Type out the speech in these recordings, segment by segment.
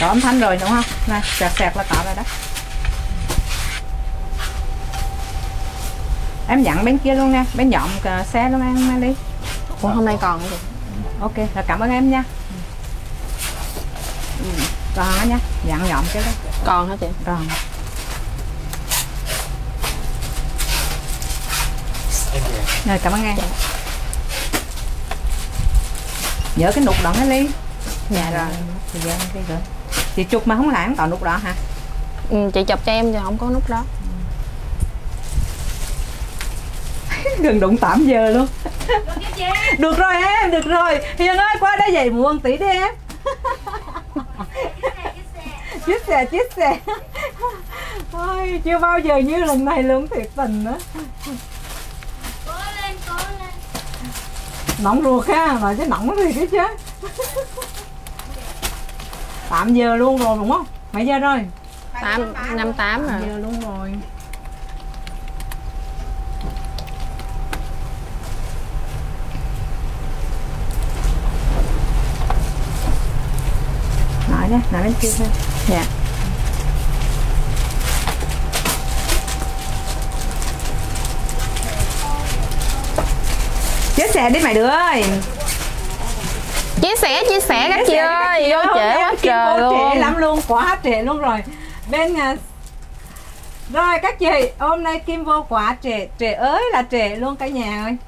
có âm thanh rồi đúng không? Này, sẹt sẹt là có rồi đó. Em dặn bên kia luôn nha, bên dọn xe luôn em mang đi. Ủa hôm nay còn gì? Ok, là cảm ơn em nha. Còn á nha, dặn dọn cái đó. Còn hả chị? Còn. Rồi cảm ơn em. Nhớ cái nút đoạn hết đi. Dạ rồi. Thời gian đi rồi. Chị chụp mà không lại không còn nút đó hả? Chị chụp cho em chứ không có nút đó. Gần đụng 8 giờ luôn. Được rồi em, được rồi. Hiền ơi qua đây dậy muộn tí đi em. Chiếc xe. Ôi, chưa bao giờ như lần này luôn, thiệt tình đó. Cố lên. Nóng ruột ha, mà chứ nóng gì cái chứ. 8 giờ luôn rồi đúng không? Mấy giờ rồi? 58 rồi. Giờ luôn rồi. Nói bên kia thôi. Dạ. Chia sẻ đi mày đứa ơi. Chia sẻ các chị ơi, vô trễ quá trời luôn. Trễ lắm luôn, quá trễ luôn rồi. Bên rồi các chị, hôm nay Kim vô quá trễ ơi là trễ luôn cả nhà ơi.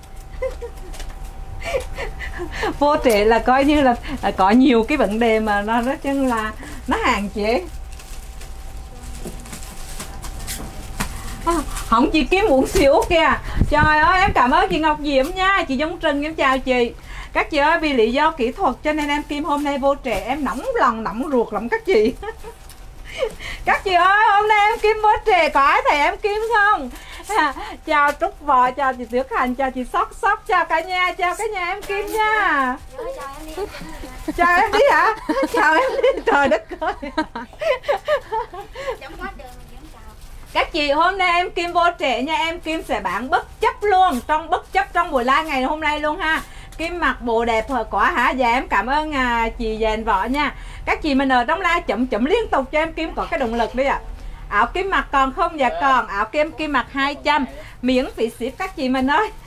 Vô trễ là coi như là có nhiều cái vấn đề mà nó nói chung là nó hạn chế. Không, chị Kim uống xíu kìa. Trời ơi, em cảm ơn chị Ngọc Diễm nha. Chị Dung Trừng em chào chị. Các chị ơi, vì lý do kỹ thuật cho nên em Kim hôm nay vô trễ. Em nóng lòng nóng ruột lắm các chị. Các chị ơi, hôm nay em Kim vô trễ, có ai thấy em Kim không? Chào Trúc Võ, chào chị Tuyết Hành, chào chị Sóc, chào cả nhà em Kim nha. Chào em đi hả? Chào em đi, trời đất ơi. Các chị, hôm nay em Kim vô trễ nha. Em Kim sẽ bán bất chấp luôn, trong buổi live ngày hôm nay luôn ha. Kim mặc bộ đẹp quá hả? Dạ em cảm ơn chị Dàn Võ nha. Các chị mình ở trong live chậm liên tục cho em Kim có cái động lực đi ạ. Áo Kim mặc còn không? Dạ còn. Áo Kim mặc 200, miễn phí ship các chị mình ơi.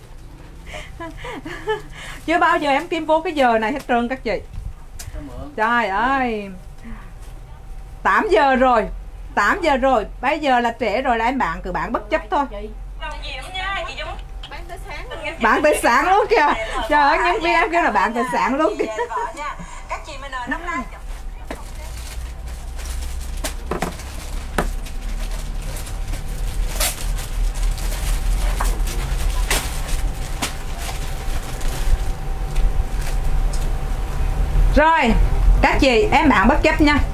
Chưa bao giờ em Kim vô cái giờ này hết trơn các chị. Trời ơi, 8 giờ rồi. Bây giờ là trễ rồi, là em bạn cứ bán bất chấp thôi. Bạn tới sáng luôn kìa. Trời ơi, nhân viên em kêu là bạn tới sáng luôn kìa. Các chị mình ở năm nay. Rồi, các chị em bạn bất chấp nha.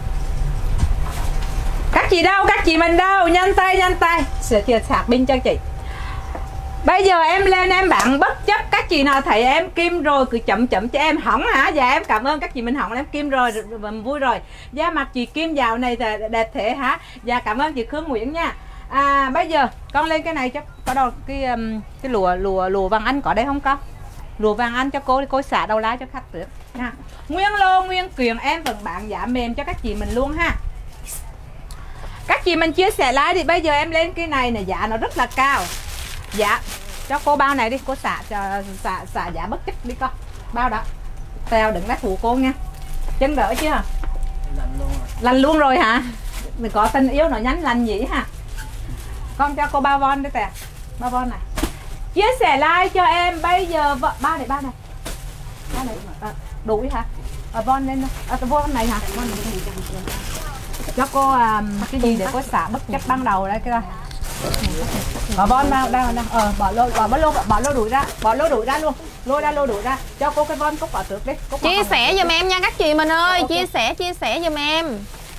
Các chị đâu, các chị mình đâu, nhanh tay. Sẽ chia sạc pin cho chị. Bây giờ em lên em bạn bất chấp. Các chị nào thấy em Kim rồi cứ chậm cho em hỏng hả? Dạ em cảm ơn các chị mình hỏng em Kim rồi, vui rồi. Da mặt chị Kim dạo này đẹp thế hả? Dạ cảm ơn chị Khương Nguyễn nha. Bây giờ con lên cái này cho có đâu cái lụa vàng Anh có đây không con? Lụa vàng Anh cho cô xả đầu lá cho khách được nha. Nguyên lô nguyên quyền em vẫn bán giá mềm cho các chị mình luôn ha. Các chị mình chia sẻ like thì bây giờ em lên cái này này giá nó rất là cao. Dạ cho cô bao này đi, cô xả giá bất chấp đi con. Bao đó tèo đừng lát phụ cô nha. Chân đỡ chưa? Lành luôn rồi hả? Mình có tình yêu nó nhánh lành nhỉ hả? Con cho cô bao von đi tè. Bao von này. Chia sẻ like cho em bây giờ bao này. Bao này đủ hả? Von lên von này hả? Cho cô cái gì để cô xả bất chấp ban đầu đấy kia. Bỏ von đang bỏ lô đuổi ra luôn. Lô đuổi ra. Cho cô cái von cúc ở trước đi. Chia sẻ giùm em nha các chị mình ơi, chia sẻ giùm em.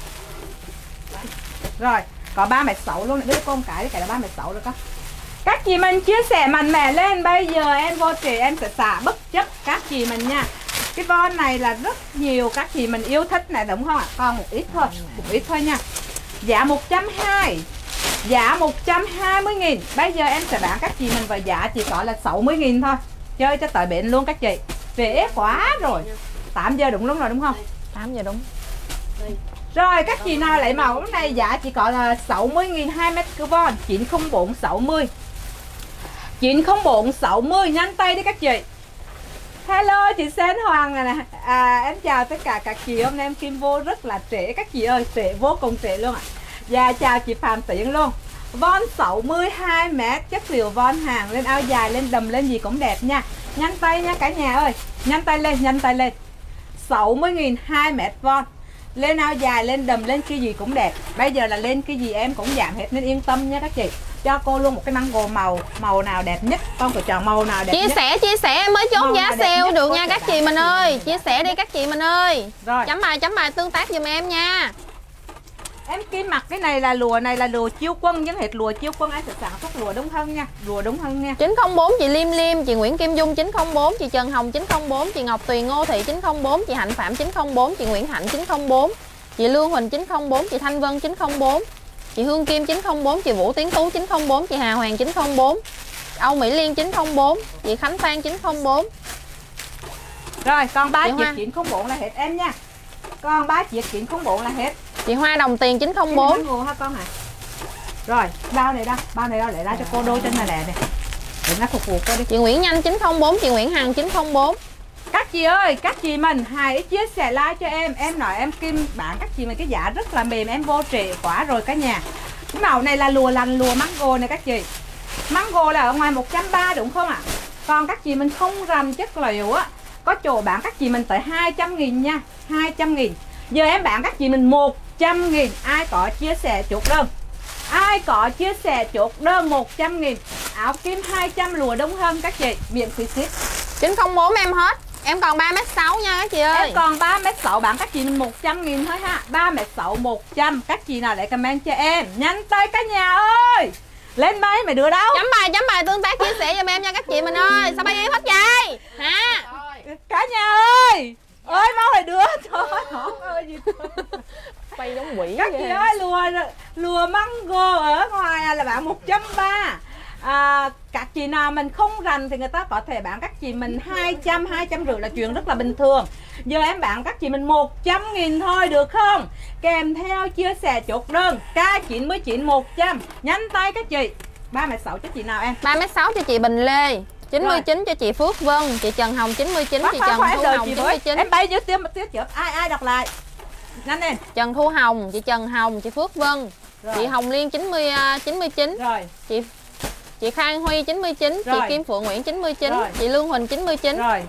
Rồi, có 3,6 m luôn, đứa con cái là 3,6 m rồi con. Các chị mình chia sẻ mạnh mẽ lên. Bây giờ em vô trễ em sẽ xả bất chấp các chị mình nha. Cái von này là rất nhiều các chị mình yêu thích này đúng không ạ? Còn một ít thôi nha. Giá 120. Giá 120.000. Bây giờ em sẽ bán các chị mình vào giá chỉ có là 60.000 thôi. Chơi cho tới bến luôn các chị. Trễ quá rồi. 8 giờ đúng lúc rồi đúng không? 8 giờ đúng. Rồi các chị nào lại màu này giá chỉ có là 60.000 2 mét vuông 90460. 90460 nhanh tay đi các chị. Hello chị Sến Hoàng này nè. Em chào tất cả các chị. Hôm nay em Kim vô rất là trễ các chị ơi, trễ vô cùng trễ luôn ạ. Dạ chào chị Phạm Tiến luôn. Von 62 mét, chất liệu von hàng, lên áo dài, lên đầm, lên gì cũng đẹp nha. Nhanh tay nha cả nhà ơi. Nhanh tay lên, nhanh tay lên. 60.000 2 mét von. Lên áo dài, lên đầm, lên cái gì cũng đẹp. Bây giờ là lên cái gì em cũng giảm hết nên yên tâm nha các chị. Cho cô luôn một cái mango màu nào đẹp nhất, con phải chọn màu nào đẹp chia nhất. Chia sẻ em mới chốt giá sale được nha các chị mình ơi. Chia sẻ đi các chị mình ơi. Rồi. Chấm bài tương tác giùm em nha. Em Kim mặc cái này là lùa chiêu quân, giống hệt lùa chiêu quân, ai sẽ sản xuất lùa đúng hơn nha, lùa đúng hơn nha. 904 chị Liêm Liêm, chị Nguyễn Kim Dung 904, chị Trần Hồng 904, chị Ngọc Tùy Ngô Thị 904, chị Hạnh Phạm 904, chị Nguyễn Hạnh 904, chị Lương Huỳnh 904, chị Thanh Vân 904, chị Hương Kim 904, chị Vũ Tiến Tú 904, chị Hà Hoàng 904, Âu Mỹ Liên 904, chị Khánh Phan 904. Rồi còn 3 chiếc 904 là hết em nha. Còn 3 chiếc 904 là hết. Chị Hoa Đồng Tiền 904. Ngô hả con hả? Rồi, bao này đâu để ra cho cô đôi trên này lẹ này. Để nó phục vụ cô đi. Chị Nguyễn Nhanh 904, chị Nguyễn Hằng 904. Các chị ơi, các chị mình hãy chia sẻ like cho em. Em nói em Kim bán các chị mình cái giá rất là mềm, em vô trễ quá rồi cả nhà. Cái màu này là lùa mango này các chị. Mango là ở ngoài 130 đúng không ạ? Còn các chị mình không rành chất liệu á, có chỗ bán các chị mình tới 200.000 nha, 200.000. Giờ em bán các chị mình 100.000. Ai có chia sẻ chốt đơn? Ai có chia sẻ chốt đơn 100.000. Áo Kim 200 lùa đúng hơn các chị, miễn phí ship. 904 em hết. Em còn 3m6 nha các chị ơi. Em còn 3m6 bán các chị mình 100.000 thôi ha. 3m6 100. Các chị nào lại comment cho em. Nhanh tay cả nhà ơi. Lên máy mày đưa đâu? Chấm bài tương tác chia sẻ giùm em nha các chị mình ơi. Sao bay em hết vậy? Hả? Cả nhà ơi. Ơi mau lại đưa. Trời ơi gì bay giống quỷ. Các chị ơi, lùa mango ở ngoài là bạn 130. Các chị nào mình không rành thì người ta có thể bán các chị mình 200, 250 là chuyện rất là bình thường. Giờ em bán các chị mình 100.000 thôi được không? Kèm theo chia sẻ chốt đơn K99 100. Nhanh tay các chị. 3m6 cho chị nào em? 3m6 cho chị Bình Lê, 99 rồi. Cho chị Phước Vân, chị Trần Hồng 99, chị Trần Thu Hồng 99. Em bay dưới tiếp chữ ai đọc lại. Nhanh lên. Trần Thu Hồng, chị Trần Hồng, chị Phước Vân, rồi. Chị Hồng Liên 99. Rồi. Chị Khang Huy 99, rồi. Chị Kim Phượng Nguyễn 99, rồi. Chị Lương Huỳnh 99. Rồi.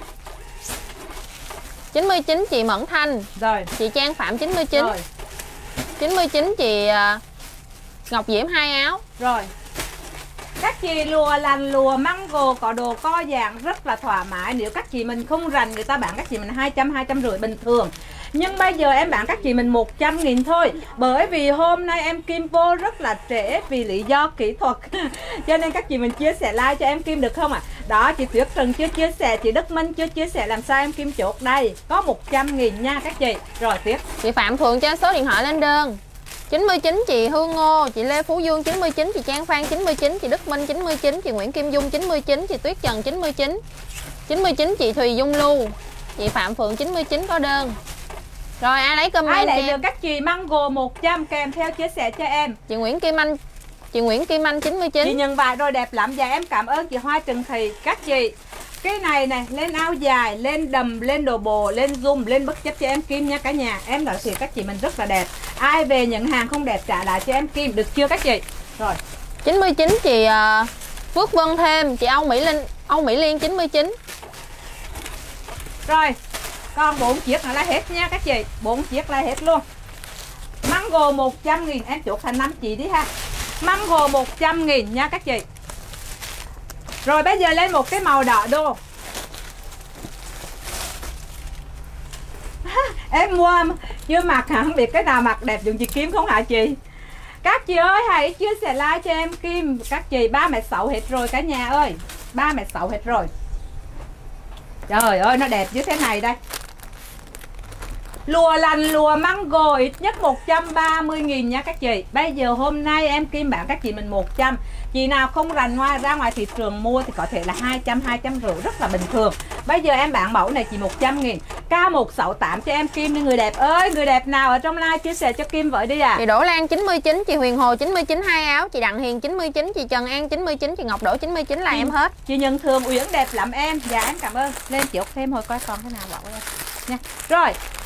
99 chị Mẫn Thanh. Rồi. Chị Trang Phạm 99. Rồi. 99 chị Ngọc Diễm 2 áo. Rồi. Các chị lùa mango có đồ co dạng rất là thoải mái. Nếu các chị mình không rành, người ta bán các chị mình 200, 250 bình thường. Nhưng bây giờ em bán các chị mình 100.000 thôi. Bởi vì hôm nay em Kim vô rất là trễ vì lý do kỹ thuật. Cho nên các chị mình chia sẻ like cho em Kim được không ạ? Đó, chị Tuyết Trần chưa chia sẻ, chị Đức Minh chưa chia sẻ, làm sao em Kim chốt đây. Có 100.000 nha các chị. Rồi tiếp. Chị Phạm Phượng cho số điện thoại lên đơn. 99 chị Hương Ngô, chị Lê Phú Dương 99, chị Trang Phan 99, chị Đức Minh 99, chị Nguyễn Kim Dung 99, chị Tuyết Trần 99. 99 chị Thùy Dung Lưu, chị Phạm Phượng 99 có đơn. Rồi ai lấy comment ai lại được các chị mango 100 kèm theo chia sẻ cho em. Chị Nguyễn Kim Anh 99. Chị nhận vải rồi đẹp lắm. Và em cảm ơn chị Hoa Trần Thị. Các chị cái này lên áo dài, lên đầm, lên đồ bồ, lên zoom, lên bất chấp cho em Kim nha cả nhà. Em nói thiệt các chị mình rất là đẹp. Ai về nhận hàng không đẹp trả lại cho em Kim được chưa các chị? Rồi 99 chị Phước Vân thêm, chị Âu Mỹ Liên 99. Rồi còn 4 chiếc là hết nha các chị. 4 chiếc là hết luôn. Mango 100.000. Em chốt thành 5 chị đi ha. Mango 100.000 nha các chị. Rồi bây giờ lên một cái màu đỏ đô. Em mua chưa mặc hả? Không biết cái nào mặc đẹp dùng chị Kim không hả chị? Các chị ơi hãy chia sẻ like cho em Kim. Các chị 3m6 hết rồi cả nhà ơi. 3m6 hết rồi. Trời ơi nó đẹp như thế này đây. Lùa lành, lùa mango ít nhất 130.000 nha các chị. Bây giờ hôm nay em Kim bạn các chị mình 100. Chị nào không rành ra ngoài thị trường mua thì có thể là 200, 250 rất là bình thường. Bây giờ em bạn mẫu này chỉ 100.000. K168 cho em Kim đi người đẹp ơi. Người đẹp nào ở trong live chia sẻ cho Kim với đi à. Chị Đỗ Lan 99, chị Huyền Hồ 99 hai áo, chị Đặng Hiền 99, chị Trần An 99, chị Ngọc Đỗ 99 là em hết. Chị Nhân Thường Uyển đẹp lắm em. Dạ em cảm ơn. Lên chị thêm hồi coi còn cái nào bảo em nha. Rồi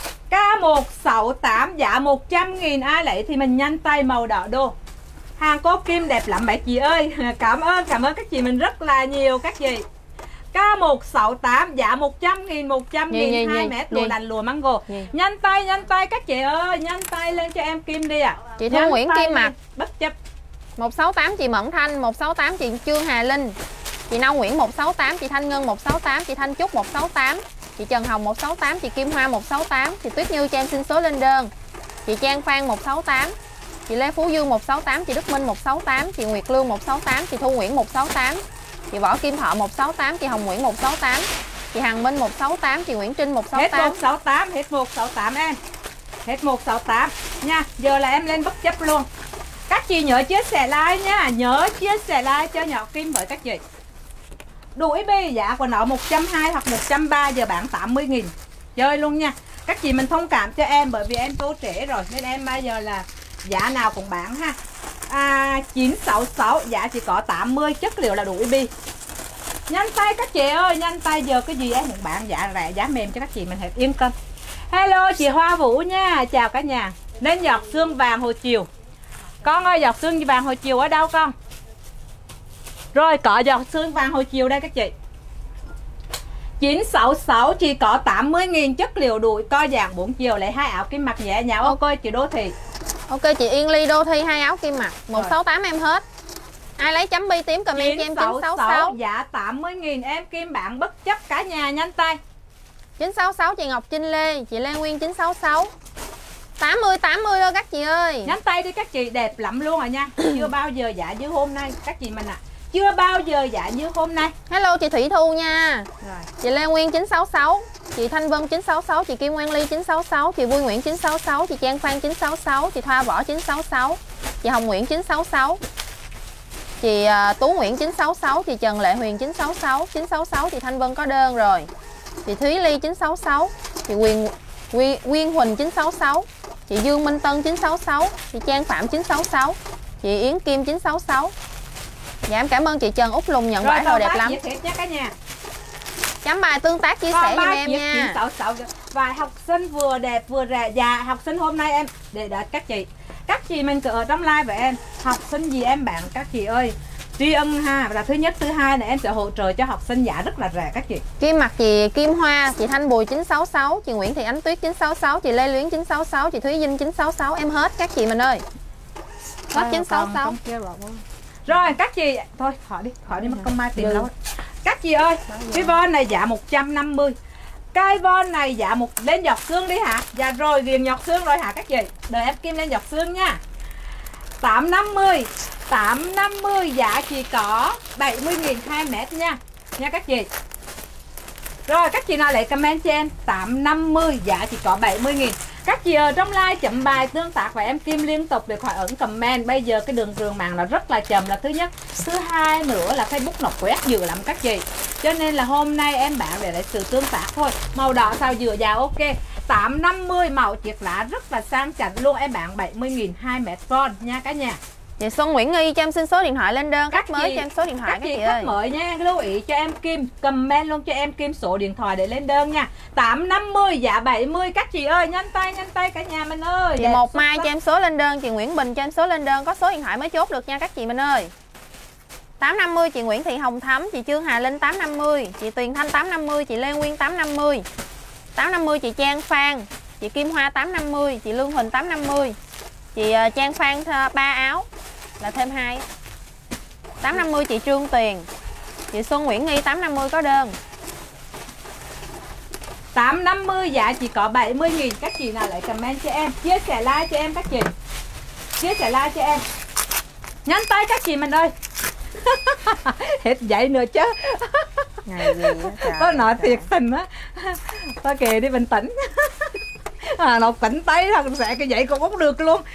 K168 giá 100.000, ai lấy thì mình nhanh tay màu đỏ đô. Hàng cốt Kim đẹp lắm mấy chị ơi. Cảm ơn các chị mình rất là nhiều các chị. K168 giá 100.000, 100.000 2 mét lùa lành lùa mango. Nhanh tay các chị ơi, nhanh tay lên cho em Kim đi ạ. Chị Thu Nguyễn Kim Mặt bất chấp. 168 chị Mẫn Thanh, 168 chị Trương Hà Linh, chị Nâu Nguyễn 168, chị Thanh Ngân 168, chị Thanh Trúc 168, chị Trần Hồng 168, chị Kim Hoa 168, chị Tuyết Như cho em xin số lên đơn, chị Trang Phan 168, chị Lê Phú Dương 168, chị Đức Minh 168, chị Nguyệt Lương 168, chị Thu Nguyễn 168, chị Võ Kim Thọ 168, chị Hồng Nguyễn 168, chị Hằng Minh 168, chị Nguyễn Trinh 168. Hết 168, hết 168 em. Hết 168 nha. Giờ là em lên bất chấp luôn. Các chị nhớ chia sẻ like nha, nhớ chia sẻ like cho nhỏ Kim với các chị. Đuổi bi giá của nó 120 hoặc 130, giờ bán 80.000. Chơi luôn nha. Các chị mình thông cảm cho em bởi vì em tô trễ rồi nên em bây giờ là giá nào cũng bán ha. 966 giá chỉ có 80, chất liệu là đuổi bi. Nhanh tay các chị ơi, nhanh tay, giờ cái gì em cũng bán giá rẻ, giá mềm cho các chị mình hết yên tâm. Hello chị Hoa Vũ nha, chào cả nhà. Lên giọt xương vàng hồi chiều. Con ơi, giọt xương vàng hồi chiều ở đâu con? Rồi có giọt xương vàng hồi chiều đây các chị. 966 chỉ có 80.000, chất liệu đuổi, co giãn 4 chiều, lấy 2 áo Kim Mặc nhẹ nhàng. Ok chị Đô Thị. Ok chị Yên Ly Đô Thi 2 áo Kim Mặc 168 em hết. Ai lấy chấm bi tím comment cho em 966. Giá 80.000 em Kim bạn bất chấp cả nhà, nhanh tay. 966 chị Ngọc Trinh Lê, chị Lê Nguyên 966. 80 đâu các chị ơi. Nhanh tay đi các chị, đẹp lắm luôn rồi nha. Chưa bao giờ giá như hôm nay các chị mình ạ. Chưa bao giờ giá như hôm nay. Hello chị Thủy Thu nha. Rồi. Chị Lê Nguyên 966, chị Thanh Vân 966, chị Kim Ngoan Ly 966, chị Vui Nguyễn 966, chị Trang Phan 966, chị Thoa Võ 966, chị Hồng Nguyễn 966, chị Tú Nguyễn 966, chị Trần Lệ Huyền 966, chị Thanh Vân có đơn rồi. Chị Thúy Ly 966, chị Quyên Huỳnh 966, chị Dương Minh Tân 966, chị Trang Phạm 966, chị Yến Kim 966. Dạ em cảm ơn chị Trần Úc Lùng nhận bãi đồ đẹp lắm. Nhé cả nhà. Chấm bài tương tác chia sẻ giùm em nha. 966 và học sinh vừa đẹp vừa rẻ. Dạ học sinh hôm nay em để đợi các chị mình ở trong live với em. Học sinh gì em bạn các chị ơi. Tri ân ha, là thứ nhất, thứ hai là em sẽ hỗ trợ cho học sinh giá rất là rẻ các chị. Kim Mặt chị Kim Hoa, chị Thanh Bùi 966, chị Nguyễn Thị Ánh Tuyết 966, chị Lê Luyến 966, chị Thúy Vinh 966, em hết các chị mình ơi. Hết 966. Rồi các chị, thôi khỏi đi mất công mai tìm đâu. Các chị ơi, cái von này giá 150. Cái von này giá lên giọt xương đi hả? Dạ rồi, viền giọt xương rồi hả các chị? Đợi em Kim lên giọt xương nha. 850 giá chỉ có 70.000 2 mét nha. Nha các chị. Rồi các chị nào lấy comment cho em 850 giá chỉ có 70.000. Các chị ở trong like chậm bài tương tác và em Kim liên tục để khỏi ẩn comment. Bây giờ cái đường truyền mạng nó rất là chậm là thứ nhất. Thứ hai nữa là Facebook nó quét dữ lắm các chị. Cho nên là hôm nay em bạn để lại sự tương tác thôi. Màu đỏ sao dừa dạ ok. 850 màu triệt lá rất là sang chảnh luôn em bạn. 70.000 2 mét von nha cả nhà. Chị Xuân Nguyễn Nghi cho em xin số điện thoại lên đơn. Khách mới cho em số điện thoại các chị ơi. Khách mới nha, lưu ý cho em Kim comment luôn cho em Kim số điện thoại để lên đơn nha. 850 giá 70 các chị ơi, nhanh tay cả nhà mình ơi. Chị Một Mai cho em số lên đơn, chị Nguyễn Bình cho em số lên đơn, có số điện thoại mới chốt được nha các chị mình ơi. 850 chị Nguyễn Thị Hồng Thắm, chị Trương Hà Linh 850, chị Tuyền Thanh 850, chị Lê Nguyên 850. 850 chị Trang Phan, chị Kim Hoa 850, chị Lương Huỳnh 850. Chị Trang Phan 3 áo là thêm 2. 850 chị Trương Tuyền, chị Xuân Nguyễn Nghi 850 có đơn. 850 giá chỉ có 70.000. Các chị nào lại comment cho em, chia sẻ like cho em các chị. Chia sẻ like cho em. Nhanh tay các chị mình ơi. Hết giấy nữa chứ. Ngày gì đó, tôi nói thiệt tình á. Thôi kệ đi bình tĩnh. Nọc Vĩnh Tây thật sẽ cái vậy cũng không được luôn.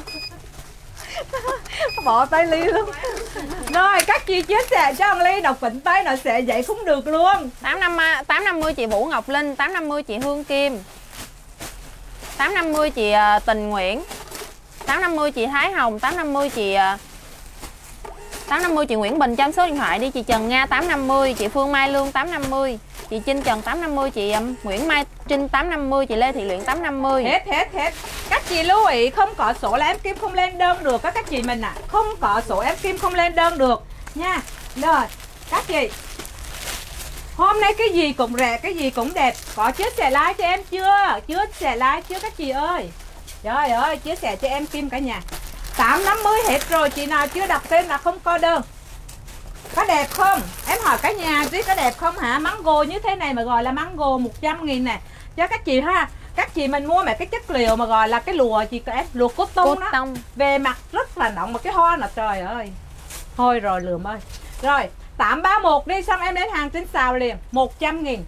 Bỏ tay Ly luôn. Rồi các chị chia sẻ cho thằng Ly Nọc Vĩnh Tây nó sẽ vậy cũng được luôn. 850 chị Vũ Ngọc Linh, 850 chị Hương Kim, 850 chị Tình Nguyễn, 850 chị Thái Hồng, 850 chị Nguyễn Bình, chăm số điện thoại đi. Chị Trần Nga 850, chị Phương Mai Lương 850, chị Trinh Trần 850, chị Nguyễn Mai Trinh 850, chị Lê Thị Luyện 850. Hết. Các chị lưu ý không có số là em Kim không lên đơn được các chị mình không có số em Kim không lên đơn được nha. Rồi các chị, hôm nay cái gì cũng rẻ, cái gì cũng đẹp. Có chia sẻ like cho em chưa? Chưa sẻ like chưa các chị ơi? Trời ơi, chia sẻ cho em Kim cả nhà. 850 hết rồi, chị nào chưa đọc tên là không có đơn. Có đẹp không? Em hỏi cả nhà chứ có đẹp không hả? Mango như thế này mà gọi là mango 100.000 nè. Cho các chị ha. Các chị mình mua mấy cái chất liệu mà gọi là cái lụa chị em, lụa cốt tông đó. Về mặt rất là nóng mà cái hoa là trời ơi. Thôi rồi lượm ơi. Rồi, 831 đi xong em đến hàng trên xào liền, 100.000.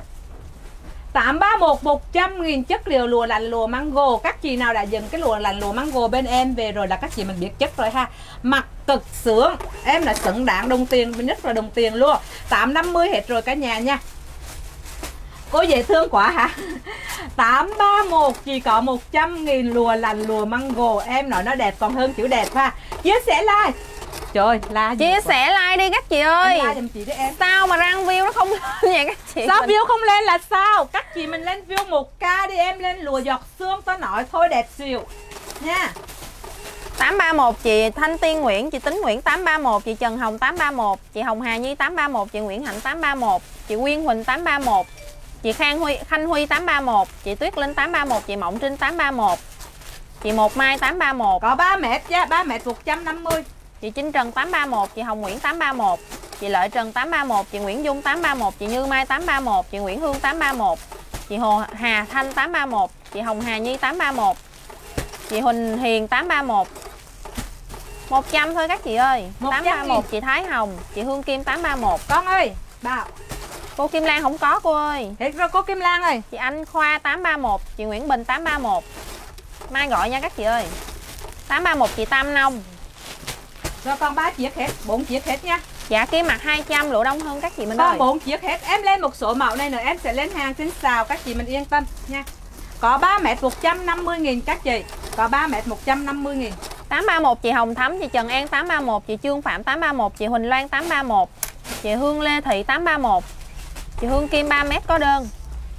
831 100.000 chất liệu lụa lành lụa mango. Các chị nào đã dừng cái lụa lành lụa mango bên em về rồi là các chị mình biết chất rồi ha. Mặc cực sướng. Em là xứng đáng đồng tiền, nhất là đồng tiền luôn. 850 hết rồi cả nhà nha. Cô dễ thương quá hả? 831 chỉ có 100.000 lụa lành lụa mango. Em nói nó đẹp còn hơn chữ đẹp ha. Chia sẻ like. Trời ơi, chia sẻ like đi các chị ơi. Like giùm chị đi em. Sao mà răng view nó không lên vậy các chị? Sao view không lên là sao? Các chị mình lên view 1k đi em, lên lùa giọt xương tao nói thôi đẹp xìu nha. 831 chị Thanh Tiên Nguyễn, chị Tính Nguyễn 831, chị Trần Hồng 831, chị Hồng Hà Nhi 831, chị Nguyễn Hạnh 831, chị Quyên Huỳnh 831, chị Khanh Huy 831, chị Tuyết Linh 831, chị Mộng Trinh 831, chị Một Mai 831. Có 3 mét nha, 3 mét 150. Chị Trinh Trần 831, chị Hồng Nguyễn 831, chị Lợi Trần 831, chị Nguyễn Dung 831, chị Như Mai 831, chị Nguyễn Hương 831, chị Hồ Hà Thanh 831, chị Hồng Hà Nhi 831, chị Huỳnh Hiền 831. 100 thôi các chị ơi. 831 chị Thái Hồng, chị Hương Kim 831. Con ơi, bảo cô Kim Lan không có cô ơi. Hết rồi cô Kim Lan ơi. Chị Anh Khoa 831, chị Nguyễn Bình 831. Mai gọi nha các chị ơi. 831 chị Tam Nông. Rồi còn 3 chiếc hết, 4 chiếc hết nha. Dạ kim mặt 200 lụa đông hơn các chị mình còn ơi. 4 chiếc hết. Em lên một số mẫu này nữa em sẽ lên hàng trên xào, các chị mình yên tâm nha. Có 3 mét 150.000 các chị. Có 3 mét 150.000. 831 chị Hồng Thắm, chị Trần An 831, chị Trương Phạm 831, chị Huỳnh Loan 831, chị Hương Lê Thị 831, chị Hương Kim 3 mét có đơn.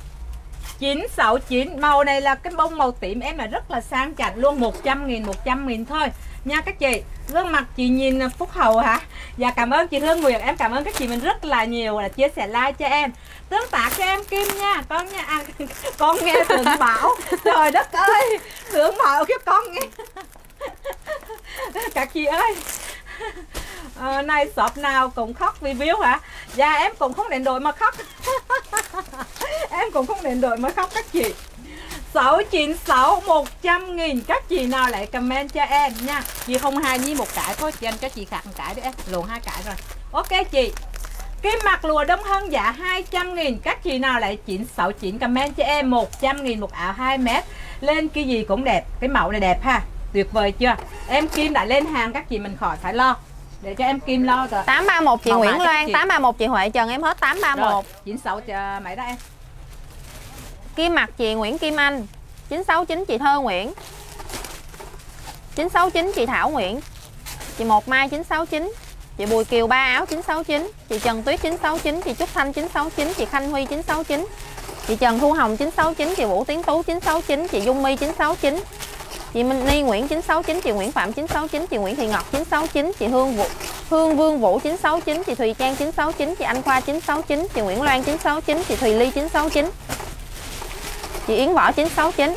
969 màu này là cái bông màu tím em là rất là sang chảnh luôn, 100.000 thôi nha các chị. Gương mặt chị nhìn phúc hậu hả? Dạ cảm ơn chị Hương Nguyệt, em cảm ơn các chị mình rất là nhiều là chia sẻ like cho em, tương tác cho em Kim nha con nha. Con nghe Thượng Bảo. Trời đất ơi, Thượng Bảo kiếp con nghe. Các chị ơi, này shop nào cũng khóc vì view hả? Dạ em cũng không đến đội mà khóc. Em cũng không đến đội mà khóc các chị. 696 100.000. Các chị nào lại comment cho em nha. Chị không Hà Nhi một cái thôi, chị anh cho chị khác một cái đi em, lộn 2 cái rồi. Ok chị. Cái mặt lụa Đông Hân giá 200.000. Các chị nào lại 969 comment cho em 100.000 một áo 2 mét. Lên cái gì cũng đẹp. Cái mẫu này đẹp ha. Tuyệt vời chưa? Em Kim đã lên hàng, các chị mình khỏi phải lo. Để cho em Kim lo rồi. 831 chị Nguyễn Loan, 831 chị Huệ Trần em hết 831. Rồi, 96 mấy đó em. Kim mặt chị Nguyễn Kim Anh, 969 chị Thơ Nguyễn, 969 chị Thảo Nguyễn, chị Một Mai 969, chị Bùi Kiều 3 áo 969, chị Trần Tuyết 969, chị Trúc Thanh 969, chị Khanh Huy 969, chị Trần Thu Hồng 969, chị Vũ Tiến Tú 969, chị Dung My 969, chị Minh Ni Nguyễn 969, chị Nguyễn Phạm 969, chị Nguyễn Thị Ngọc 969, chị Hương Vương Vũ 969, chị Thùy Trang 969, chị Anh Khoa 969, chị Nguyễn Loan 969, chị Thùy Ly 969, chị Yến Võ 969.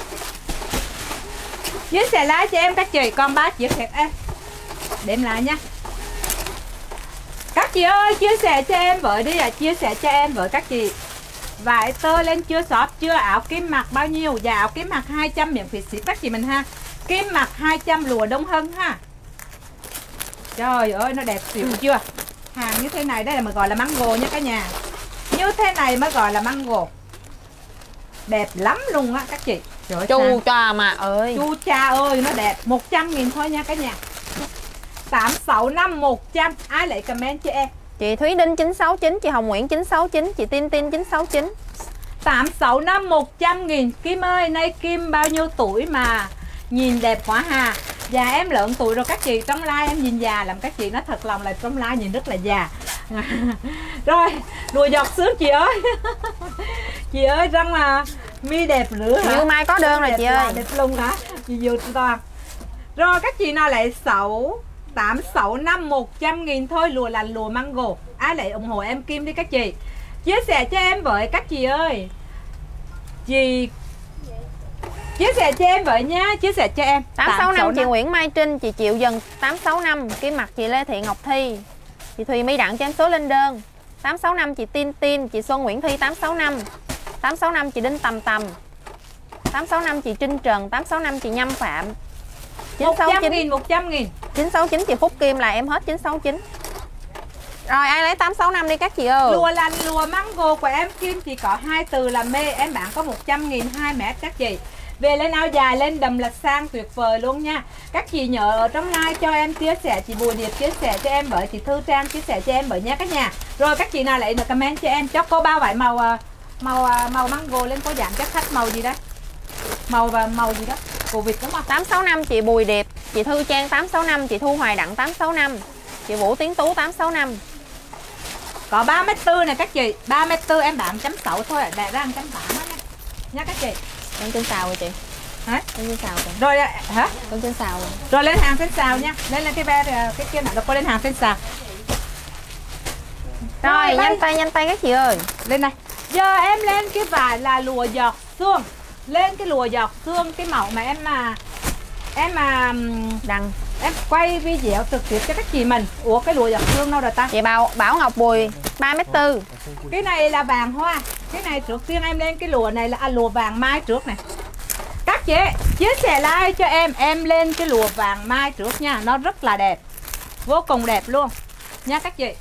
Chia sẻ like cho em các chị, còn 3 chiếc hết em. Đếm lại nha. Các chị ơi, chia sẻ cho em với đi, chia sẻ cho em với các chị. Vải tơ lên chưa shop chưa, áo kim mặc bao nhiêu? Dạ áo kim mặc 200 miễn phí ship các chị mình ha. Kim mặc 200 lụa Đông Hân ha. Trời ơi nó đẹp xỉu chưa? Hàng như thế này đây là mà gọi là mango nha cả nhà. Như thế này mới gọi là mango. Đẹp lắm luôn á các chị. Chu cha mà ơi. Chu cha ơi nó đẹp. 100.000 thôi nha cả nhà. 865 100. Ai lại comment cho em? Chị Thúy Đinh 969, chị Hồng Nguyễn 969, chị Tin Tin 969. 865 100.000. Kim ơi, nay Kim bao nhiêu tuổi mà nhìn đẹp quá hà? Dạ em lợn tuổi rồi các chị. Trong like em nhìn già làm các chị nói thật lòng là trong like nhìn rất là già. Rồi, lùa giọt sướng chị ơi. Chị ơi răng là mi đẹp nữa hả? Như mai có đơn rồi chị ơi. Đẹp luôn hả? Chị vừa toàn. Rồi các chị nào lại 865 100.000 thôi. Lùa là lùa mango. Ai lại ủng hộ em Kim đi các chị. Chia sẻ cho em với các chị ơi. Chị chia sẻ cho em với nha. Chia sẻ cho em. 865 chị Nguyễn Mai Trinh, chị Triệu Dần 865, Kim Mặt chị Lê Thị Ngọc Thi, chị Thùy Mỹ Đặng cho em số lên đơn. 865 chị Tin Tin, chị Xuân Nguyễn Thi 865. 865 chị Đinh Tầm Tầm. 865 chị Trinh Trần, 865 chị Nhâm Phạm. 100.000 100.000. 969 chị Phúc Kim là em hết 969. Rồi ai lấy 865 đi các chị ơi. Lùa là lùa mango của em Kim chỉ có 2 từ là mê. Em bán có 100.000 2 mét các chị. Về lên áo dài lên đầm là sang tuyệt vời luôn nha. Các chị nhớ ở trong like cho em chia sẻ, chị Bùi Điệp chia sẻ cho em bởi, chị Thư Trang chia sẻ cho em bởi nha các nhà. Rồi các chị nào lại được comment cho em cho cô bao vải màu mango lên, có giảm chắc khách màu gì đấy. Màu gì đó. Của Việt đúng không? 865 chị Bùi Điệp, chị Thư Trang 865, chị Thu Hoài Đặng 865, chị Vũ Tiến Tú 865. Có 3m4 này các chị. 3m4 em bán 1.6 thôi, đại ra 1.8 nha. Nha các chị. Con trên xào rồi chị. Hả? Con trên xào rồi. Rồi hả? Con trên xào rồi. Rồi lên hàng trên xào nha. Lên cái cái kia nào cô lên hàng trên xào. Rồi nhanh tay các chị ơi. Lên này. Giờ em lên cái vải là lùa giọt xương. Lên cái lùa giọt xương cái mẫu mà em đăng em quay video trực tiếp cho các chị mình. Ủa cái lùa giọt xương đâu rồi ta? Chị Bảo Ngọc Bùi 3m4. Cái này là vàng hoa. Cái này trước tiên em lên cái lùa này là lùa vàng mai trước này. Các chị chia sẻ like cho em lên cái lùa vàng mai trước nha. Nó rất là đẹp. Vô cùng đẹp luôn nha các chị.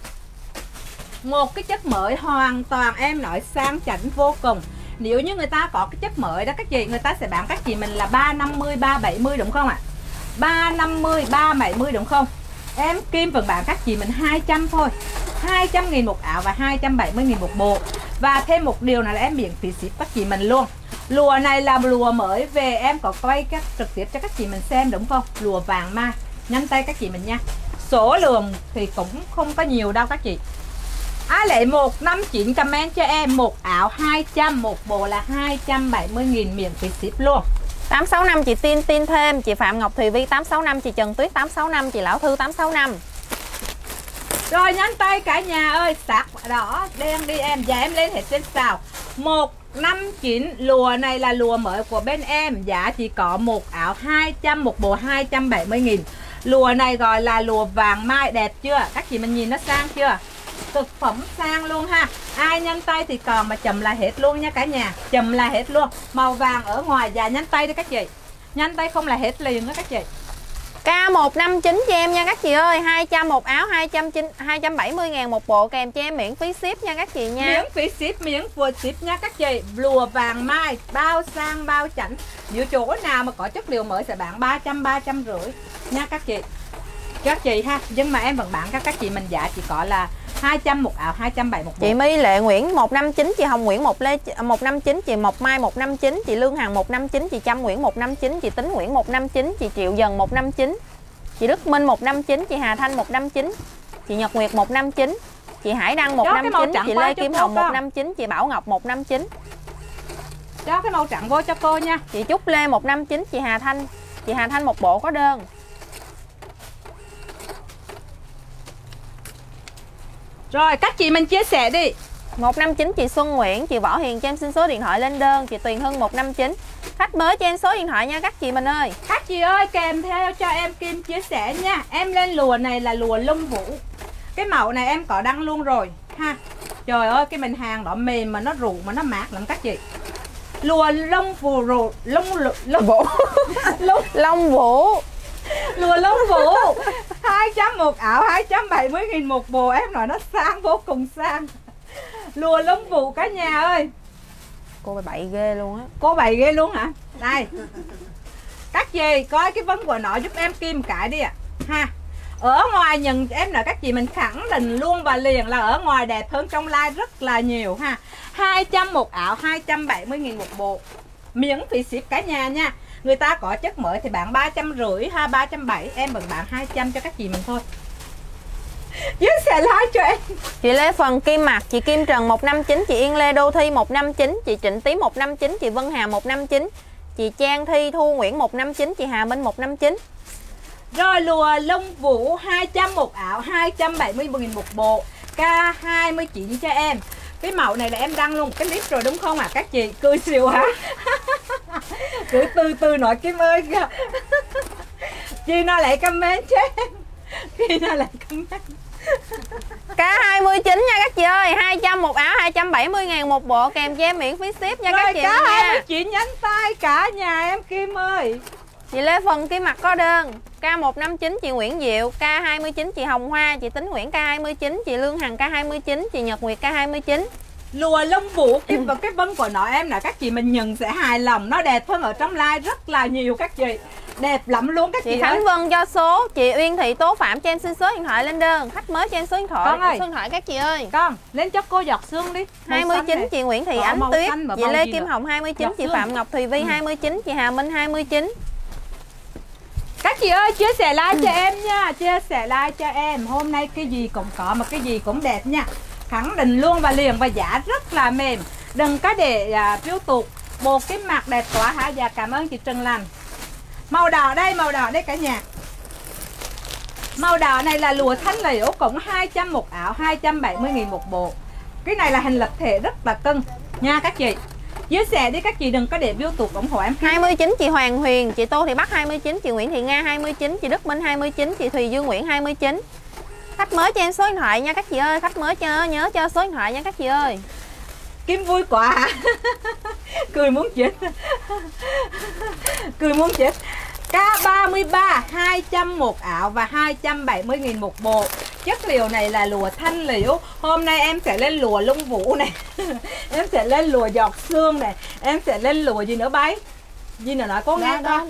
Một cái chất mới hoàn toàn em nói sang chảnh vô cùng. Nếu như người ta có cái chất mới đó các chị, người ta sẽ bán các chị mình là 350, 370 đúng không ạ? 350, 370 đúng không? Em Kim vẫn bán các chị mình 200 thôi. 200.000 một áo và 270.000 một bộ. Và thêm một điều này là em miễn phí ship các chị mình luôn. Lùa này là lùa mới về, em có quay các trực tiếp cho các chị mình xem đúng không? Lùa vàng mai. Nhanh tay các chị mình nha. Số lượng thì cũng không có nhiều đâu các chị. Ai lại 159 comment cho em. Một áo 200, một bộ là 270.000 miễn phí ship luôn. 865 chị Tin thêm, chị Phạm Ngọc Thùy Vi 865, chị Trần Tuyết 865, chị Lão Thư 865. Rồi nhanh tay cả nhà ơi, sạc đỏ đen đi em. Giá em lên hết trên xào. 159 lùa này là lùa mới của bên em. Giá chỉ có một áo 200, một bộ 270.000. Lùa này gọi là lùa vàng mai, đẹp chưa? Các chị mình nhìn nó sang chưa? Thực phẩm sang luôn ha. Ai nhanh tay thì còn mà chầm là hết luôn nha cả nhà. Chầm là hết luôn. Màu vàng ở ngoài và nhanh tay đi các chị. Nhanh tay không là hết liền đó các chị. K159 cho em nha các chị ơi. 200 một áo, 270.000 một bộ, kèm cho em miễn phí ship nha các chị nha. Miễn phí ship, miễn vừa ship nha các chị. Lùa vàng mai, bao sang bao chảnh. Nếu chỗ nào mà có chất liệu mới sẽ bán 300, 350 nha các chị. Các chị ha. Nhưng mà em vẫn bán các chị mình giá chỉ có là 200 một áo, 270 một bộ. Chị My Lệ Nguyễn 159, chị Hồng Nguyễn 159, chị Mộc Mai 159, chị Lương Hằng 159, chị Trâm Nguyễn 159, chị Tính Nguyễn 159, chị Triệu Dần 159, chị Đức Minh 159, chị Hà Thanh 159, chị Nhật Nguyệt 159, chị Hải Đăng 159, chị Lê Kim Hồng 159, chị Bảo Ngọc 159. Cho cái màu trắng vô cho cô nha. Chị Trúc Lê 159, chị Hà Thanh một bộ có đơn. Rồi các chị mình chia sẻ đi. 159 chị Xuân Nguyễn, chị Võ Hiền cho em xin số điện thoại lên đơn, chị Tuyền Hưng 159. Khách mới cho em số điện thoại nha các chị mình ơi. Các chị ơi kèm theo cho em Kim chia sẻ nha. Em lên lùa này là lùa lông vũ. Cái mẫu này em có đăng luôn rồi ha. Trời ơi cái mình hàng đó mềm mà nó rụ mà nó mát lắm các chị. Lùa lông vũ rụ, lông vũ. Lông vũ. Lùa lông vũ 200 một áo, 270.000 một bộ. Em nói nó sang vô cùng sang. Lùa lông vũ cả nhà ơi. Cô bậy ghê luôn á. Cô bày ghê luôn hả? Đây các chị coi cái vấn của nó giúp em Kim cái đi ạ ha. Ở ngoài nhận em là các chị mình khẳng định luôn và liền là ở ngoài đẹp hơn trong live rất là nhiều ha. 200 một áo, 270.000 một bộ, miễn phí ship cả nhà nha. Người ta có chất mới thì bạn 350 ha, 370, em vẫn bán 200 cho các chị mình thôi. Dưới sẽ like cho em. Chị Lê Phần Kim Mặt, chị Kim Trần 159, chị Yên Lê Đô Thi 159, chị Trịnh Tí 159, chị Vân Hà 159, chị Trang Thi Thu Nguyễn 159, chị Hà Minh 159. Rồi lùa lông vũ 200 một áo, 270.000 một bộ, K29 cho em. Cái mẫu này là em đăng luôn một cái clip rồi đúng không ạ các chị? Cười xìu hả? Cứ từ từ nói Kim ơi kìa. Chị nào lại comment cho em. Chị nào lại comment. K29 nha các chị ơi, 200 một áo, 270.000 một bộ, kèm cho em miễn phí ship nha các chị nha. K29 nhánh tay cả nhà em Kim ơi. Chị Lê Phần Kim Mặt có đơn. K159 chị Nguyễn Diệu, K29 chị Hồng Hoa, chị Tính Nguyễn K29, chị Lương Hằng K29, chị Nhật Nguyệt K29. Lùa lông vũ Kim vào cái vân của nó em là các chị mình nhận sẽ hài lòng. Nó đẹp hơn ở trong live rất là nhiều các chị. Đẹp lắm luôn các chị Khánh ơi. Vân cho số, chị Uyên Thị Tố Phạm cho em xin số điện thoại lên đơn. Khách mới cho em số điện thoại. Con ơi. Số điện thoại các chị ơi. Con lên cho cô giọt xương đi. 29 chị Nguyễn Thị Ánh Tuyết, chị Lê Kim Hồng 29, chị Phạm Ngọc Thùy Vi 29, chị Hà Minh 29. Các chị ơi chia sẻ like cho em nha. Chia sẻ like cho em. Hôm nay cái gì cũng có mà cái gì cũng đẹp nha. Khẳng định luôn và liền và giá rất là mềm. Đừng có để phiêu tục. Bộ cái mặt đẹp quá hả? Dạ cảm ơn chị Trần Lành. Màu đỏ đây cả nhà. Màu đỏ này là lụa thanh liễu cũng 200 một áo, 270.000 một bộ. Cái này là hình lập thể rất là cân nha các chị. Chia sẻ đi các chị, đừng có để view tục ủng hộ em. 29 chị Hoàng Huyền, chị Tô Thị Bắc 29, chị Nguyễn Thị Nga 29, chị Đức Minh 29, chị Thùy Dương Nguyễn 29. Khách mới cho em số điện thoại nha các chị ơi, khách mới nhớ cho số điện thoại nha các chị ơi. Kim vui quá hả? Cười muốn chết. Cười muốn chết. K33 200 một áo và 270.000 một bộ. Chất liệu này là lụa thanh liễu. Hôm nay em sẽ lên lụa lông vũ này. Em sẽ lên lụa giọt xương này. Em sẽ lên lụa gì nữa bấy? Gì nữa nói cô nghe đó.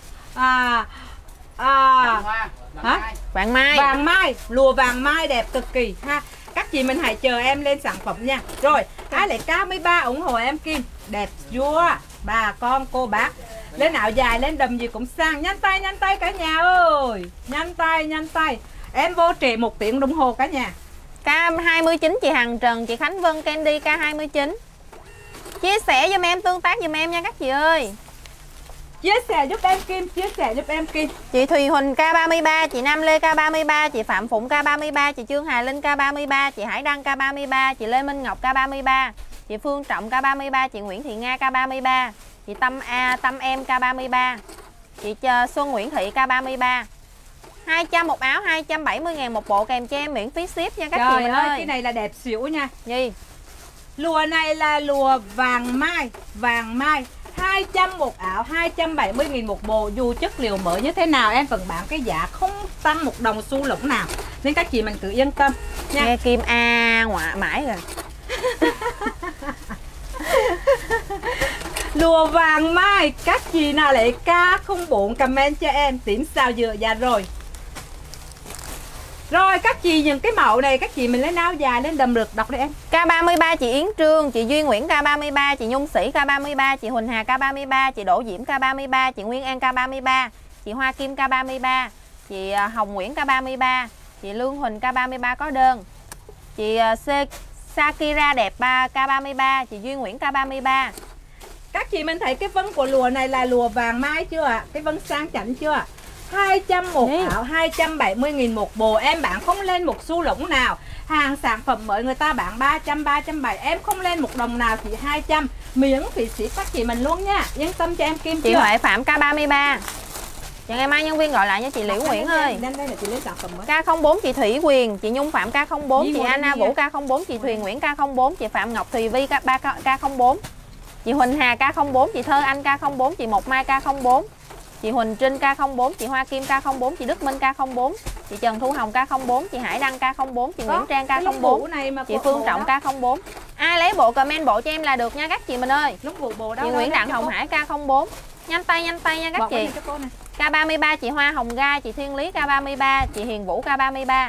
Hả? Vàng mai. Vàng mai, lụa vàng mai đẹp cực kỳ ha. Các chị mình hãy chờ em lên sản phẩm nha. Rồi, ai lại K13 ủng hộ em Kim. Đẹp chưa? Bà con cô bác. Lên áo dài, lên đầm gì cũng sang. Nhanh tay cả nhà ơi. Nhanh tay. Em vô trễ 1 tiếng đồng hồ cả nhà. K29 chị Hằng Trần, chị Khánh Vân Candy K29. Chia sẻ giùm em, tương tác giùm em nha các chị ơi. Chia sẻ giúp em Kim, chia sẻ giúp em Kim. Chị Thùy Huỳnh K33, chị Nam Lê K33, chị Phạm Phụng K33, chị Trương Hà Linh K33, chị Hải Đăng K33, chị Lê Minh Ngọc K33, chị Phương Trọng K33, chị Nguyễn Thị Nga K33, chị Tâm Em K33, chị Xuân Nguyễn Thị K33. 200 một áo, 270.000 một bộ, kèm cho em miễn phí ship nha các chị mình ơi. Cái này là đẹp xỉu nha. Gì? Lụa này là lụa vàng mai 200 một áo, 270.000 một bộ. Dù chất liệu mới như thế nào em vẫn bán cái giá không tăng 1 đồng xu lũng nào. Nên các chị mình cứ yên tâm nha. Nghe Kim A ngoạ mãi rồi. Lụa vàng mai, các chị nào lại K04 comment cho em. Tím sao dừa, dạ rồi. Rồi các chị những cái mẫu này các chị mình lấy áo dài lên đầm rực đọc đi em. K33 chị Yến Trương, chị Duy Nguyễn K33, chị Nhung Sĩ K33, chị Huỳnh Hà K33, chị Đỗ Diễm K33, chị Nguyên An K33, chị Hoa Kim K33, chị Hồng Nguyễn K33, chị Lương Huỳnh K33 có đơn. Chị Sakira đẹp K33, chị Duy Nguyễn K33. Các chị mình thấy cái vân của lụa này là lụa vàng mai chưa ạ? Cái vân sang chảnh chưa ạ? 200 một áo, 270.000 một bộ. Em bán không lên 1 xu lũng nào. Hàng sản phẩm mới người ta bán 300, 370. Em không lên 1 đồng nào, chỉ 200. Miễn phí ship các chị mình luôn nha. Yên tâm cho em Kim Chị chưa? Huệ Phạm K33. Chị ngày mai nhân viên gọi lại nha chị Liễu Nguyễn ơi. Đây là chị lấy sản phẩm mới. K04 chị Thủy Quyền, chị Nhung Phạm K04, chị Anna Vũ K04, chị Thùy Nguyễn K04, chị Phạm Ngọc Thùy Vi K04, chị Huỳnh Hà K04, chị Thơ Anh K04, chị Một Mai K04, chị Huỳnh Trinh K04, chị Hoa Kim K04, chị Đức Minh K04, chị Trần Thu Hồng K04, chị Hải Đăng K04, chị Nguyễn Trang K04, chị Phương Trọng K04. Ai lấy bộ comment bộ cho em là được nha các chị mình ơi. Lông vũ bộ đâu? Chị Nguyễn Đặng Hồng Hải K04. Nhanh tay nha các chị. K33 chị Hoa Hồng Ga, chị Thiên Lý K33, chị Hiền Vũ K33.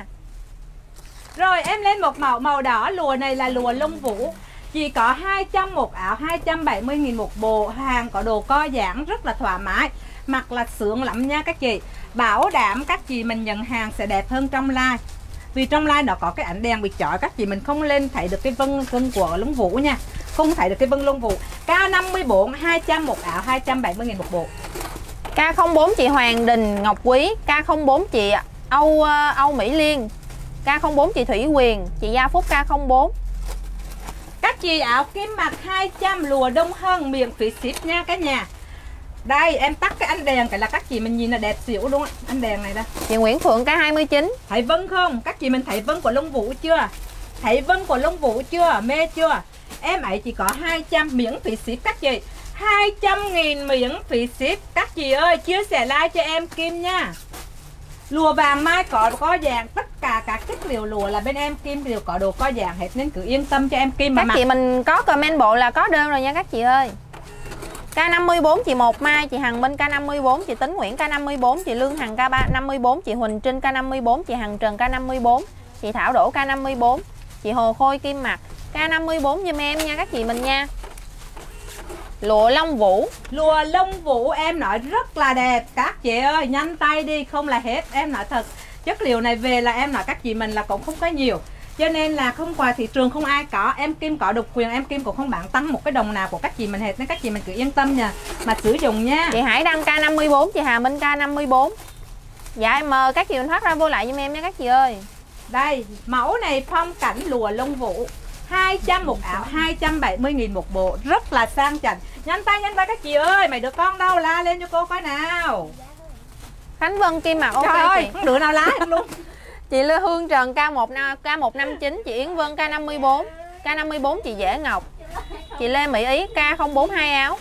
Rồi em lên một màu đỏ, lùa này là lùa lông vũ. Chỉ có 200 một áo, 270.000 một bộ. Hàng có đồ co giãn rất là thoải mái, mặc là sướng lắm nha các chị. Bảo đảm các chị mình nhận hàng sẽ đẹp hơn trong live. Vì trong live nó có cái ảnh đèn bị chói, các chị mình không lên thấy được cái vân của lông vũ nha. Không thấy được cái vân lông vũ. K54 200 một áo, 270.000 một bộ. K04 chị Hoàng Đình Ngọc Quý, K04 chị Âu Mỹ Liên, K04 chị Thủy Quyền, chị Gia Phúc K04. Các chị áo kim mặt 200 lùa đông hơn, miệng phí ship nha cả nhà. Đây em tắt cái ánh đèn cái là các chị mình nhìn là đẹp xỉu đúng không? Ánh đèn này đây. Chị Nguyễn Phượng K29. Thấy vân không? Các chị mình thấy vân của lông vũ chưa? Thấy vân của lông vũ chưa? Mê chưa? Em ấy chỉ có 200 miễn phí ship các chị. 200.000 miễn phí ship. Các chị ơi chia sẻ like cho em Kim nha. Lùa vàng mai có dạng, tất cả các chất liệu lùa là bên em Kim đều có đồ co dạng hết, nên cứ yên tâm cho em Kim mà các chị mình có comment bộ là có đơn rồi nha các chị ơi. K54 chị Một Mai, chị Hằng Minh K54, chị Tính Nguyễn K54, chị Lương Hằng K54, chị Huỳnh Trinh K54, chị Hằng Trần K54, chị Thảo Đỗ K54, chị Hồ Khôi Kim Mặt K54 giùm em nha các chị mình nha. Lụa lông vũ. Lụa lông vũ em nói rất là đẹp các chị ơi, nhanh tay đi không là hết. Em nói thật, chất liệu này về là em nói các chị mình là cũng không có nhiều, cho nên là không qua thị trường không ai có. Em Kim có độc quyền, em Kim cũng không bán tăng một cái đồng nào của các chị mình hết, nên các chị mình cứ yên tâm nha mà sử dụng nha. Chị Hải Đăng K54, chị Hà Minh K54. Dạ em mời các chị mình thoát ra vô lại giùm em nha các chị ơi. Đây mẫu này phong cảnh lụa lông vũ, 200 một áo, 270.000 một bộ, rất là sang chảnh. Nhanh tay các chị ơi, mày được con đâu la lên cho cô coi nào. Khánh Vân Kim Mặt ok. Trời ơi, chị. không được nào lá luôn. Chị Lê Hương Trần K159, chị Yến Vân K54, K54 chị Dễ Ngọc, chị Lê Mỹ Ý K042 áo.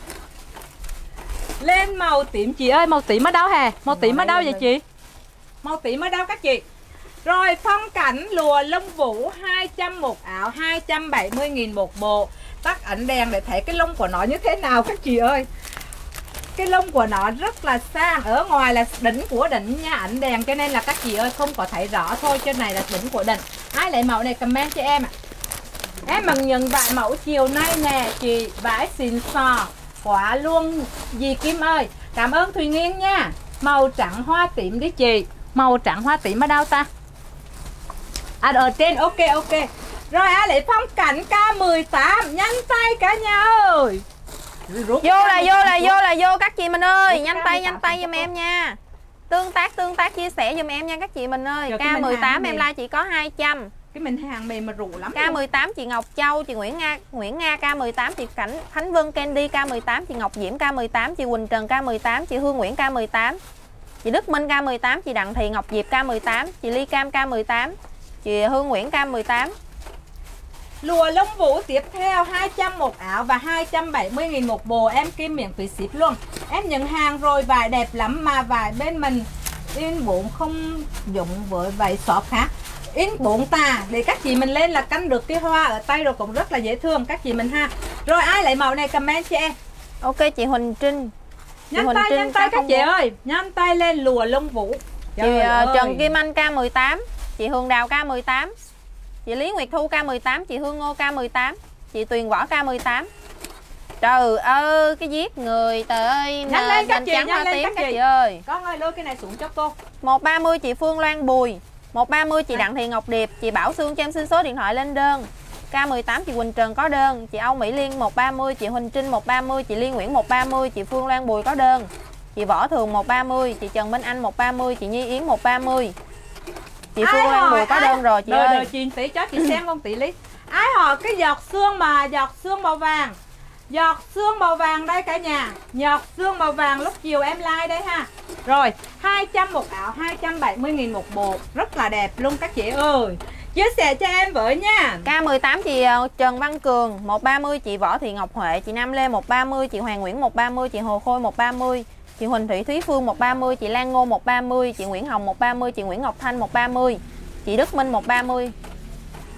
Lên màu tím chị ơi, màu tím ở đâu hè? Màu tím ở đâu vậy chị? Màu tím ở đâu các chị? Rồi phong cảnh lùa lông vũ 200 một áo, 270.000 một bộ. Tắt ảnh đèn để thấy cái lông của nó như thế nào các chị ơi. Cái lông của nó rất là sang, ở ngoài là đỉnh của đỉnh nha, ảnh đèn cho nên là các chị ơi không có thấy rõ thôi, trên này là đỉnh của đỉnh. Ai lấy mẫu này comment cho em ạ. Em bằng nhận vải mẫu chiều nay nè chị, vải xịn sò quá luôn dì Kim ơi. Cảm ơn Thùy Nghiên nha. Màu trắng hoa tím đi chị. Màu trắng hoa tím ở đâu ta? À ở trên, ok. Rồi ai lấy phong cảnh K18, nhanh tay cả nhà ơi. Vô các chị mình ơi, nhanh tay giùm em nha. Tương tác chia sẻ giùm em nha các chị mình ơi. K18 em like chỉ có 200. Cái mình hàng mềm mà rủ lắm. K18 chị Ngọc Châu, chị Nguyễn Nga K18, chị Khánh Vân Candy K18, chị Ngọc Diễm K18, chị Quỳnh Trần K18, chị Hương Nguyễn K18, chị Đức Minh K18, chị Đặng Thị Ngọc Diệp K18, chị Ly Cam K18, chị Hương Nguyễn K18. Lụa lông vũ tiếp theo 200 một áo và 270.000 một bộ, em Kim miễn phí ship luôn. Em nhận hàng rồi, vải đẹp lắm mà vải bên mình in 4 không dụng với vải shop khác. In 4 tà để các chị mình lên là canh được cái hoa ở tay rồi cũng rất là dễ thương các chị mình ha. Rồi ai lấy màu này comment cho em. Ok chị Huỳnh Trinh. Nhanh tay các chị ơi, nhanh tay lên lụa lông vũ. Chị Trần Kim Anh K18, chị Hương Đào K18, chị Lý Nguyệt Thu K18, chị Hương Ngô K18, chị Tuyền Võ K18. Trời ơi cái giết người, trời ơi. Nhanh lên các chị, nhanh lên các chị ơi. Con ơi lôi cái này xuống cho cô. 130 chị Phương Loan Bùi, 130 chị Đặng Thị Ngọc Điệp, chị Bảo Sương cho em xin số điện thoại lên đơn. K18 chị Quỳnh Trần có đơn, chị Âu Mỹ Liên 130, chị Huỳnh Trinh 130, chị Liên Nguyễn 130, chị Phương Loan Bùi có đơn, chị Võ Thường 130, chị Trần Minh Anh 130, chị Nhi Yến 130. Chị Phương Loan Bùi có đơn rồi chị ơi. Rồi chị tí cho chị xem con tỷ lý. Ai hỏi cái giọt xương mà giọt xương màu vàng. Giọt xương màu vàng đây cả nhà. Giọt xương màu vàng lúc chiều em like đây ha. Rồi 200 một áo, 270.000 một bộ, rất là đẹp luôn các chị ơi. Chia sẻ cho em với nha. K18 chị Trần Văn Cường 130, chị Võ Thị Ngọc Huệ, chị Nam Lê 130, chị Hoàng Nguyễn 130, chị Hồ Khôi 130, chị Huỳnh Thủy Thúy Phương 130, chị Lan Ngô 130, chị Nguyễn Hồng 130, chị Nguyễn Ngọc Thanh 130, chị Đức Minh 130.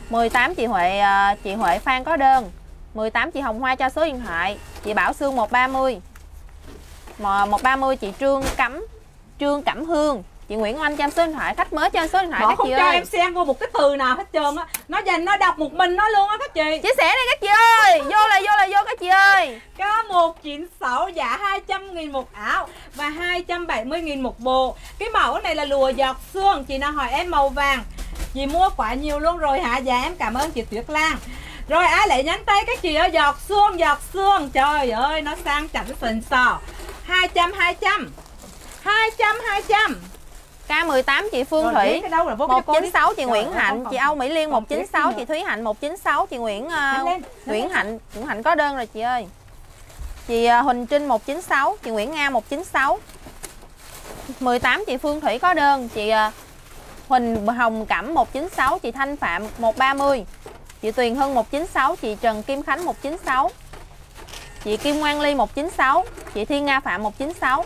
18 chị Huệ Phan có đơn. 18 chị Hồng Hoa cho số điện thoại. Chị Bảo Sương 130. 130 chị Trương Cẩm Hương. Chị Nguyễn Oanh cho em số điện thoại. Khách mới cho em số điện thoại các không chị cho ơi. em xen vô một cái từ nào hết trơn á. Nó dành nó đọc một mình nó luôn á các chị. Chia sẻ đi các chị ơi. Vô các chị ơi. K196 dạ 200.000 một áo và 270.000 một bộ. Cái mẫu này là lụa giọt xương. Chị nào hỏi em màu vàng, chị mua quá nhiều luôn rồi hả? Dạ em cảm ơn chị Tuyết Lan. Rồi ai lại nhắn tay các chị ơi, giọt xương. Trời ơi nó sang chảnh sình sò. 200. K18 chị Phương Rồi, Thủy. cái đâu là 196 chị Nguyễn Trời Hạnh, ơi, chị Âu Mỹ Liên còn 196, tiếp chị Thúy Hạnh 196, chị Nguyễn lên. Hạnh có đơn rồi chị ơi. Chị Huỳnh Trinh 196, chị Nguyễn Nga 196. 18 chị Phương Thủy có đơn, chị Huỳnh Hồng Cẩm 196, chị Thanh Phạm 130. Chị Tuyền Hưng 196, chị Trần Kim Khánh 196. Chị Kim Ngoan Ly 196, chị Thiên Nga Phạm 196.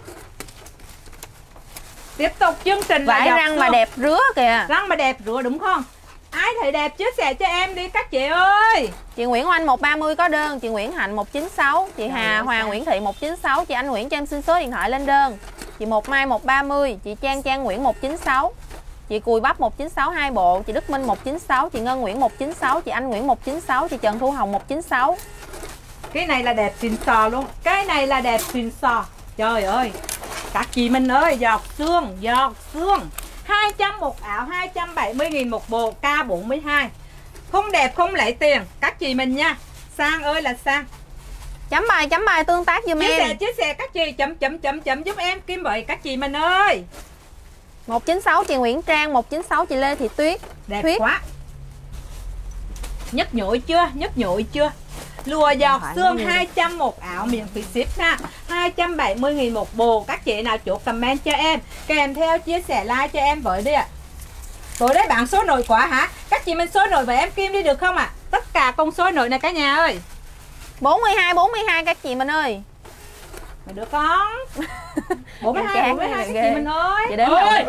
Tiếp tục chương trình là vải giọt răng xương. mà đẹp rứa kìa. Răng mà đẹp rửa đúng không? Ai thấy đẹp chia sẻ cho em đi các chị ơi. Chị Nguyễn Oanh 130 có đơn, chị Nguyễn Hạnh 196, chị Hà ơi, Hoàng sao? Nguyễn Thị 196, chị Anh Nguyễn cho em xin số điện thoại lên đơn. Chị Một Mai 130, chị Trang Nguyễn 196, chị Cùi Bắp 196 2 bộ, chị Đức Minh 196, chị Ngân Nguyễn 196, chị Anh Nguyễn 196, chị Trần Thu Hồng 196. Cái này là đẹp xịn sò luôn. Cái này là đẹp xịn sò. Trời ơi các chị mình ơi, giọt xương 200 một áo, 270.000 một bộ, K42. Không đẹp không lấy tiền các chị mình nha. Sang ơi là sang. Chấm bài tương tác giùm em. Chia sẻ các chị chấm giúp em Kim Bậy các chị mình ơi. 196 chị Nguyễn Trang, 196 chị Lê Thị Tuyết. Đẹp Thuyết. quá. Nhấp nhội chưa? Lùa giọt xương 200 một áo, miễn phí ship ha. 270.000 một bộ. Các chị nào chốt comment cho em, kèm theo chia sẻ like cho em với đi ạ. Tối đấy bạn số nổi quá hả? Các chị mình số nổi với em Kim đi được không ạ? Tất cả con số nổi này cả nhà ơi. 42 các chị mình ơi. Mày được con. 42 các chị mình ơi. Chị đếm ơi.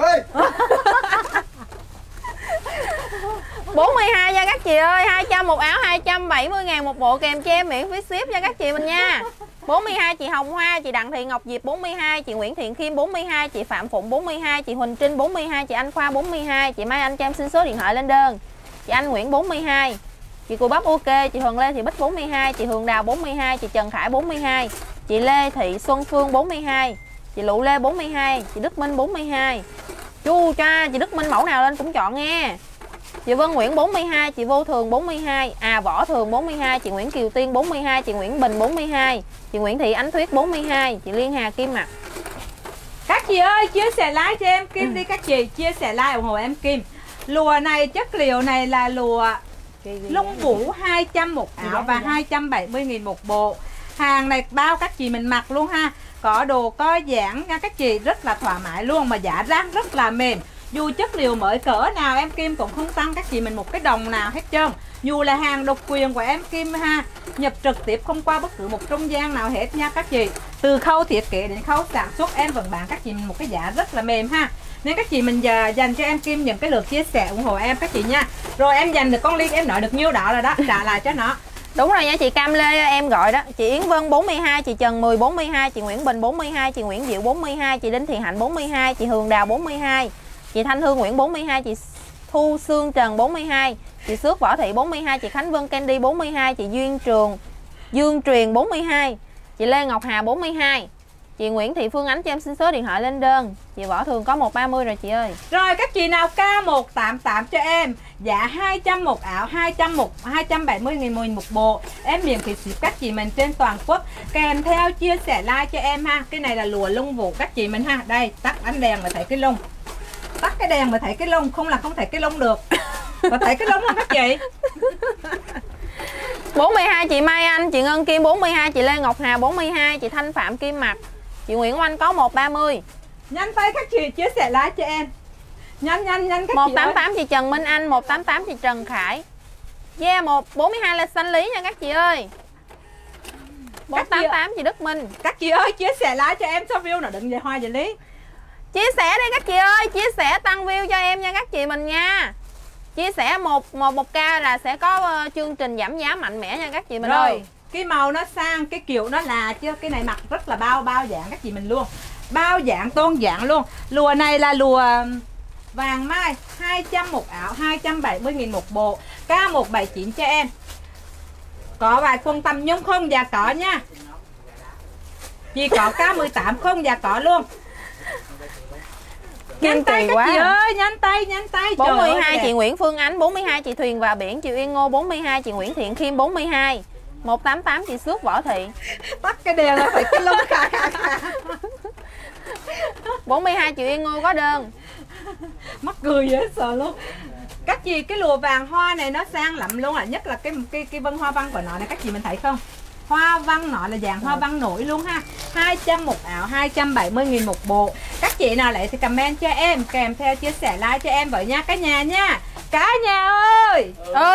42 nha các chị ơi, 200 một áo, 270.000 một bộ, kèm cho em miễn phí ship nha các chị mình nha. 42 chị Hồng Hoa, chị Đặng Thị Ngọc Diệp 42, chị Nguyễn Thiện Kim 42, chị Phạm Phụng 42, chị Huỳnh Trinh 42, chị Anh Khoa 42, chị Mai Anh cho em xin số điện thoại lên đơn. Chị Anh Nguyễn 42, chị Cùi Bắp ok, chị Huân Lê Thị Bích 42, chị Hường Đào 42, chị Trần Khải 42, chị Lê Thị Xuân Phương 42, chị Lụ Lê 42, chị Đức Minh 42. Chu cha, chị Đức Minh mẫu nào lên cũng chọn nghe. Chị Vân Nguyễn 42, chị Vô Thường 42, Võ Thường 42, chị Nguyễn Kiều Tiên 42, chị Nguyễn Bình 42, chị Nguyễn Thị Ánh Thuyết 42, chị Liên Hà Kim Mặt. Các chị ơi chia sẻ like cho em Kim đi các chị, chia sẻ like ủng hộ em Kim. Lùa này chất liệu này là lùa lông vũ 200 một áo và 270.000 một bộ. Hàng này bao các chị mình mặc luôn ha. Có đồ co giãn nha các chị, rất là thoải mái luôn mà giá răng rất là mềm. Dù chất liệu mới cỡ nào em Kim cũng không tăng các chị mình một cái đồng nào hết trơn. Dù là hàng độc quyền của em Kim ha, nhập trực tiếp không qua bất cứ một trung gian nào hết nha các chị. Từ khâu thiết kế đến khâu sản xuất em vẫn bán các chị mình một cái giá rất là mềm ha. Nên các chị mình dành cho em Kim những cái lượt chia sẻ ủng hộ em các chị nha. Rồi em dành được con Liên em nói được nhiêu đó là đó, trả lại cho nó. Đúng rồi nha chị Cam Lê em gọi đó. Chị Yến Vân 42, chị Trần 10 42, chị Nguyễn Bình 42, chị Nguyễn Diệu 42, chị Đinh Thị Hạnh 42, chị Hường Đào 42, chị Thanh Hương Nguyễn 42, chị Thu Sương Trần 42, chị Xước Võ Thị 42, chị Khánh Vân Candy 42, chị Dương Truyền 42, chị Lê Ngọc Hà 42, chị Nguyễn Thị Phương Ánh cho em xin số điện thoại lên đơn. Chị Võ Thường có 130 rồi chị ơi. Rồi các chị nào K188 cho em, giá 200 một áo, 270.000 một bộ. Em miễn phí ship các chị mình trên toàn quốc, kèm theo chia sẻ like cho em ha. Cái này là lụa lông vũ các chị mình ha. Đây, tắt ánh đèn mà thấy cái lông. Tắt cái đèn mà thấy cái lông, không là không thấy cái lông được. Và thấy cái lông không các chị? 42 chị Mai Anh, chị Ngân Kim 42, chị Lê Ngọc Hà 42, chị Thanh Phạm Kim Mặt, chị Nguyễn Oanh có 130. Nhanh tay các chị chia sẻ like cho em. Nhanh các chị 188 chị Trần Minh Anh, 188 chị Trần Khải. Yeah, 142 là xanh lý nha các chị ơi. 188 chị Đức Minh. Các chị ơi chia sẻ like cho em số view nào đừng về hoa vậy Lý. Chia sẻ đi các chị ơi, chia sẻ tăng view cho em nha các chị mình nha. Chia sẻ một k là sẽ có chương trình giảm giá mạnh mẽ nha các chị mình Rồi ơi. cái màu nó sang, cái kiểu nó là chứ cái này mặc rất là bao dạng các chị mình luôn, bao dạng tôn dạng luôn. Lùa này là lùa vàng mai, 200 một áo, 270.000 một bộ, K179 cho em. Có vài khuôn tầm nhung không? Dạ có nha. Chị có K18 không? Dạ có luôn. Nhanh tay các chị ơi, nhanh tay. 42 chị Nguyễn Phương Ánh, 42 chị Thuyền và Biển, chị Uyên Ngô, 42 chị Nguyễn Thiện Khiêm, 42 188 chị Xước Võ Thị. Tắt cái đèn là phải cái lông khà. 42 chị Uyên Ngô có đơn. Mắc cười dễ sợ luôn. Các chị cái lùa vàng hoa này nó sang lắm luôn à, nhất là cái vân hoa văn của nó này, các chị mình thấy không? Hoa văn nó là dạng hoa văn nổi luôn ha. 200 một áo, 270.000 một bộ. Các chị nào lấy thì comment cho em, kèm theo chia sẻ like cho em với nha cả nhà nha. Cả nhà ơi.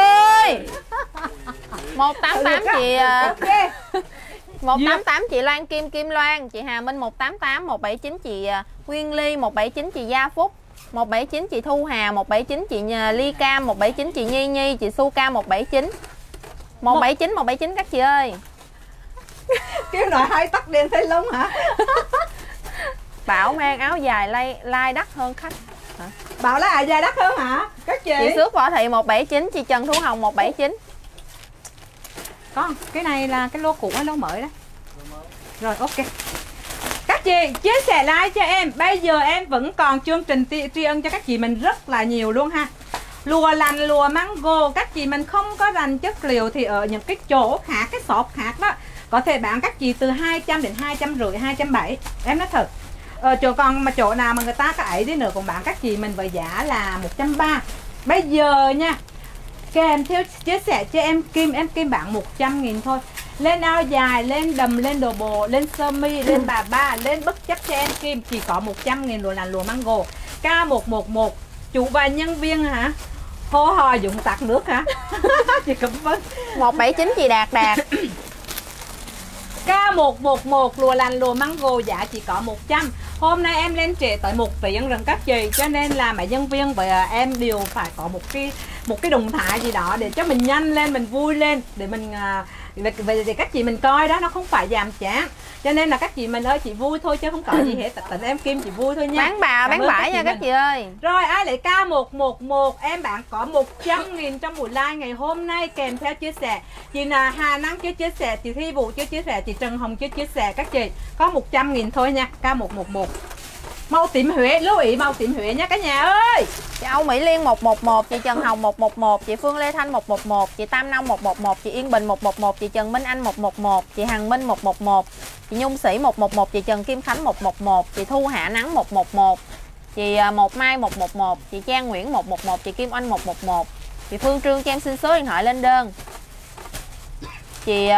188 chị Ok. 188 chị Loan Kim Loan, chị Hà Minh 188, 179 chị Nguyên Ly, 179 chị Gia Phúc, 179 chị Thu Hà, 179 chị Ly Cam, 179 chị Nhi, chị Su Cam 179. 179 các chị ơi. Kêu nói hai tắt đèn thấy lông hả? Bảo mang áo dài lai đắt hơn khách. Bảo là dài đắt hơn hả? Các chị. Chị Xước Võ Thị 179, chị Trần Thu Hồng 179. Con, cái này là cái lô cũ hay lô mới đó? Rồi ok. Các chị chia sẻ like cho em. Bây giờ em vẫn còn chương trình tri ân cho các chị mình rất là nhiều luôn ha. Lùa lành, lùa mango, các chị mình không có rành chất liệu thì ở những cái chỗ khác, cái shop khác đó có thể bán các chị từ 200 đến 250, 270. Em nói thật. Chỗ còn mà chỗ nào mà người ta cái ấy đi nữa cũng bán các chị mình với giá là 130. Bây giờ nha, kèm theo chia sẻ cho em Kim bán 100.000 thôi. Lên áo dài, lên đầm, lên đồ bồ, lên sơ mi, lên bà ba, lên bất chấp cho em Kim chỉ có 100.000 lùa lành lùa mango. K111. Chủ và nhân viên hả? Hô hò dụng tạt nước hả? Chị Cẩm Vân. 179 chị Đạt. K111 lùa lành lùa mango giá chỉ có 100. Hôm nay em lên trễ tới 1 tiếng rồi các chị, cho nên là mấy nhân viên với em đều phải có một cái động thái gì đó để cho mình nhanh lên, mình vui lên, để mình về các chị mình coi đó, nó không phải giảm chán. Cho nên là các chị mình ơi, chị vui thôi chứ không có gì hết. Tận em Kim chị vui thôi nha. Bán bà bán bãi nha các chị ơi. Rồi ai lại K111 em bạn có 100.000 trong buổi live ngày hôm nay, kèm theo chia sẻ. Chị là Hà Năng chưa chia sẻ, chị Thi Vũ chưa chia sẻ, chị Trần Hồng chưa chia sẻ, các chị có 100.000 thôi nha. K111 màu tím Huế, lưu ý màu tím Huế nha cả nhà ơi. Chị Âu Mỹ Liên 111, chị Trần Hồng 111, chị Phương Lê Thanh 111, chị Tam Nông 111, chị Yên Bình 111, chị Trần Minh Anh 111, chị Hằng Minh 111, chị Nhung Sĩ 111, chị Trần Kim Khánh 111, chị Thu Hạ Nắng 111, chị Một Mai 111, chị Trang Nguyễn 111, chị Kim Anh 111, chị Phương Trương cho em xin số điện thoại lên đơn. Chị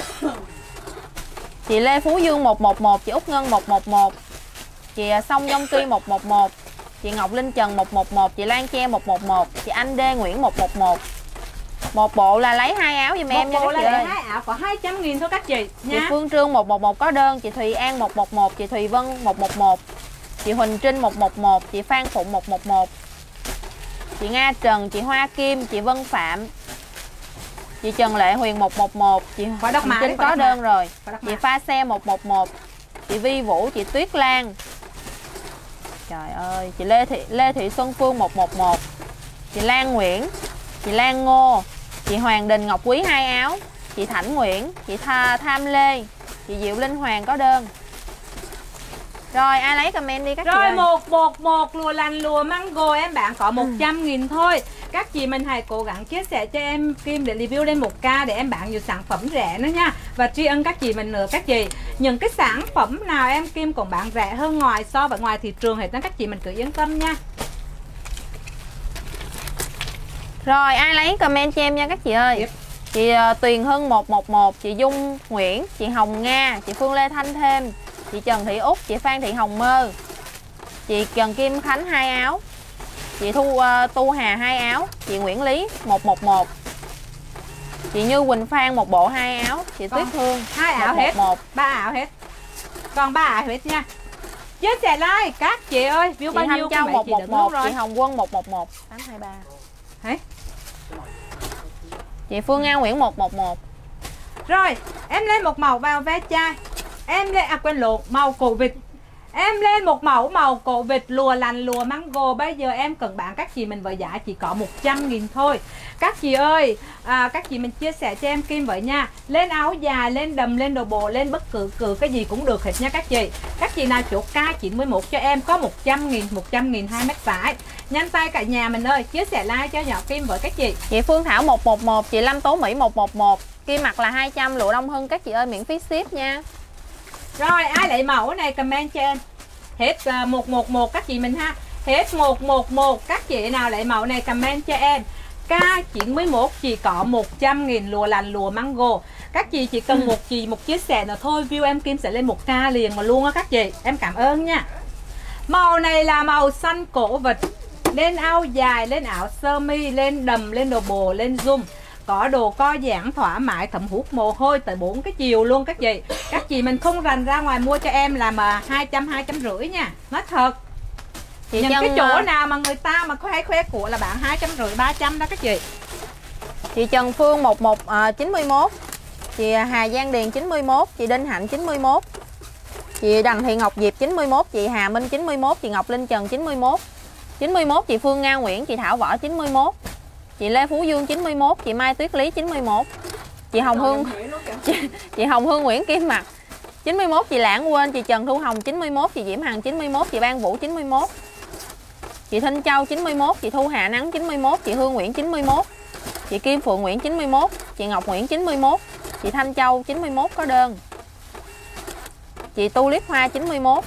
Lê Phú Dương 111, chị Úc Ngân 111, chị Song Dông Ki 111, chị Ngọc Linh Trần 111, chị Lan Che 111, chị Anh Đê Nguyễn 111. Một bộ là lấy 2 áo giùm em nha các chị ơi. 2 áo có 200.000 thôi các chị nha. Chị Phương Trương 111 có đơn, chị Thùy An 111, chị Thùy Vân 111, chị Huỳnh Trinh 111, chị Phan Phụng 111, chị Nga Trần, chị Hoa Kim, chị Vân Phạm, chị Trần Lệ Huyền 111, chị Huỳnh Trinh có đơn rồi, chị Pha Xe 111, chị Vi Vũ, chị Tuyết Lan. Trời ơi, chị Lê Thị Xuân Phương 111, chị Lan Nguyễn, chị Lan Ngô, chị Hoàng Đình Ngọc Quý 2 áo, chị Thảnh Nguyễn, chị Tham Lê, chị Diệu Linh Hoàng có đơn. Rồi ai lấy comment đi các chị ơi. Rồi 111 lùa lành lùa mango em bạn có 100.000 thôi. Các chị mình hãy cố gắng chia sẻ cho em Kim để review lên 1k để em bán nhiều sản phẩm rẻ nữa nha. Và tri ân các chị mình nữa các chị. Những cái sản phẩm nào em Kim cũng bán rẻ hơn ngoài so với ngoài thị trường hết nên các chị mình cứ yên tâm nha. Rồi ai lấy comment cho em nha các chị ơi. Chị Tuyền Hưng 111, chị Dung Nguyễn, chị Hồng Nga, chị Phương Lê Thanh Thêm, chị Trần Thị Úc, chị Phan Thị Hồng Mơ, chị Trần Kim Khánh 2 áo, chị Tu Hà 2 áo, chị Nguyễn Lý 111, chị Như Quỳnh Phan một bộ 2 áo, chị Tuyết Hương 2 áo 111. hết, 3 áo hết. Còn 3 áo hết nha. Chia sẻ like các chị ơi, view bao nhiêu Thanh Châu 111, chị Hồng Quân 111, 823. Đấy. Chị Phương Nga Nguyễn 111. Rồi em lên một màu vào ve chai. Em lên quên lộn, màu cổ vịt. Em lên một mẫu màu cổ vịt lùa lành lùa mango. Bây giờ em cần bạn các chị mình với giá chỉ có 100.000 thôi. Các chị ơi, các chị mình chia sẻ cho em Kim với nha. Lên áo dài, lên đầm, lên đồ bộ, lên bất cứ cái gì cũng được hết nha các chị. Các chị nào chốt K91 cho em có 100.000 2 mét vải. Nhanh tay cả nhà mình ơi, chia sẻ like cho nhỏ Kim với các chị. Chị Phương Thảo 111, chị Lâm Tố Mỹ 111. Kim mặc là 200, lụa Đông Hưng các chị ơi, miễn phí ship nha. Rồi ai lấy mẫu này comment cho em. Hết 111 các chị mình ha. Hết 111 các chị nào lấy mẫu này comment cho em. K91 chỉ có 100.000 lùa lành lùa mango. Các chị chỉ cần một chia sẻ nữa thôi, view em Kim sẽ lên 1k liền mà luôn á các chị. Em cảm ơn nha. Màu này là màu xanh cổ vịt. Lên áo dài, lên áo sơ mi, lên đầm, lên đồ bồ, lên zoom. Có đồ co giãn thoải mái, thấm hút mồ hôi tới 4 cái chiều luôn các chị. Các chị mình không rành ra ngoài mua cho em là mà 200, 250 nha. Nói thật. Chị Những Trân, cái chỗ nào mà người ta mà có hay khoe của là bạn 250, 300 đó các chị. Chị Trần Phương 91. Chị Hà Giang Điền 91. Chị Đinh Hạnh 91. Chị Đặng Thị Ngọc Diệp 91. Chị Hà Minh 91. Chị Ngọc Linh Trần 91. 91 chị Phương Nga Nguyễn. Chị Thảo Võ 91. Chị Lê Phú Dương 91. Chị Mai Tuyết Lý 91. Chị Hồng Hương chị Hồng Hương Nguyễn Kim Mặc 91. Chị Lãng Quên. Chị Trần Thu Hồng 91. Chị Diễm Hằng 91. Chị Ban Vũ 91. Chị Thinh Châu 91. Chị Thu Hà Nắng 91. Chị Hương Nguyễn 91. Chị Kim Phượng Nguyễn 91. Chị Ngọc Nguyễn 91. Chị Thanh Châu 91 có đơn. Chị Tulip Hoa 91.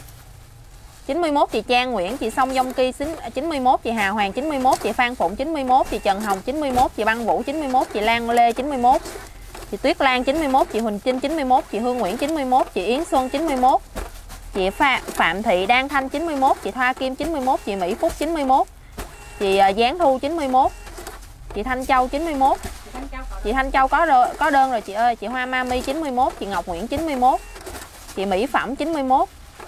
91 chị Trang Nguyễn. Chị Song Dông Ki 91. Chị Hà Hoàng 91. Chị Phan Phụng 91. Chị Trần Hồng 91. Chị Băng Vũ 91. Chị Lan Lê 91. Chị Tuyết Lan 91. Chị Huỳnh Trinh 91. Chị Hương Nguyễn 91. Chị Yến Xuân 91. Chị Phạm Thị Đan Thanh 91. Chị Thoa Kim 91. Chị Mỹ Phúc 91. Chị Giáng Thu 91. Chị Thanh Châu 91. Chị Thanh Châu có đơn rồi chị ơi. Chị Hoa Mami 91. Chị Ngọc Nguyễn 91. Chị Mỹ Phẩm 91.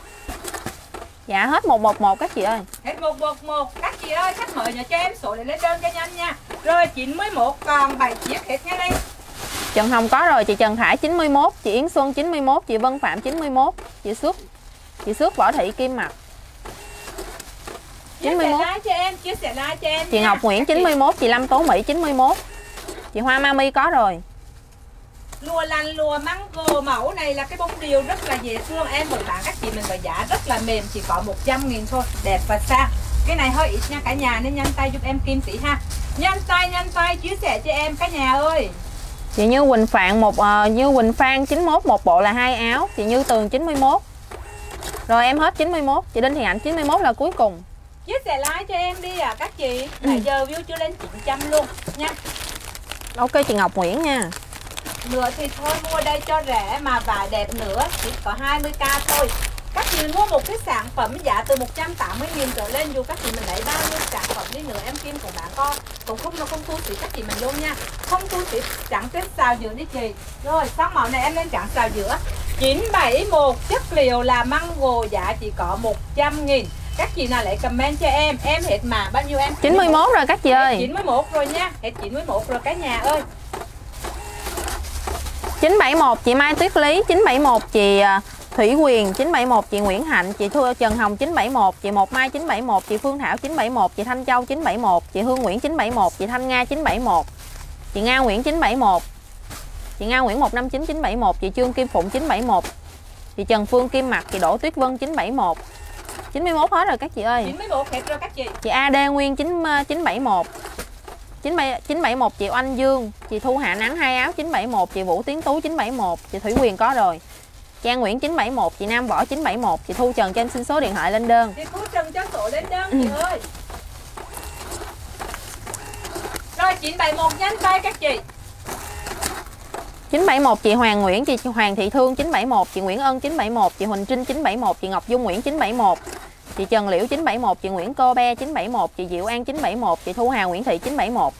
Dạ hết 111 các chị ơi. Hết 111 các chị ơi, khách mời nhờ cho em số để lên đơn cho nhanh nha. Rồi 91 còn 7 chiếc hết nha đi. Trần Hồng có rồi, chị Trần Khải 91, chị Yến Xuân 91, chị Vân Phạm 91, chị Xước Võ Thị Kim Mặc 91. Chia sẻ like cho em, chia sẻ like cho em. Chị nha. Ngọc Nguyễn 91, chị Lâm Tố Mỹ 91. Chị Hoa Mami có rồi. Lùa lành lùa mango, mẫu này là cái bông điều rất là dễ thương. Em với bạn các chị mình có giá rất là mềm, chỉ có 100.000 thôi, đẹp và sang. Cái này hơi ít nha cả nhà nên nhanh tay giúp em Kim tỷ ha. Nhanh tay chia sẻ cho em cả nhà ơi. Chị Như Quỳnh Phạn Như Quỳnh Phan 91, một bộ là 2 áo. Chị Như Tường 91. Rồi em hết 91. Chị Đinh Thị Hạnh 91 là cuối cùng. Chia sẻ like cho em đi các chị. Nãy giờ view chưa lên 900 luôn nha. Ok chị Ngọc Nguyễn nha. Nữa thì thôi mua đây cho rẻ mà vải đẹp nữa, chỉ có 20k thôi. Các chị mua một cái sản phẩm giá từ 180.000 trở lên, dù các chị mình lấy bao nhiêu sản phẩm đi nữa em Kim của bạn con cũng không thu phí các chị mình luôn nha. Không thu phí trắng tuyết xào giữa đi chị. Rồi xong màu này em lên trắng xào giữa 971, chất liệu là mango, giá chỉ có 100.000. Các chị nào lấy comment cho em hết mà bao nhiêu em? 91 rồi các chị ơi. 91 rồi nha, hết 91 rồi cả nhà ơi. 971 chị Mai Tuyết Lý, 971 chị Thủy Quyền, 971 chị Nguyễn Hạnh, chị Trần Hồng 971, chị Một Mai 971, chị Phương Thảo 971, chị Thanh Châu 971, chị Hương Nguyễn 971, chị Thanh Nga 971, chị Nga Nguyễn 971, chị Nga Nguyễn 159 971, chị Trương Kim Phụng 971, chị Trần Phương Kim Mặc, chị Đỗ Tuyết Vân 971. 91 hết rồi các chị ơi. 91 hết rồi các chị. Chị AD Nguyên 971. 971 chị Oanh Dương, chị Thu Hạ Nắng 2 áo 971, chị Vũ Tiến Tú 971, chị Thủy Quyền có rồi. Trang Nguyễn 971, chị Nam Võ 971, chị Thu Trần cho em xin số điện thoại lên đơn. Chị Thu Trần cho số lên đơn chị ơi. Rồi 971 nhanh tay các chị. 971 chị Hoàng Nguyễn, chị Hoàng Thị Thương 971, chị Nguyễn Ân 971, chị Huỳnh Trinh 971, chị Ngọc Dung Nguyễn 971, chị Trần Liễu 971, chị Nguyễn Cô Be 971, chị Diệu An 971, chị Thu Hà Nguyễn Thị 971.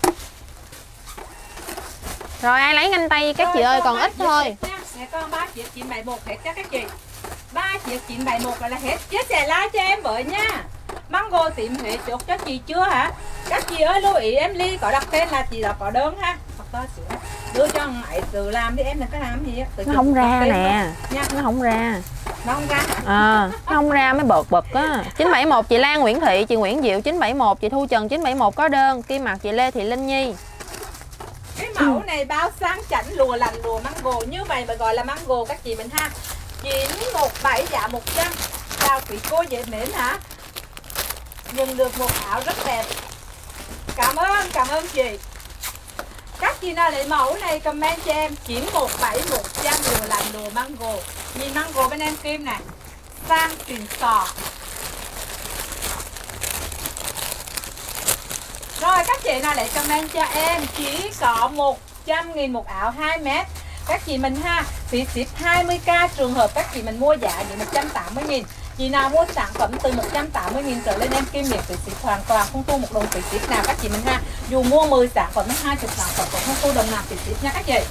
Rồi ai lấy nhanh tay các chị ơi, còn ít thôi. Nè con 3 chiếc 971 hết cho các chị. 3 chiếc 971 là hết. Chia sẻ like cho em với nha. Mango tím Huế chốt cho chị chưa hả? Các chị ơi lưu ý em Ly có đặt tên là chị là có đơn ha. Hoặc to xíu đưa cho mày tự làm đi em, đừng có làm gì á. Nó không ra nè nha. Nó không ra. Nó không ra hả? Nó không ra mới bợt bực á. 971 chị Lan Nguyễn Thị, chị Nguyễn Diệu 971, chị Thu Trần 971 có đơn. Kim Mặt chị Lê Thị Linh Nhi. Cái mẫu này bao sang chảnh lùa lành lùa mango, như vậy mà gọi là mango các chị mình ha. 917 dạ 100. Chào quý cô dễ mến hả? Nhận được một áo rất đẹp. Cảm ơn chị. Các chị nào lấy mẫu này comment cho em. 917 100 lùa lành lùa mango. Nhìn mango bên em Kim này, sang xịn sò. Rồi các chị nào lấy comment cho em. Chỉ có 100.000 một áo 2 mét. Các chị mình ha, phí ship 20k. Trường hợp các chị mình mua giá thì 180.000. Chị nào mua sản phẩm từ 180.000 trở lên em Kim miễn phí ship hoàn toàn, không thu một đồng phí ship nào các chị mình ha. Dù mua 10 sản phẩm đến 20 sản phẩm cũng không thu đồng nào phí ship nha các chị.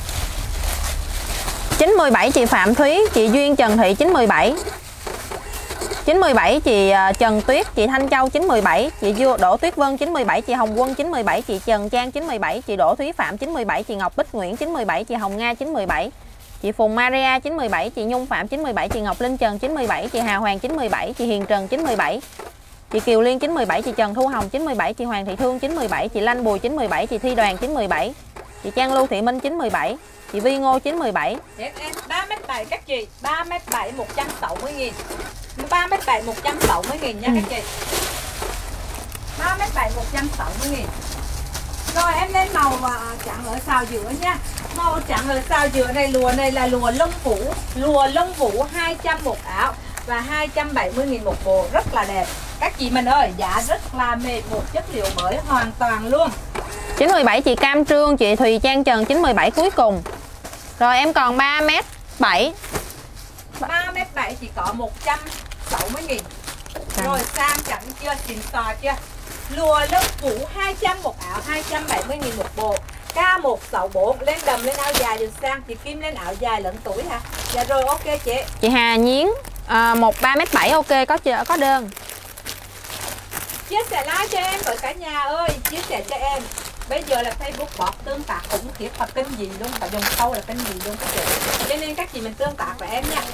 917 chị Phạm Thúy, chị Duyên Trần Thị 917. 917 chị Trần Tuyết, chị Thanh Châu 917, chị Đỗ Tuyết Vân 917, chị Hồng Quân 917, chị Trần Trang 917, chị Đỗ Thúy Phạm 917, chị Ngọc Bích Nguyễn 917, chị Hồng Nga 917, chị Phùng Maria 917, chị Nhung Phạm 917, chị Ngọc Linh Trần 917, chị Hà Hoàng 917, chị Hiền Trần 917, chị Kiều Liên 917, chị Trần Thu Hồng 917, chị Hoàng Thị Thương 917, chị Lanh Bùi 917, chị Thi Đoàn 917, chị Trang Lưu Thị Minh 917, chị Vi Ngô 917. Em 3m7 các chị, 3m7 160.000. 3m7 160.000 nha các chị. 3m7 160.000. Rồi em lên màu trắng ở xào giữa nha. Màu trắng ở xào giữa này là lụa lông vũ. Lụa lông vũ 200 một áo và 270.000 một bộ, rất là đẹp. Các chị mình ơi, giá rất là mềm, một chất liệu mới hoàn toàn luôn. 917 chị Cam Trương, chị Thùy Trang Trần 917 cuối cùng. Rồi em còn 3m7. 3m7 chỉ có 160.000. Rồi sang chảnh chưa, xịn sò chưa. Lụa lông vũ 200 một áo, 270.000 một bộ. K164 lên đầm lên áo dài được sang. Chị Kim lên áo dài lẫn tuổi hả? Dạ rồi ok chị. Chị Hà Nhiến một 3m7 ok có đơn. Chia sẻ like cho em với cả nhà ơi, chia sẻ cho em. Bây giờ là Facebook bot tương tác khủng khiếp, và kênh gì luôn, và dùng sâu là kênh gì luôn các chị. Cho nên các chị mình tương tác với em nha.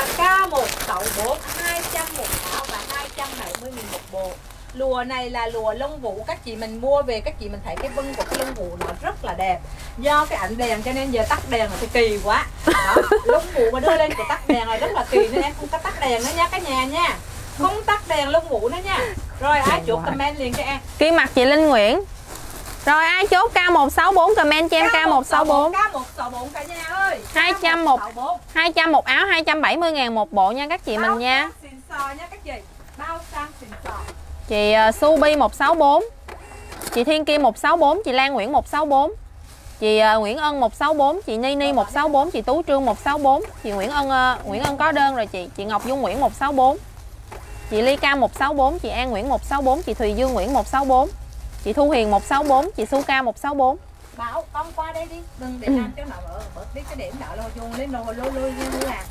K164 200 một áo và 270.000 một bộ. Lùa này là lùa lông vũ, các chị mình mua về các chị mình thấy cái vân của cái lông vũ nó rất là đẹp. Do cái ảnh đèn cho nên giờ tắt đèn là thì kỳ quá. Đó, lông vũ mà đưa lên của tắt đèn là rất là kỳ, nên em không có tắt đèn nữa nha cả nhà nha. Không tắt đèn lông vũ nữa nha. Rồi ai chốt comment liền cho em. Kim Mặt chị Linh Nguyễn. Rồi ai chốt K164 comment cho em K164. K164 cả nhà ơi. 200 một áo 270.000 một bộ nha các chị mình nha. Xịn sò nha các chị. Bao sang xịn sò. Chị Subi 164, chị Thiên Kim 164, chị Lan Nguyễn 164, chị Nguyễn Ân 164, chị Nini 164, chị Tú Trương 164, chị Nguyễn Ân có đơn rồi chị Ngọc Dung Nguyễn 164, chị Ly Cam 164, chị An Nguyễn 164, chị Thùy Dương Nguyễn 164, chị Thu Hiền 164, chị Su Ca 164. Bảo con qua đây đi, đừng để làm cho nó bớt đi cái điểm đó là dùng lên nồi lôi như là.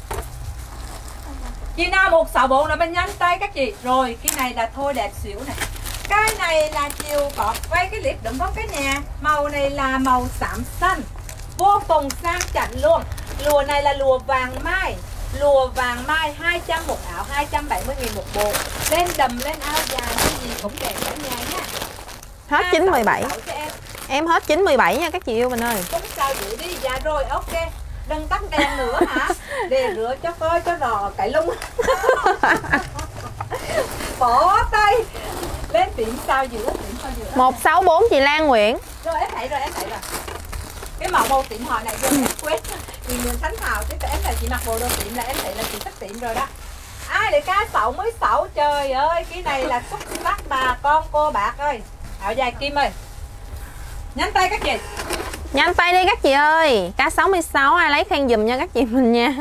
Chị nào 164 là bên nhanh tay các chị. Rồi cái này là thôi đẹp xỉu này. Cái này là chiều có quay cái clip đúng không cả nhà. Màu này là màu xám xanh, vô cùng sang chảnh luôn. Lùa này là lùa vàng mai. Lùa vàng mai 200 một áo, 270.000 một bộ. Lên đầm lên áo dài cái gì cũng đẹp cả nhà nha. Hết 917 em hết 917 nha các chị yêu mình ơi. Cũng sao giữ đi. Dạ rồi ok. Đừng tắt đèn nữa hả? Để rửa cho coi cho rò cái lông. Bỏ tay lên tiệm sao giữa. 164 chị Lan Nguyễn. Rồi em thấy rồi. Cái màu tiệm họ này em quét. Chị Nguyễn Khánh Thảo chứ em là chị mặc bộ đồ tiệm là em thấy là chị thích tiệm rồi đó. Ai để K66 trời ơi, cái này là xuất sắc bà con cô bác ơi. Áo dài Kim ơi. Nhanh tay các chị. Nhanh tay đi các chị ơi. K66 ai lấy khen dùm nha các chị mình nha.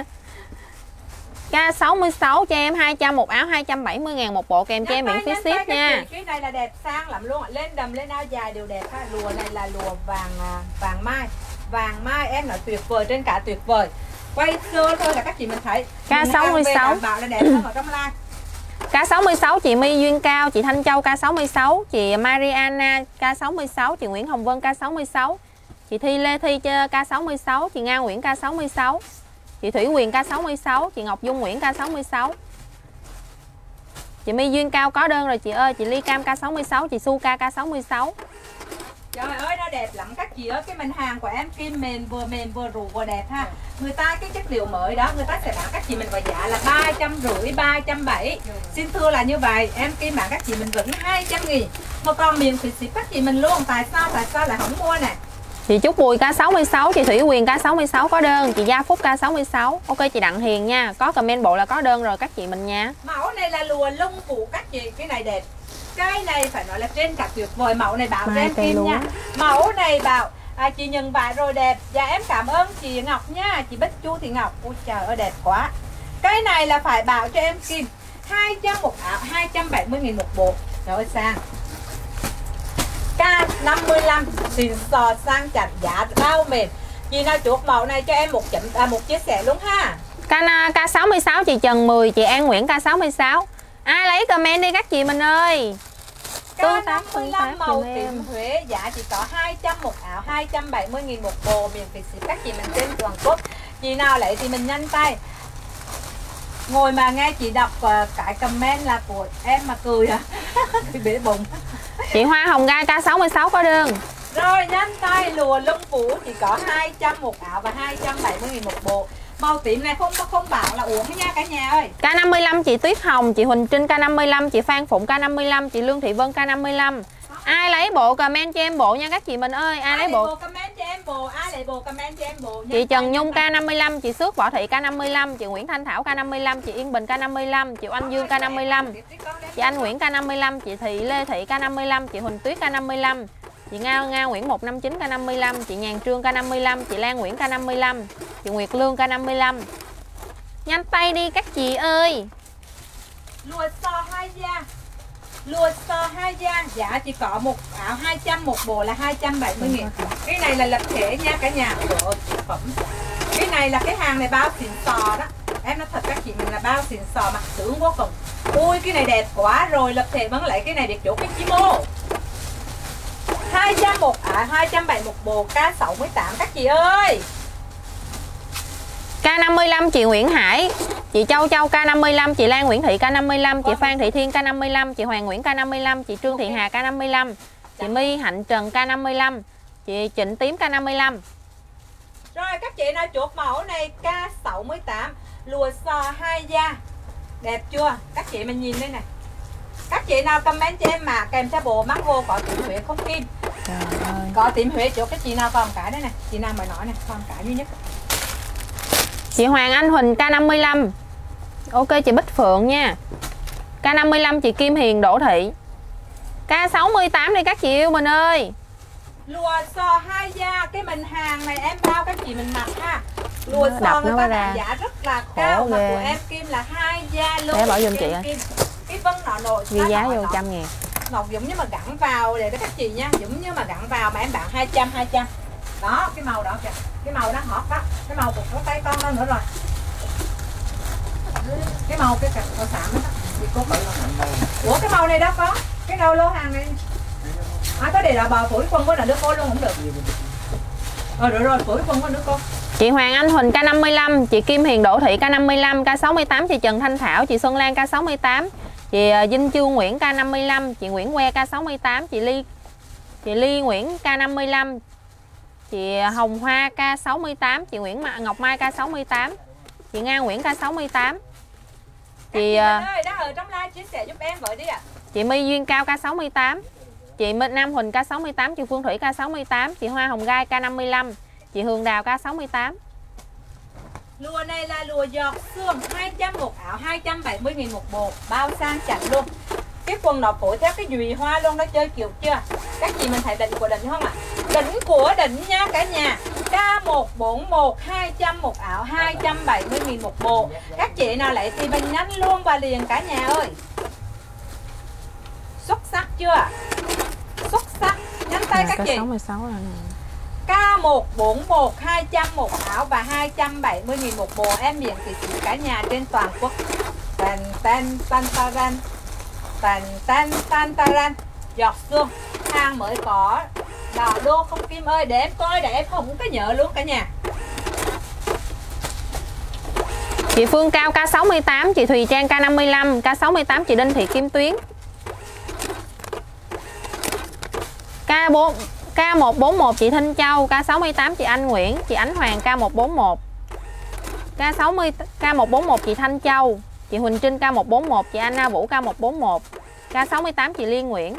K66 cho em 200 một áo, 270.000 một bộ, kèm cho em miễn phí ship nha. Cái này là đẹp sang lắm luôn. Lên đầm lên áo dài đều đẹp ha. Lùa này là lùa vàng mai. Vàng mai em nói tuyệt vời trên cả tuyệt vời. Quay sơ thôi là các chị mình thấy. K66 bảo là đẹp hơn ở trong live. K66 chị My Duyên Cao, chị Thanh Châu K66, chị Mariana K66, chị Nguyễn Hồng Vân K66, chị Thi Lê Thi K66, chị Nga Nguyễn K66, chị Thủy Quyền K66, chị Ngọc Dung Nguyễn K66. Chị My Duyên Cao có đơn rồi chị ơi. Chị Ly Cam K66, chị Suka K66. Trời ơi nó đẹp lắm các chị ơi. Cái mình hàng của em Kim mềm vừa rụ vừa đẹp ha. Người ta cái chất liệu mới đó người ta sẽ bán các chị mình vào giá là 350, 370. Xin thưa là như vậy. Em Kim bán các chị mình vẫn 200.000. Mà còn miền thịt ship các chị mình luôn. Tại sao lại không mua nè. Chị Trúc Bùi K66, chị Thủy Quyền K66 có đơn, chị Gia Phúc K66. Ok chị Đặng Hiền nha, có comment bộ là có đơn rồi các chị mình nha. Mẫu này là lùa lung phủ các chị, cái này đẹp. Cái này phải nói là trên cả tuyệt vời. Mẫu này bảo cho em Kim nha. Mẫu này bảo chị nhận vải rồi đẹp. Dạ em cảm ơn chị Ngọc nha. Chị Bích Chu Thị Ngọc. Ôi trời ơi đẹp quá. Cái này là phải bảo cho em Kim 200 một áo, 270.000 một bộ. Trời ơi sang. K55 xịn sò sang chặt giá bao mềm. Chị nào chuột mẫu này cho em một chia sẻ luôn ha. K66 chị Trần 10, chị An Nguyễn K66. Ai lấy comment đi các chị mình ơi. K55 màu tím Huế giá chỉ có 200 một áo, 270.000 một bộ, miền Việt ship các chị mình trên toàn quốc. Chị nào lấy thì mình nhanh tay. Ngồi mà nghe chị đọc cái comment là của em mà cười à. Cười bể bụng. Chị Hoa Hồng Gai K66 có đơn. Rồi nhanh tay lùa lung phủ chỉ có 200 một áo và 270.000 một bộ. Màu tím này không bảo là uống nha cả nhà ơi. K55 chị Tuyết Hồng, chị Huỳnh Trinh K55, chị Phan Phụng K55, chị Lương Thị Vân K55. Ai lấy bộ comment cho em bộ nha các chị mình ơi. Ai lấy bộ comment cho em bộ, ai lấy bộ comment cho em bộ. Chị Trần Nhung K55, chị Xước Võ Thị K55, chị Nguyễn Thanh Thảo K55, chị Yên Bình K55, chị Oanh Dương K55, chị Anh Nguyễn K55, chị Thị Lê Thị K55, chị Huỳnh Tuyết K55, chị Nga Nguyễn 159 K55, chị Nhàn Trương K55, chị Lan Nguyễn K55, chị Nguyệt Lương K55. Nhanh tay đi các chị ơi. Lùa xò 2 da. Lùa xò 2 da giá chỉ có một áo 200 một bộ là 270.000. Cái này là lập thể nha cả nhà. Phẩm. Cái này là cái hàng này bao xịn sò đó. Em nói thật các chị mình là bao xịn sò mặt sướng vô cùng. Ui cái này đẹp quá rồi, lập thể vẫn lại cái này đẹp chỗ cái chim ô. 200 một áo, 270 một bộ, K68 các chị ơi. K55 chị Nguyễn Hải, chị Châu K55, chị Lan Nguyễn Thị K55, chị Phan Thị Thiên K55, chị Hoàng Nguyễn K55, chị Trương Thị Hà K55, chị My Hạnh Trần K55, chị Trịnh Tím K55. Rồi các chị nào chuột mẫu này K68 lùa xò 2 da. Đẹp chưa? Các chị mình nhìn đây này. Các chị nào comment cho em mà kèm theo bộ mango có tím Huế không Kim. Trời ơi. Có tím Huế chỗ các chị nào còn cái đây này. Chị nào mà nói này, còn cái duy nhất. Chị Hoàng Anh Huỳnh K55. Ok chị Bích Phượng nha. K55 chị Kim Hiền Đỗ Thị. K68 đi các chị yêu mình ơi. Lùa xò 2 da, cái mình hàng này em bao các chị mình mặc ha. Lùa xò người ta bán giá rất là cao mà của em Kim là 2 da luôn. Để bỏ giùm chị ơi. Cái vân nọ nổi ghi giá vô 100.000. Ngọc Dũng nhưng mà gắn vào để các chị nha. Dũng nhưng mà gắn vào mà em bạn 200. Đó cái màu đó kìa. Cái màu đó ngọt đó. Cái màu của có tay con đó nữa rồi. Cái màu cái màu xám đó. Ủa cái màu này đâu có. Cái đâu lô hàng này. Có để là bò phủi quân của là đứa cô luôn không được. Rồi phủi quân của đứa cô. Chị Hoàng Anh Huỳnh K55, chị Kim Hiền Đỗ Thị K55, K68 chị Trần Thanh Thảo, chị Xuân Lan K68, chị Vinh Chu Nguyễn K55, chị Nguyễn Que K68, chị Ly Nguyễn K55, chị Hồng Hoa K68, chị Nguyễn Ngọc Mai K68, chị Nga Nguyễn K68, chị ơi, đã ở trong live chia sẻ giúp em với đi ạ. Chị My Duyên Cao K68, chị Minh Nam Huỳnh K68, chị Phương Thủy K68, chị Hoa Hồng Gai K55, chị Hường Đào K68. Lùa này là lùa giọt xương 200 một áo, 270.000 một bộ, bao sang chảnh luôn. Cái quần nó phối theo cái dùi hoa luôn đó, chơi kiểu chưa? Các chị mình thấy đỉnh của đỉnh không ạ? Đỉnh của đỉnh nha cả nhà. K141 200 một áo, 270.000 một bộ. Các chị nào lấy thì mình nhanh luôn và liền cả nhà ơi. Xuất sắc chưa? Xuất sắc. Nhanh tay các chị. K66 là K141 200 một áo và 270.000 một bộ. Em miễn thị chỉ cả nhà trên toàn quốc. Đấy. Tàn tan tan taran. Tàn tan tan taran. Giọt xương. Hàng mới có. Đỏ đô không kim ơi. Để em coi để em không có nhớ luôn cả nhà. Chị Phương Cao K68, chị Thùy Trang K55, K68 chị Đinh Thị Kim Tuyến. K141 chị Thinh Châu, K68 chị Anh Nguyễn, chị Ánh Hoàng K141. K141 chị Thanh Châu, chị Huỳnh Trinh K141, chị Anna Vũ K141, K68 chị Liên Nguyễn.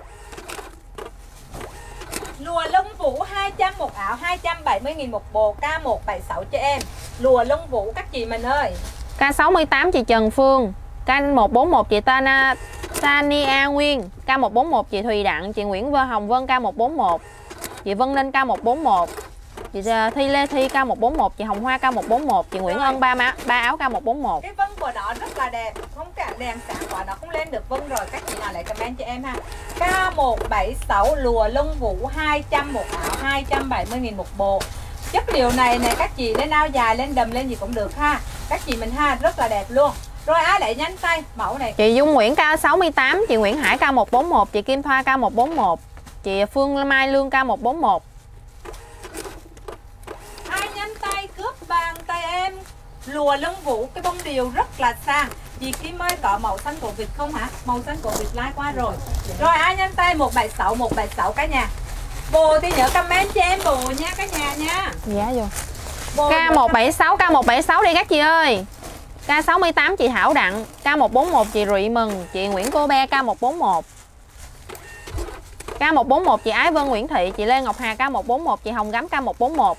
Lùa lông vũ 200 một áo, 270.000 một bộ, K176 cho em. Lùa lông vũ các chị mình ơi. K68 chị Trần Phương, K141 chị Tania Nguyên, K141 chị Thùy Đặng, chị Nguyễn Hồng Vân K141, chị Vân Ninh K141, chị Thi Lê Thi K141, chị Hồng Hoa K141, chị Nguyễn Ân ba áo K141. Cái vân của nó rất là đẹp, không cả đèn sáng quá nó không lên được vân rồi. Các chị nào lại comment cho em ha. K176 lùa lông vũ 200 một áo, 270.000 một bộ. Chất liệu này các chị lên áo dài, lên đầm, lên gì cũng được ha. Các chị mình ha, rất là đẹp luôn. Rồi ai lại nhanh tay mẫu này. Chị Dung Nguyễn K68, chị Nguyễn Hải K141, chị Kim Thoa K141, chị Phương Mai Lương K141. Ai nhanh tay cướp bàn tay em. Lùa lông vũ cái bông điều rất là sang. Chị Kim ơi có màu xanh của Việt không hả? Màu xanh của Việt like qua rồi. Rồi ai nhanh tay 176 cả nhà. Bồ thì nhớ comment cho em bồ nha cả nhà nha. Giá vô K176 đi các chị ơi. K68 chị Thảo Đặng, K141 chị Rụy Mừng, chị Nguyễn Cô Be K141, K141 chị Ái Vân Nguyễn Thị, chị Lê Ngọc Hà K141, chị Hồng Gắm K141.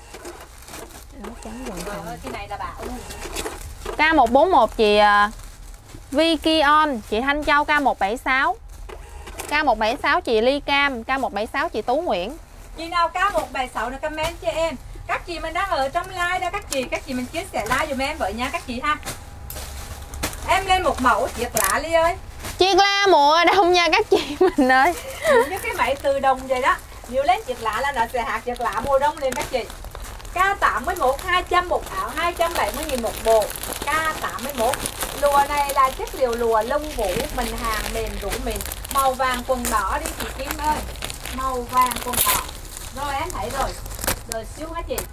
Cái này là bà K141 chị Vicky On, chị Thanh Châu K176, K176 chị Ly Cam, K176 chị Tú Nguyễn. Chị nào K176 nó comment cho em. Các chị mình đang ở trong live đó các chị mình chia sẻ like dùm em với nha các chị ha. Em lên một mẫu chiếc lá Ly ơi. Chiếc lá mùa đông nha các chị mình ơi. Như cái máy tự động vậy đó. Nếu lên chiếc lá là nó sẽ hạt chiếc lá mùa đông lên các chị. K81 200 một áo, 270.000 một bộ, K81. Lùa này là chất liệu lùa lông vũ, mình hàng mềm rũ mịn. Màu vàng quần đỏ đi chị Kim ơi. Màu vàng quần đỏ. Rồi em thấy rồi. Rồi xíu hả chị.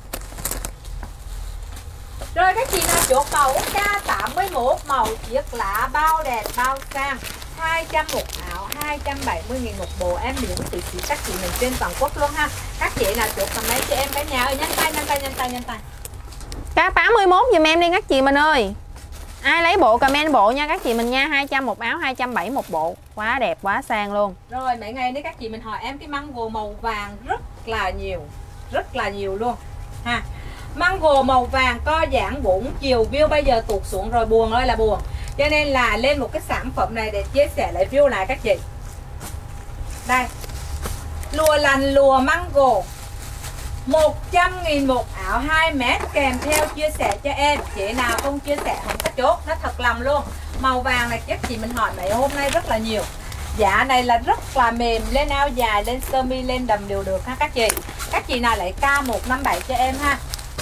Rồi các chị nào chốt mẫu K81 màu chiếc lá bao đẹp bao sang, 200 một áo, 270.000 một bộ. Em biển tỷ sĩ các chị mình trên toàn quốc luôn ha. Các chị nào chốt comment cho em cả nhà ơi. Nhanh tay. K81 giùm em đi các chị mình ơi. Ai lấy bộ comment bộ nha các chị mình nha. 200 một áo, 270 một bộ. Quá đẹp, quá sang luôn. Rồi mấy ngày đấy các chị mình hỏi em cái mango màu vàng rất là nhiều luôn ha. Mango màu vàng co giãn 4 chiều, view bây giờ tụt xuống rồi, buồn ơi là buồn. Cho nên là lên một cái sản phẩm này để chia sẻ lại view lại các chị. Đây. Lùa lành lùa mango 100.000 một áo 2 mét, kèm theo chia sẻ cho em. Chị nào không chia sẻ không có chốt, nó thật lòng luôn. Màu vàng này các chị mình hỏi mấy hôm nay rất là nhiều. Dạ này là rất là mềm, lên áo dài, lên sơ mi, lên đầm đều được ha các chị. Các chị nào lại K157 cho em ha.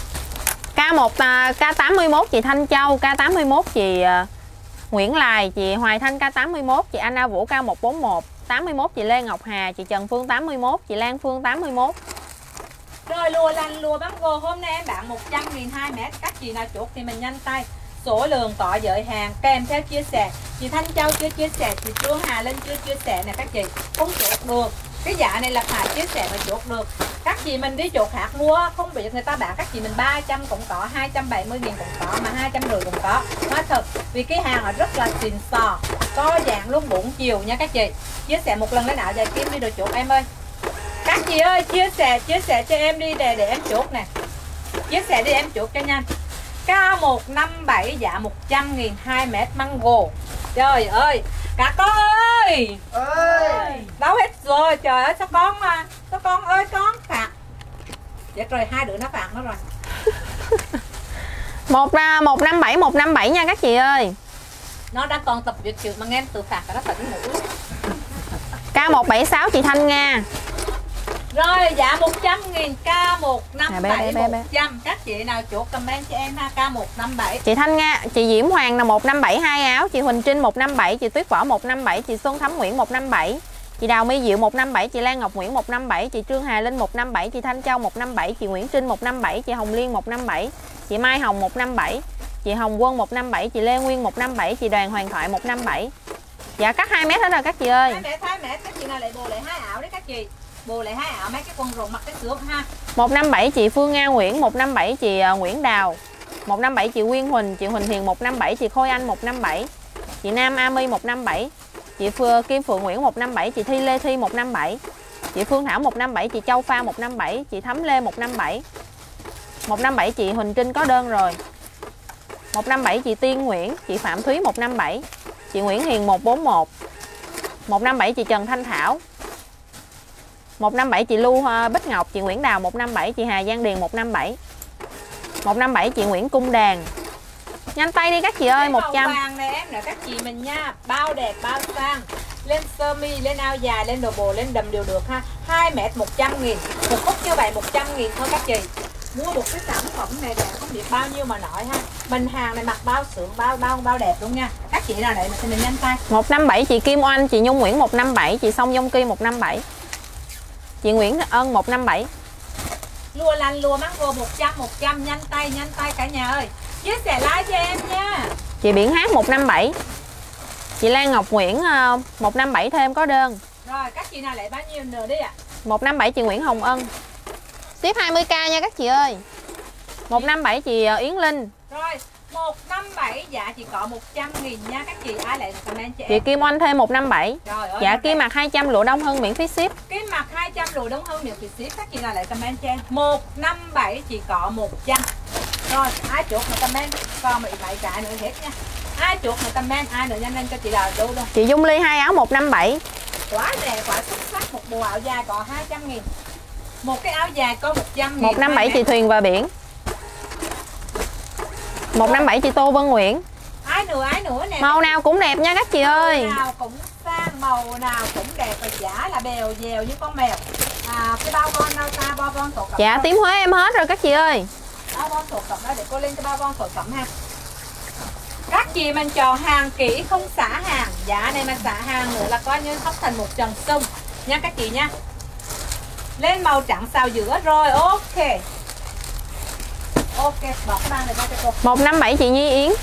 K81 chị Thanh Châu, K81 chị Nguyễn Lài, chị Hoài Thanh K81, chị Anna Vũ K141, 81 chị Lê Ngọc Hà, chị Trần Phương 81, chị Lan Phương 81. Rồi lùa lành lùa mango hôm nay em bán 100.000 2 mét. Các chị nào chốt thì mình nhanh tay. Số lượng có giới hạn, kèm theo chia sẻ. Chị Thanh Châu chưa chia sẻ, chị Phương Hà Linh chưa chia sẻ nè các chị. Không chốt được. Cái giá này là phải chia sẻ mà chốt được. Các chị mình đi chỗ khác mua không biết người ta bán các chị mình 300 cũng có, 270.000 cũng có, mà 250 cũng có. Nói thật, vì cái hàng nó rất là xịn sò, co giãn luôn 4 chiều nha các chị. Chia sẻ một lần lên áo dài Kim đi đồ chốt em ơi. Các chị ơi chia sẻ cho em đi để em chốt nè. Chia sẻ đi em chốt cho nhanh. K157 giá 100.000 2 mét mango. Trời ơi, cả con ơi. Đâu hết rồi, trời ơi sao con mà. Sao con ơi con phạt. Vậy rồi hai đứa nó phạt nó rồi. 157 nha các chị ơi. Nó đang còn tập duyệt trường mà nghe em tự phạt cả nó tỉnh ngủ. K176 chị Thanh Nga. Rồi dạ 100.000 K157 100. Các chị nào chốt comment cho em ha, K157. Chị Thanh Nga, chị Diễm Hoàng là 157 2 áo, chị Huỳnh Trinh 157, chị Tuyết Võ 157, chị Xuân Thắm Nguyễn 157, chị Đào My Diệu 157, chị Lan Ngọc Nguyễn 157, chị Trương Hà Linh 157, chị Thanh Châu 157, chị Nguyễn Trinh 157, chị Hồng Liên 157, chị Mai Hồng 157, chị Hồng Quân 157, chị Lê Nguyên 157, chị Đoàn Hoàng Thoại 157. Dạ cắt 2 mét hết rồi các chị ơi. Thái mẹ các chị nào lại bù lại 2 ảo đấy các chị. Bù lại 2 ảo mấy cái quần rộng mặc cái sườn ha. 157 chị Phương Nga Nguyễn, 157 chị Nguyễn Đào, 157 chị Nguyên Huỳnh, chị Huỳnh Hiền 157, chị Khôi Anh 157, chị Nam Ami 157, chị Kim Phượng Nguyễn 157, chị Thi Lê Thi 157, chị Phương Thảo 157, chị Châu Pha 157, chị Thắm Lê 157. 157 chị Huỳnh Trinh có đơn rồi. 157 chị Tiên Nguyễn, chị Phạm Thúy 157, chị Nguyễn Hiền 141. 157 chị Trần Thanh Thảo. 157 chị Lưu Bích Ngọc, chị Nguyễn Đào 157, chị Hà Giang Điền 157. 157 chị Nguyễn Cung Đàn. Nhanh tay đi các chị ơi, 100. Màu vàng này em là các chị mình nha, bao đẹp bao sang. Lên sơ mi, lên áo dài, lên đồ bồ, lên đầm đều được ha. 2 mét 100.000. Một phút như vậy 100.000 thôi các chị. Mua một cái sản phẩm này đẹp không biết bao nhiêu mà nói ha. Mình hàng này mặc bao sướng, bao đẹp luôn nha. Các chị nào lại mình nhanh tay. 157 chị Kim Oanh, chị Nhung Nguyễn 157, chị Song Dông Ki 157. Chị Nguyễn Ân 157. Lùa lành lùa mango 100 nhanh tay cả nhà ơi. Chia sẻ like cho em nha. Chị Biển Hát 157. Chị Lan Ngọc Nguyễn 157 thêm có đơn. Rồi các chị nào lại bao nhiêu nữa đi ạ? 157 chị Nguyễn Hồng Ân. Ship 20k nha các chị ơi. 157 chị Yến Linh. Rồi 157 dạ chị có 100.000 nha các chị. Ai lại comment cho em? Chị Kim Oanh thêm 157. Rồi ơi, dạ Kim Mặc 200 lụa Đông Hưng miễn phí ship. Kim Mặc 200 lụa Đông Hưng miễn phí ship. Các chị nào lại comment cho em? 157 chị có 100. Rồi ai chốt mà comment, còn mà lại cả nữa hết nha. Ai chốt mà comment, ai nữa nhanh lên cho chị là đâu luôn. Chị Dung Ly 2 áo 157. Quá đẹp, quá xuất sắc. Một bộ áo dài có 200.000. Một cái áo dài có 100.000. 157 chị Thuyền và Biển. 157 chị Tô Vân Nguyễn. Ai nữa nè. Màu nào cũng đẹp nha các chị ơi. Màu nào cũng sang, màu nào cũng đẹp và giá là bèo dèo như con mèo. Cái bao con đâu ta, bao con tổ cẩm. Dạ tím Huế em hết rồi các chị ơi. Bao con tổ cẩm đó để cô lên cho bao con tổ cẩm ha. Các chị mình chọn hàng kỹ không xả hàng. Giá này mà xả hàng nữa là coi như khóc thành một trần sông nha các chị nha. Lên màu trắng xào giữa rồi, ok. Ok, bỏ cái bao này ra cho cô. 157 chị Nhi Yến.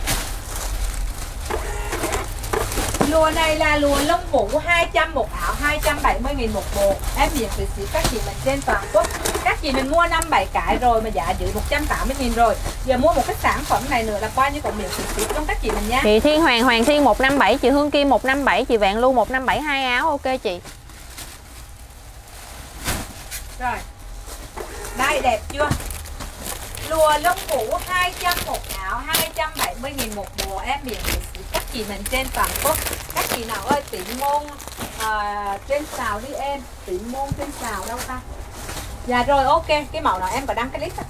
Lùa này là lùa lông vũ 200 một áo, 270.000 một bộ. Em miễn phí ship các chị mình trên toàn quốc. Các chị mình mua 5-7 cái rồi mà giá giữ 180.000 rồi. Giờ mua một cái sản phẩm này nữa là coi như còn miễn phí ship trong các chị mình nha. Chị Thiên Hoàng, Hoàng Thiên 157, chị Hương Kim 157, chị Vạn Lưu 157 2 áo, ok chị. Rồi. Đây đẹp chưa? Lùa lông vũ 200 một áo, 270.000 một bộ. Em miễn phí ship các chị mình trên toàn quốc. Các chị nào ơi tuyển môn trên xào đi em. Tuyển môn trên xào đâu ta? Dạ rồi ok, cái màu nào em có đăng cái clip á.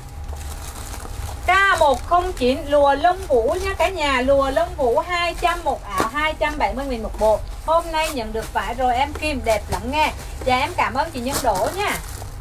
K109 lùa lông vũ nha cả nhà. Lùa lông vũ 200 một áo, 270.000 một bộ. Hôm nay nhận được vải rồi em Kim, đẹp lắm nghe. Dạ em cảm ơn chị Nhân Đỗ nha.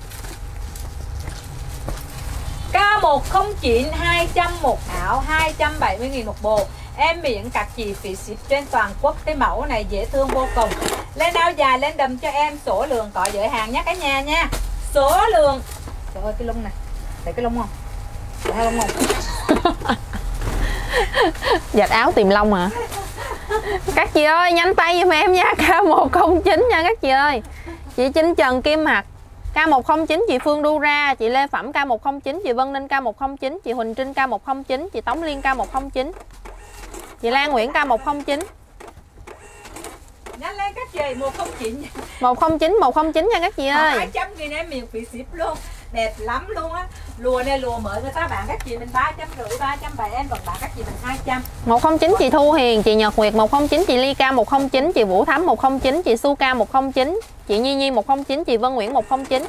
K109 200 một áo, 270.000 một bộ. Em miễn các chị phí ship trên toàn quốc. Cái mẫu này dễ thương vô cùng. Lên áo dài, lên đầm cho em. Số lượng có giới hạn nhé cả nhà nha. Số lượng. Trời ơi cái lông này. Thấy cái lông không? Thấy lông không? Dạch áo tìm lông hả? Các chị ơi nhanh tay giùm em nha. K109 nha các chị ơi. Chị Trinh Trần Kim Mặc. K109 chị Phương Đu Ra, chị Lê Phẩm K109, chị Vân Ninh K109, chị Huỳnh Trinh K109, chị Tống Liên K109, chị Lan Nguyễn K109. Nhanh lên các chị, 109 109 nha các chị ơi. 200.000 em miễn phí ship luôn. Đẹp lắm luôn á. Lùa này lùa mới người ta bán các chị mình 350, 370, em vẫn bán các chị mình 200. 109 chị Thu Hiền, chị Nhật Nguyệt 109, chị Ly Ca 109, chị Vũ Thắm 109, chị Su Ca 109, chị Nhi Nhi 109, chị Vân Nguyễn 109.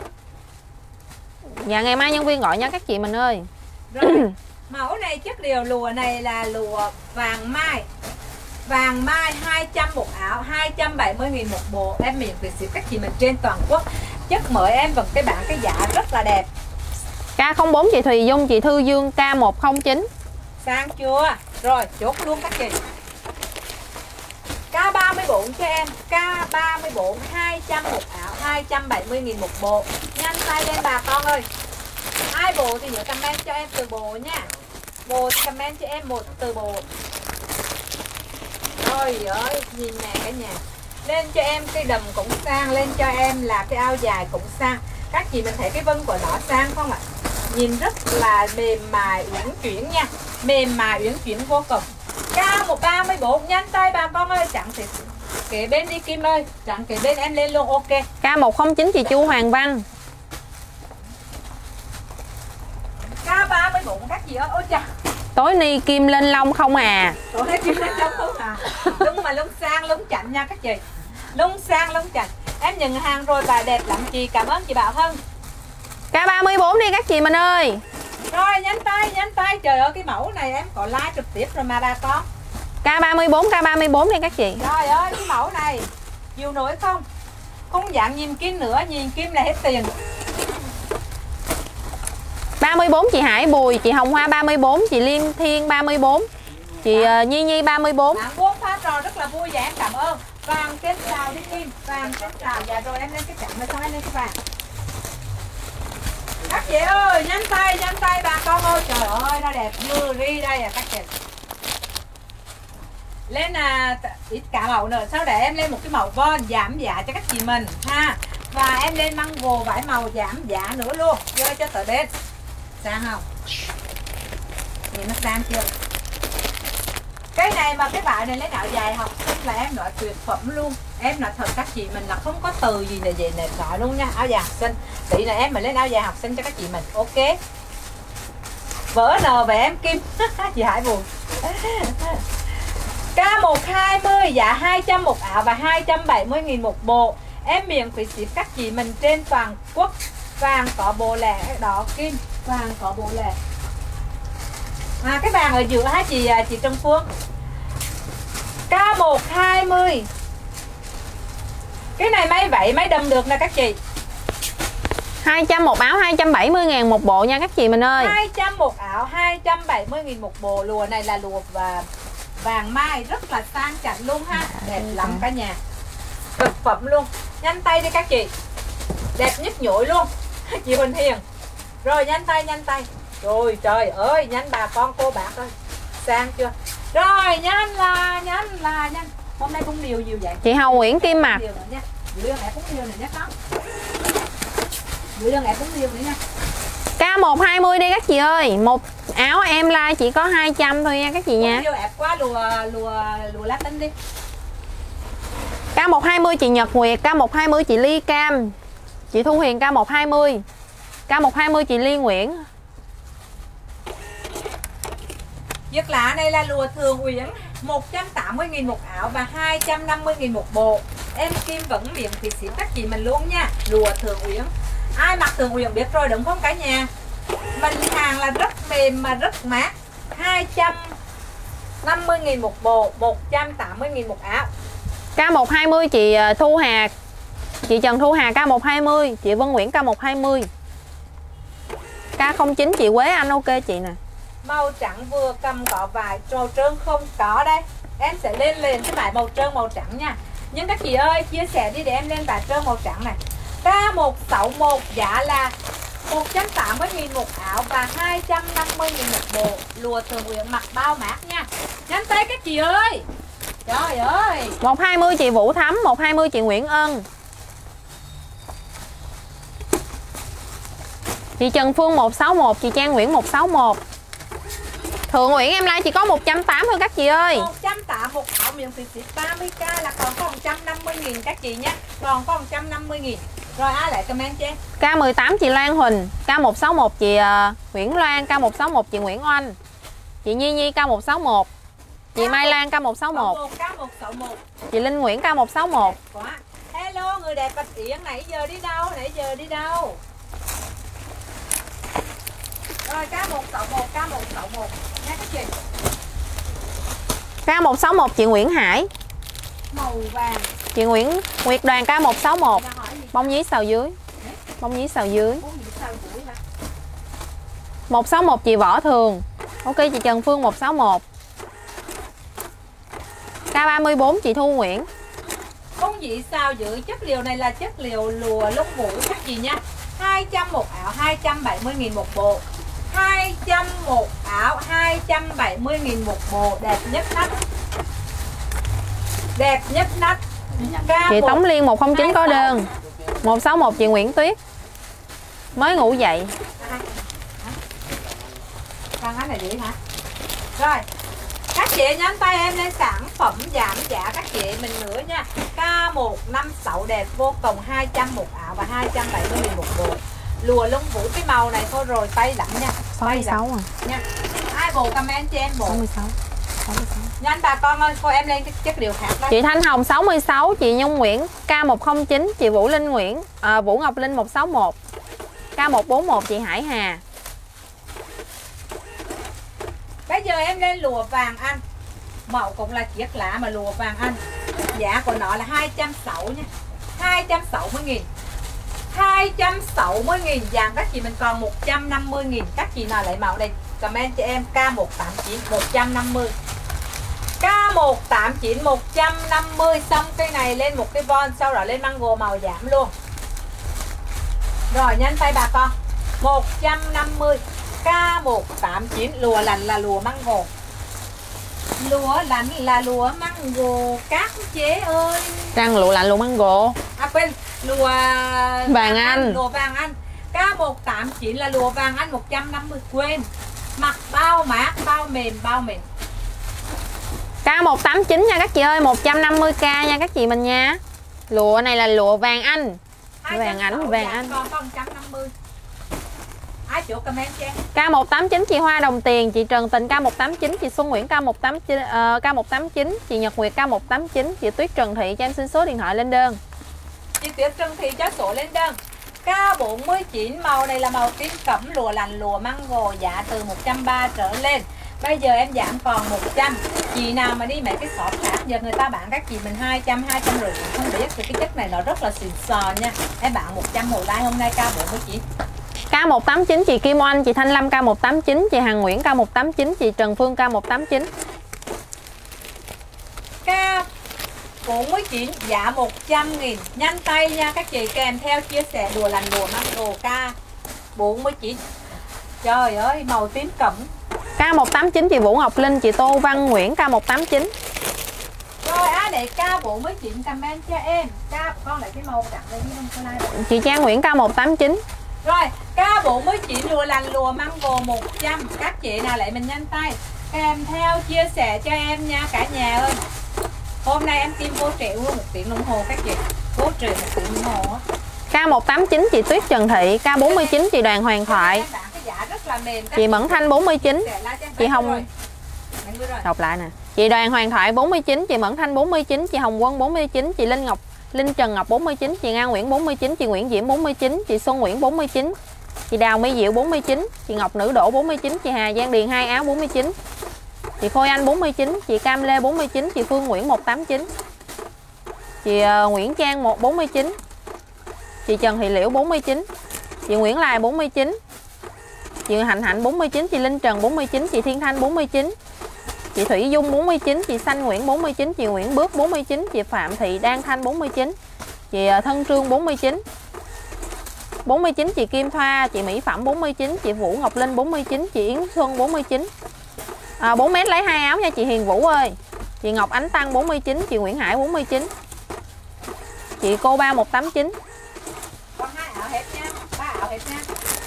Dạ ngày mai nhân viên gọi nha các chị mình ơi. Rồi, mẫu này chất liệu lùa này là lùa vàng mai. Vàng mai 200 một áo, 270.000 một bộ. Em miễn phí ship các chị mình trên toàn quốc. chất mời em vào cái bảng cái dạ rất là đẹp. K04 chị Thùy Dung, chị Thư Dương K109. Sang chưa? Rồi chốt luôn các chị. K34 cho em, K34 200 một áo, 270.000 một bộ. Nhanh tay lên bà con ơi. Ai bộ thì nhớ comment cho em từ bộ nha. Bộ thì comment cho em một từ bộ. Ôi ơi, nhìn nè cả nhà. Lên cho em cái đầm cũng sang, lên cho em là cái áo dài cũng sang. Các chị mình thấy cái vân của nó sang không ạ? Nhìn rất là mềm mại uyển chuyển nha. Mềm mại uyển chuyển vô cùng. K134 nhanh tay bà con ơi, chẳng thì kể bên đi Kim ơi, chẳng kể bên em lên luôn. Ok. K109 chị Chu Hoàng Văn. K34 các chị ơi. Ôi chà, Tối ni kim lên lông không à? tối nay Kim lên lông không à? Lung mà lung sang lung chạnh nha các chị. Lung sang lung chạnh. Em nhận hàng rồi và đẹp lắm chị. Cảm ơn chị Bảo Hân. K34 đi các chị mình ơi. Rồi nhanh tay. Trời ơi cái mẫu này em có like trực tiếp rồi mà bà con. K34 đi các chị. Trời ơi cái mẫu này chịu nổi không? Không dạng nhìn kim nữa, nhìn kim là hết tiền. 34 chị Hải Bùi, chị Hồng Hoa 34, chị Liên Thiên 34, chị Nhi Nhi 34. Bạn buôn pha trò rất là vui và em cảm ơn. Vàng trên rào đi Kim, vàng trên rào. Dạ rồi em lên cái chặng này xong em lên cái vàng. Các chị ơi, nhanh tay bà con ơi. Trời ơi nó đẹp như ri đây à các chị. Lên ít cả màu nữa, sau để em lên một cái màu von giảm giá cho các chị mình ha. Và em lên măng gồ vải màu giảm giá nữa luôn. Vô cho tới bên. Sang không? Nhìn nó sang chưa? Cái này mà cái vải này lấy áo dài học sinh là em nói tuyệt phẩm luôn. Em nói thật các chị mình là không có từ gì này về này nói luôn nha. Áo dài học sinh. Tỷ là em mà lên áo dài học sinh cho các chị mình. Ok. Vỡ nờ về em Kim. Chị Hải buồn. K120 giá 200 một áo và 270.000 một bộ. Em miễn phí ship các chị mình trên toàn quốc. Vàng có bộ lẻ đỏ Kim, vàng có bộ lẻ. Cái vàng ở giữa hả chị Trần Phương? K120. Cái này mấy vậy mấy đầm được nè các chị. 200 một áo, 270.000 một bộ nha các chị mình ơi. 200 một áo, 270.000 một bộ. Lùa này là lùa và vàng mai rất là sang chảnh luôn ha. Đẹp lắm cả nhà. Cực phẩm luôn. Nhanh tay đi các chị. Đẹp nhất nhội luôn. Chị Bình Hiền. Rồi nhanh tay. Rồi trời ơi, nhanh bà con cô bác ơi. Sang chưa? Rồi nhanh là nhanh. Hôm nay cũng điều nhiều vậy. Chị Hồng Nguyễn Kim Mặt. Gửi đơn cũng điều này nhé con. Gửi đơn cũng điều nữa nha. K120 đi các chị ơi. Một áo em like chỉ có 200 thôi nha các chị nha. Điều ép quá lùa Latin đi. K120 chị Nhật Nguyệt, K120 chị Ly Cam, chị Thu Huyền K120, K120 chị Ly Nguyễn. Việc lạ này là lùa Thường Uyển 180.000 một áo và 250.000 một bộ. Em Kim vẫn miệng thì xỉn các chị mình luôn nha. Lùa Thường Uyển. Ai mặc Thường Uyển biết rồi đúng không cả nhà? Mình hàng là rất mềm mà rất mát. 250.000 một bộ, 180.000 một áo. K120 chị Thu Hà, chị Trần Thu Hà K120, chị Vân Nguyễn K120. K09 chị Quế Anh ok chị nè. Màu trắng vừa cầm có vải màu trơn không có đây. Em sẽ lên cái vải màu trơn màu trắng nha. Nhưng các chị ơi chia sẻ đi để em lên vải trơn màu trắng này. K161 giá là 180.000 một áo và 250.000 một bộ. Lùa Thường Uyển mặc bao mát nha. Nhanh tay các chị ơi. Trời ơi. 120 chị Vũ Thắm, 120 chị Nguyễn Ân. Chị Trần Phương 161, chị Trang Nguyễn 161. Thượng Nguyễn em like chỉ có 180 thôi các chị ơi. 180 một áo miễn phí ship 30k là còn có 150.000 các chị nhé. Còn có 150.000. Rồi ai lại comment cho em? K18 chị Loan Huỳnh, K161 chị Nguyễn Loan, K161 chị Nguyễn Oanh. Chị Nhi Nhi K161. Chị Mai Lan K161. K161. Chị Linh Nguyễn K161. Quá. Hello người đẹp Bạch Yến, nãy giờ đi đâu? Rồi K161 nha các chị. K161 chị Nguyễn Hải. Màu vàng. Chị Nguyệt Đoàn K161. Bông nhí xào dưới. bông nhí xào dưới. Bông nhí xào dưới hả? 161 chị Võ Thường. Ok chị Trần Phương 161. K34 chị Thu Nguyễn. Bông nhí xào dưới, chất liệu này là chất liệu lụa lông vũ các chị nha. 200 một áo, 270.000 một bộ. 200 một áo, 270.000 một bộ. Đẹp nhất nách. Đẹp nhất nách. Chị Tống Liên 109 có đơn. 161 chị Nguyễn Tuyết. Mới ngủ dậy. Con cái này vậy hả? Rồi. Các chị nhắn tay em lên sản phẩm giảm giá các chị mình nữa nha. K156 đẹp vô cùng, 200 một áo và 270.000 một bộ. Lùa lông vũ cái màu này thôi rồi tay lắm nha. 66 à. Nha. Ai bộ comment cho em bộ. 66. Nhanh bà con ơi, thôi em lên cái chất liệu khác đó. Chị Thanh Hồng 66, chị Nhung Nguyễn K109, chị Vũ Linh Nguyễn, Vũ Ngọc Linh 161. K141 chị Hải Hà. Bây giờ em lên lụa vàng anh. Mẫu cũng là chiếc lá mà lụa vàng anh. Giá của nó là 260 nha. 260.000. 260.000 vàng các chị mình còn 150.000. Các chị nào lấy mẫu đây comment cho em K189 150. K189 150. Xong cái này lên một cái von, sau đó lên mango màu giảm luôn. Rồi nhanh tay bà con. 150. K189 lùa lành là lùa mango. Lúa lạnh là lúa mango các chế ơi. Răng lụa lạnh lụa mango. À quên, lúa vàng Anh. Lúa vàng Anh. K189 là lúa vàng Anh 150. Quên. Mặc bao mát, bao mềm, bao mịn. K189 nha các chị ơi, 150k nha các chị mình nha. Lụa này là lụa vàng Anh. Vàng ảnh, vàng Anh. Còn 150. Ai chỗ comment cho em. K189 chị Hoa Đồng Tiền, chị Trần Tình K189, chị Xuân Nguyễn K189, chị Nhật Nguyệt K189, chị Tuyết Trần Thị cho em xin số điện thoại lên đơn. Chị Tuyết Trần Thị cho số lên đơn. K49 màu này là màu tím cẩm lụa lành lụa mango, giá từ 130 trở lên. Bây giờ em giảm còn 100. Chị nào mà đi mấy cái shop khác giờ người ta bán các chị mình 200, 250 không biết thì cái chất này nó rất là xịn sò nha. Em bán 100 hồi like hôm nay K49. K189 chị Kim Oanh, chị Thanh Lâm K189, chị Hằng Nguyễn K189, chị Trần Phương K189. K49 giá 100.000. Nhanh tay nha các chị, kèm theo chia sẻ đùa lành đùa mango. K49. Trời ơi màu tím cẩm. K189 chị Vũ Ngọc Linh, chị Tô Văn Nguyễn K189. Rồi ai để K49 comment cho em. Con lại cái màu đặng lên không like. Chị Trang Nguyễn K189. Rồi K49 lùa lành lùa mango 100. Các chị nào lại mình nhanh tay kèm theo chia sẻ cho em nha cả nhà ơi. Hôm nay em kim vô triệu luôn 1 tiếng đồng hồ các chị. Vô triệu 1 tiếng đồng hồ á. K189 chị Tuyết Trần Thị, K49 chị Đoàn Hoàng Thoại, chị Mẫn Thanh 49, chị Hồng đọc lại nè, chị Đoàn Hoàng Thoại 49, chị Mẫn Thanh 49, chị Hồng Quân 49, chị Linh Trần Ngọc 49, chị Nga Nguyễn 49, chị Nguyễn Diễm 49, chị Xuân Nguyễn 49, chị Đào Mỹ Diệu 49, chị Ngọc Nữ Đỗ 49, chị Hà Giang Điền 2 áo 49, chị Khôi Anh 49, chị Cam Lê 49, chị Phương Nguyễn 189, chị Nguyễn Trang 149, chị Trần Thị Liễu 49, chị Nguyễn Lai 49, chị Hạnh Hạnh 49, chị Linh Trần 49, chị Thiên Thanh 49, chị Thủy Dung 49, chị Xanh Nguyễn 49, chị Nguyễn Bước 49, chị Phạm Thị Đan Thanh 49, chị Thân Trương 49, 49 chị Kim Thoa, chị Mỹ Phẩm 49, chị Vũ Ngọc Linh 49, chị Yến Xuân 49. 4m lấy 2 áo nha chị Hiền Vũ ơi. Chị Ngọc Ánh Tăng 49, chị Nguyễn Hải 49. Chị Cô Ba 189. Còn 2 áo hết nha, 3 áo hết nha.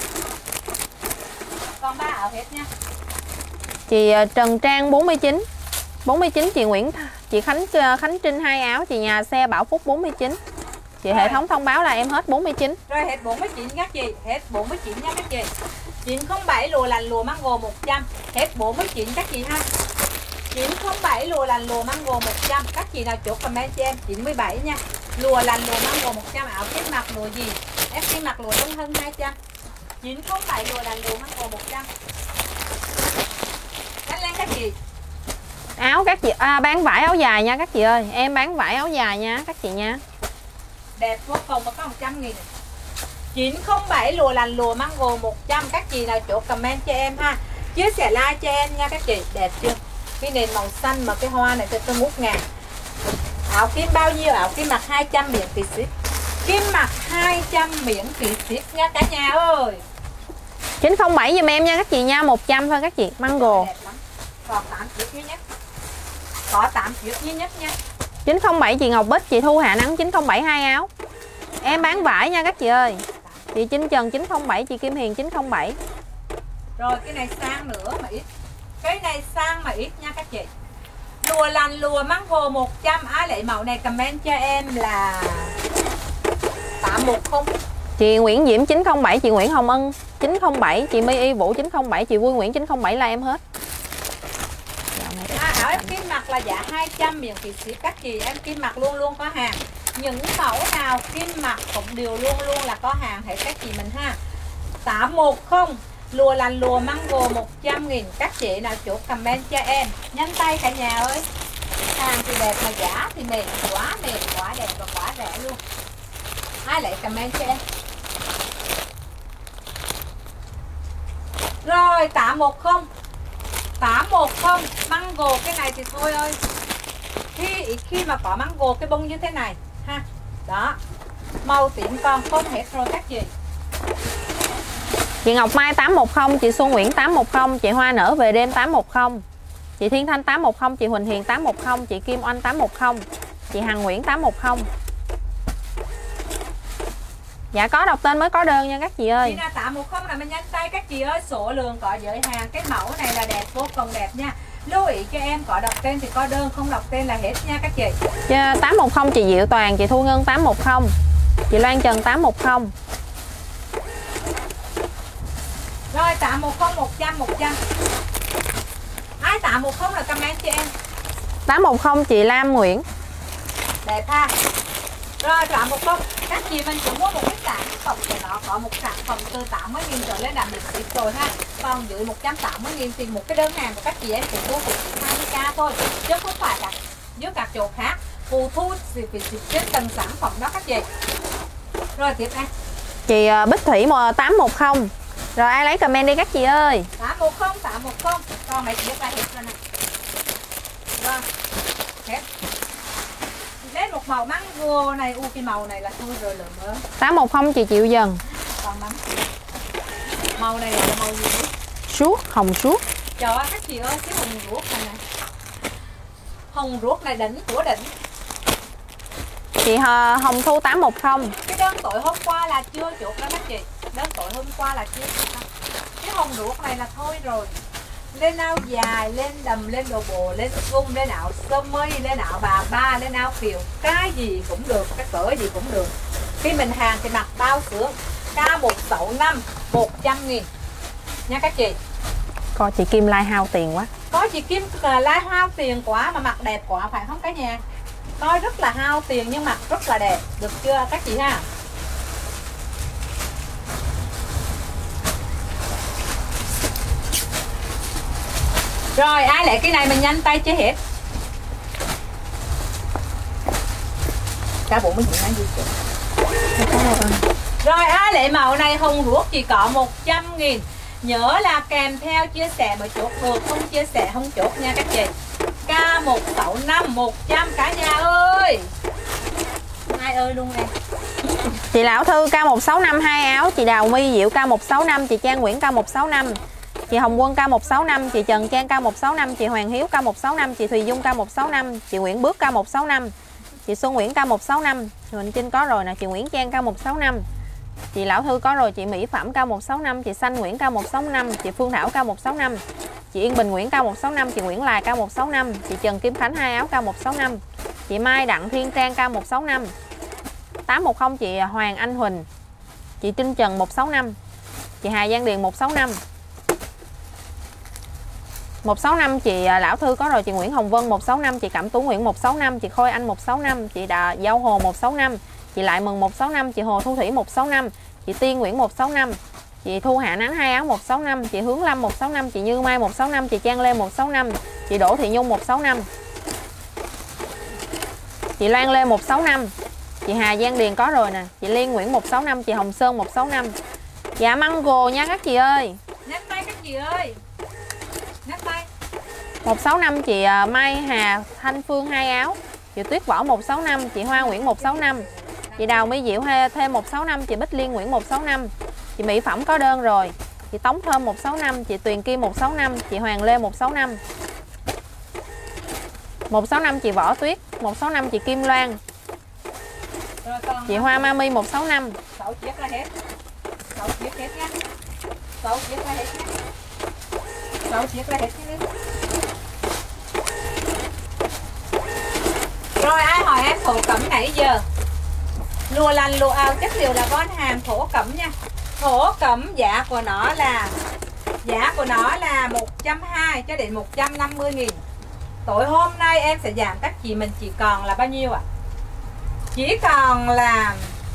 Còn 3 áo hết nha. Chị Trần Trang 49. 49 chị chị Khánh Trinh 2 áo, chị Nhà Xe Bảo Phúc 49. Chị rồi. Hệ thống thông báo là em hết 49. Rồi hết 49 các chị, hết 49 nha các chị. 907 lùa lành lùa mango 100, hết 49 các chị ha. 907 lùa lành lùa mango 100, các chị nào chốt comment cho em 97 nha. Lùa lành lùa mango 100, áo tiếp mặc lùa gì? Em đi mặc lùa Đông Hân 200. 907 lùa lành lùa mango 100. Nhanh lên các chị. Áo các chị bán vải áo dài nha các chị ơi, em bán vải áo dài nha các chị nha. Đẹp vô cùng mà có 100.000. 907 lùa lành lùa mango 100. Các chị nào chốt comment cho em ha, chia sẻ like cho em nha các chị. Đẹp chưa? Cái nền màu xanh mà cái hoa này cho tôi 1.000. Áo kim bao nhiêu? Áo kim mặc 200 miễn phí ship. Kim mặc 200 miễn phí ship nha cả nhà ơi. 907 giùm em nha các chị nha, 100 thôi các chị. Mango. Đẹp lắm. Còn 8 chiếc duy nhất. Có 8 chiếc duy nhất nha. 907 chị Ngọc Bích, chị Thu Hạ Nắng 907 hai áo. Em bán vải nha các chị ơi. Chị Trinh Trần 907, chị Kim Hiền 907. Rồi cái này sang nữa mà ít. Cái này sang mà ít nha các chị. Lùa lành lùa mango 100. Ai lấy mẫu này comment cho em là 810. Chị Nguyễn Diễm 907, chị Nguyễn Hồng Ân 907, chị My Y Vũ 907, chị Vui Nguyễn 907 là em hết. Áo em kim mặc là giá 200 miễn phí ship các chị. Em kim mặc luôn luôn có hàng. Những mẫu nào kim mặc cũng đều luôn luôn là có hàng hết các chị mình ha. 810 lùa lành lùa mango 100.000. Các chị nào chốt comment cho em. Nhanh tay cả nhà ơi. Hàng thì đẹp mà giá thì mềm quá đẹp và quá rẻ luôn. Ai lại comment cho em. Rồi 810 mango. Cái này thì thôi ơi, khi mà có mango cái bông như thế này ha, đó màu tím còn không hết rồi các chị. Chị Ngọc Mai 810, chị Xuân Nguyễn 810, chị Hoa Nở Về Đêm 810, chị Thiên Thanh 810, chị Huỳnh Hiền 810, chị Kim Oanh 810, chị Hằng Nguyễn 810. Dạ có đọc tên mới có đơn nha các chị ơi. Chị nào 810 là mình nhanh tay các chị ơi, số lượng có giới hạn. Cái mẫu này là đẹp, vô cùng đẹp nha. Lưu ý cho em, có đọc tên thì có đơn, không đọc tên là hết nha các chị. 810 chị Diệu Toàn, chị Thu Ngân 810, chị Loan Trần 810. Rồi 810 100. Ai 810 là comment cho em. 810 chị Lam Nguyễn. Đẹp ha. Rồi 810 các chị mình cũng mua một cái sản phẩm của nó có một sản phẩm từ 80.000 trở lên là mình ship rồi ha. Còn dưới 180.000 thì một cái đơn hàng của các chị em cũng mua cũng 20k thôi, chứ không phải là với các chỗ khác phụ thu thì phải ship trên từng sản phẩm đó các chị. Rồi tiếp đây. Chị Bích Thủy 810. Rồi ai lấy comment đi các chị ơi. 810. Còn mấy chiếc là hết rồi nè. Rồi hết. Lên một màu mango này, cái màu này là thôi rồi lượm ơi. 810 chị Triệu Dần. Còn lắm. Màu này là màu gì? Suốt, hồng suốt. Trời ơi các chị ơi, cái hồng ruốc này nè. Hồng ruốc này đỉnh của đỉnh. Chị Hồng Thu 810. Cái đơn tối hôm qua là chưa chốt đó các chị. Đơn tối hôm qua là chưa chốt đó. Cái hồng ruốc này là thôi rồi. Lên áo dài, lên đầm, lên đồ bồ, lên cung, lên áo sơ mi, lên áo bà ba, lên áo kiều. Cái gì cũng được, cái cỡ gì cũng được. Khi mình hàng thì mặc bao sướng. K165 100.000 nha các chị. Coi chị Kim Lai hao tiền quá. Có chị Kim lai hao tiền quá mà mặc đẹp quá phải không cả nhà. Coi rất là hao tiền nhưng mặc rất là đẹp. Được chưa các chị ha. Rồi ai lại cái này mình nhanh tay chế hết. Cả bộ mấy chuyện gì chứ. Rồi ai lại màu này hồng ruốc chỉ có 100.000. Nhớ là kèm theo chia sẻ mà chốt được, không chia sẻ không chốt nha các chị. K165 100 cả nhà ơi. Ai ơi luôn em. Chị Lão Thư K165 hai áo, chị Đào My Diệu K165, chị Trang Nguyễn K165, chị Hồng Quân K165, chị Trần Trang K165, chị Hoàng Hiếu K165, chị Thùy Dung K165, chị Nguyễn Bước K165, chị Xuân Nguyễn K165, chị Huỳnh Trinh có rồi nè, chị Nguyễn Trang K165, chị Lão Thư có rồi, chị Mỹ Phẩm K165, chị Xanh Nguyễn K165, chị Phương Thảo K165, chị Yên Bình Nguyễn K165, chị Nguyễn Lài K165, chị Trần Kim Khánh hai áo K165, chị Mai Đặng Thiên Trang K165, 810 chị Hoàng Anh Huỳnh, chị Trinh Trần 165, chị Hà Giang Điền 165, 165 chị Lão Thư có rồi, chị Nguyễn Hồng Vân 165, chị Cẩm Tú Nguyễn 165, chị Khôi Anh 165, chị Giao Hồ 165, chị Lại Mừng 165, chị Hồ Thu Thủy 165, chị Tiên Nguyễn 165, chị Thu Hạ Nắng hai áo 165, chị Hướng Lâm 165, chị Như Mai 165, chị Trang Lê 165, chị Đỗ Thị Nhung 165, chị Loan Lê 165, Chị Hà Giang Điền có rồi nè. Chị Liên Nguyễn 165, chị Hồng Sơn 165. Dạ mango nha các chị ơi. Nhấc tay các chị ơi. Nhấc tay. 165 chị Mai Hà Thanh Phương 2 áo. Chị Tuyết Võ 165, chị Hoa Nguyễn 165. Chị Đào Mỹ Diệu thêm 165, chị Bích Liên Nguyễn 165. Chị Mỹ Phẩm có đơn rồi. Chị Tống Thơm 165, chị Tuyền Kim 165, chị Hoàng Lê 165. 165 chị Võ Tuyết, 165 chị Kim Loan. Rồi còn Chị Hoa Mami 165. 6 chiếc là hết. 6 chiếc hết nha. 6 chiếc là hết nha. 6 chiếc là hết nha. Rồi ai hỏi em thổ cẩm nãy giờ. Lụa lành lụa ào chất liệu là von hàng thổ cẩm nha. Thổ cẩm giá của nó là 120 cho đến 150.000. Tối hôm nay em sẽ giảm các chị mình chỉ còn là bao nhiêu ạ? Chỉ còn là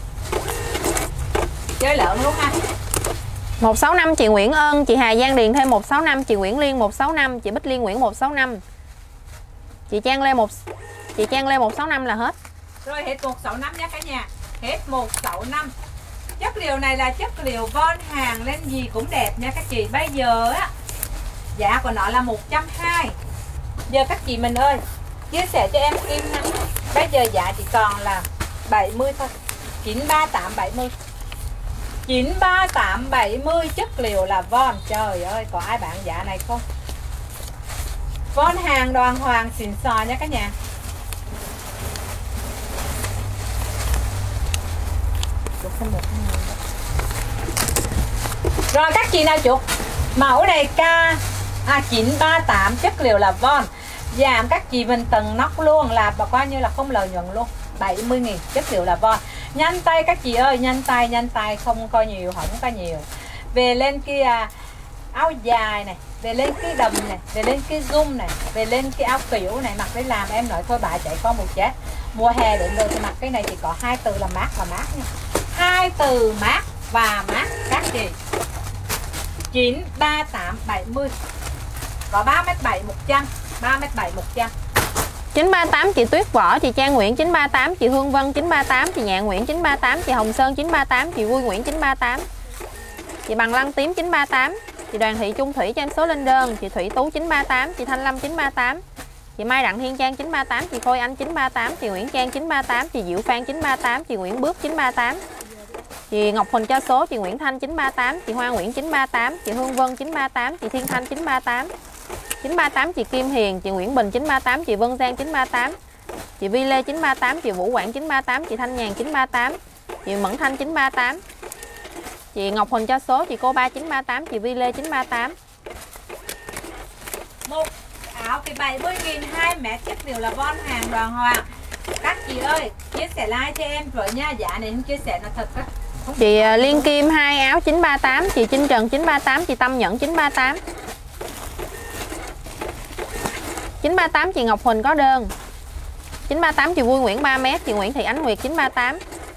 chơi lợn luôn ha. 165 chị Nguyễn Ơn, chị Hà Giang Điền thêm 165, chị Nguyễn Liên 165, chị Bích Liên Nguyễn 165. Chị Trang Lê 165 là hết. Rồi hết 165 nha cả nhà. Hết 165. Chất liệu này là chất liệu von hàng lên gì cũng đẹp nha các chị. Bây giờ á giá của nó là 120. Giờ các chị mình ơi, chia sẻ cho em Kim nha. Bây giờ giá chỉ còn là 70 thôi. 93870. 93870 chất liệu là von. Trời ơi, có ai bán giá này không? Von hàng đoàn hoàng xịn sò nha cả nhà. Rồi các chị nào chụp mẫu này K938 chất liệu là von. Giảm các chị mình tầng nóc luôn là coi như là không lợi nhuận luôn. 70.000 chất liệu là von. Nhanh tay các chị ơi, nhanh tay không coi nhiều, không có nhiều. Về lên kia áo dài này, về lên cái đầm này, về lên cái zoom này, về lên cái áo kiểu này, mặc để làm em nói thôi bà chạy con một chết. Mùa hè đến rồi thì mặc cái này chỉ có 2 từ là mát và mát nha. 2 từ mát và mát các chị. 93870. Có 3m7 100, 3m7 100. 938 chị Tuyết Võ, chị Trang Nguyễn 938, chị Hương Vân 938, chị Nhạn Nguyễn 938, chị Hồng Sơn 938, chị Vui Nguyễn 938. Chị Bằng Lăng Tím 938, chị Đoàn Thị Trung Thủy cho em số lên đơn, chị Thủy Tú 938, chị Thanh Lâm 938, chị Mai Đặng Thiên Trang 938, chị Khôi Anh 938, chị Nguyễn Trang 938, chị Diệu Phan 938, chị Nguyễn Bước 938. Chị Ngọc Huỳnh cho số, chị Nguyễn Thanh 938, chị Hoa Nguyễn 938, chị Hương Vân 938, chị Thiên Thanh 938. 938 chị Kim Hiền, chị Nguyễn Bình 938, chị Vân Giang 938, chị Vi Lê 938, chị Vũ Quảng 938, chị Thanh Nhàn 938, chị Mẫn Thanh 938. Chị Ngọc Huỳnh cho số, chị Cô Ba 938, chị Vi Lê 938. Một áo thì 70.000 2m chất liệu là von hàng đoàn hoàng. Các chị ơi, chia sẻ like cho em rồi nha, giá này không chia sẻ là thật á. Chị Liên Kim 2 áo 938, chị Trinh Trần 938, chị Tâm Nhẫn 938. 938 chị Ngọc Huỳnh có đơn. 938 chị Vui Nguyễn 3m, chị Nguyễn Thị Ánh Nguyệt 938.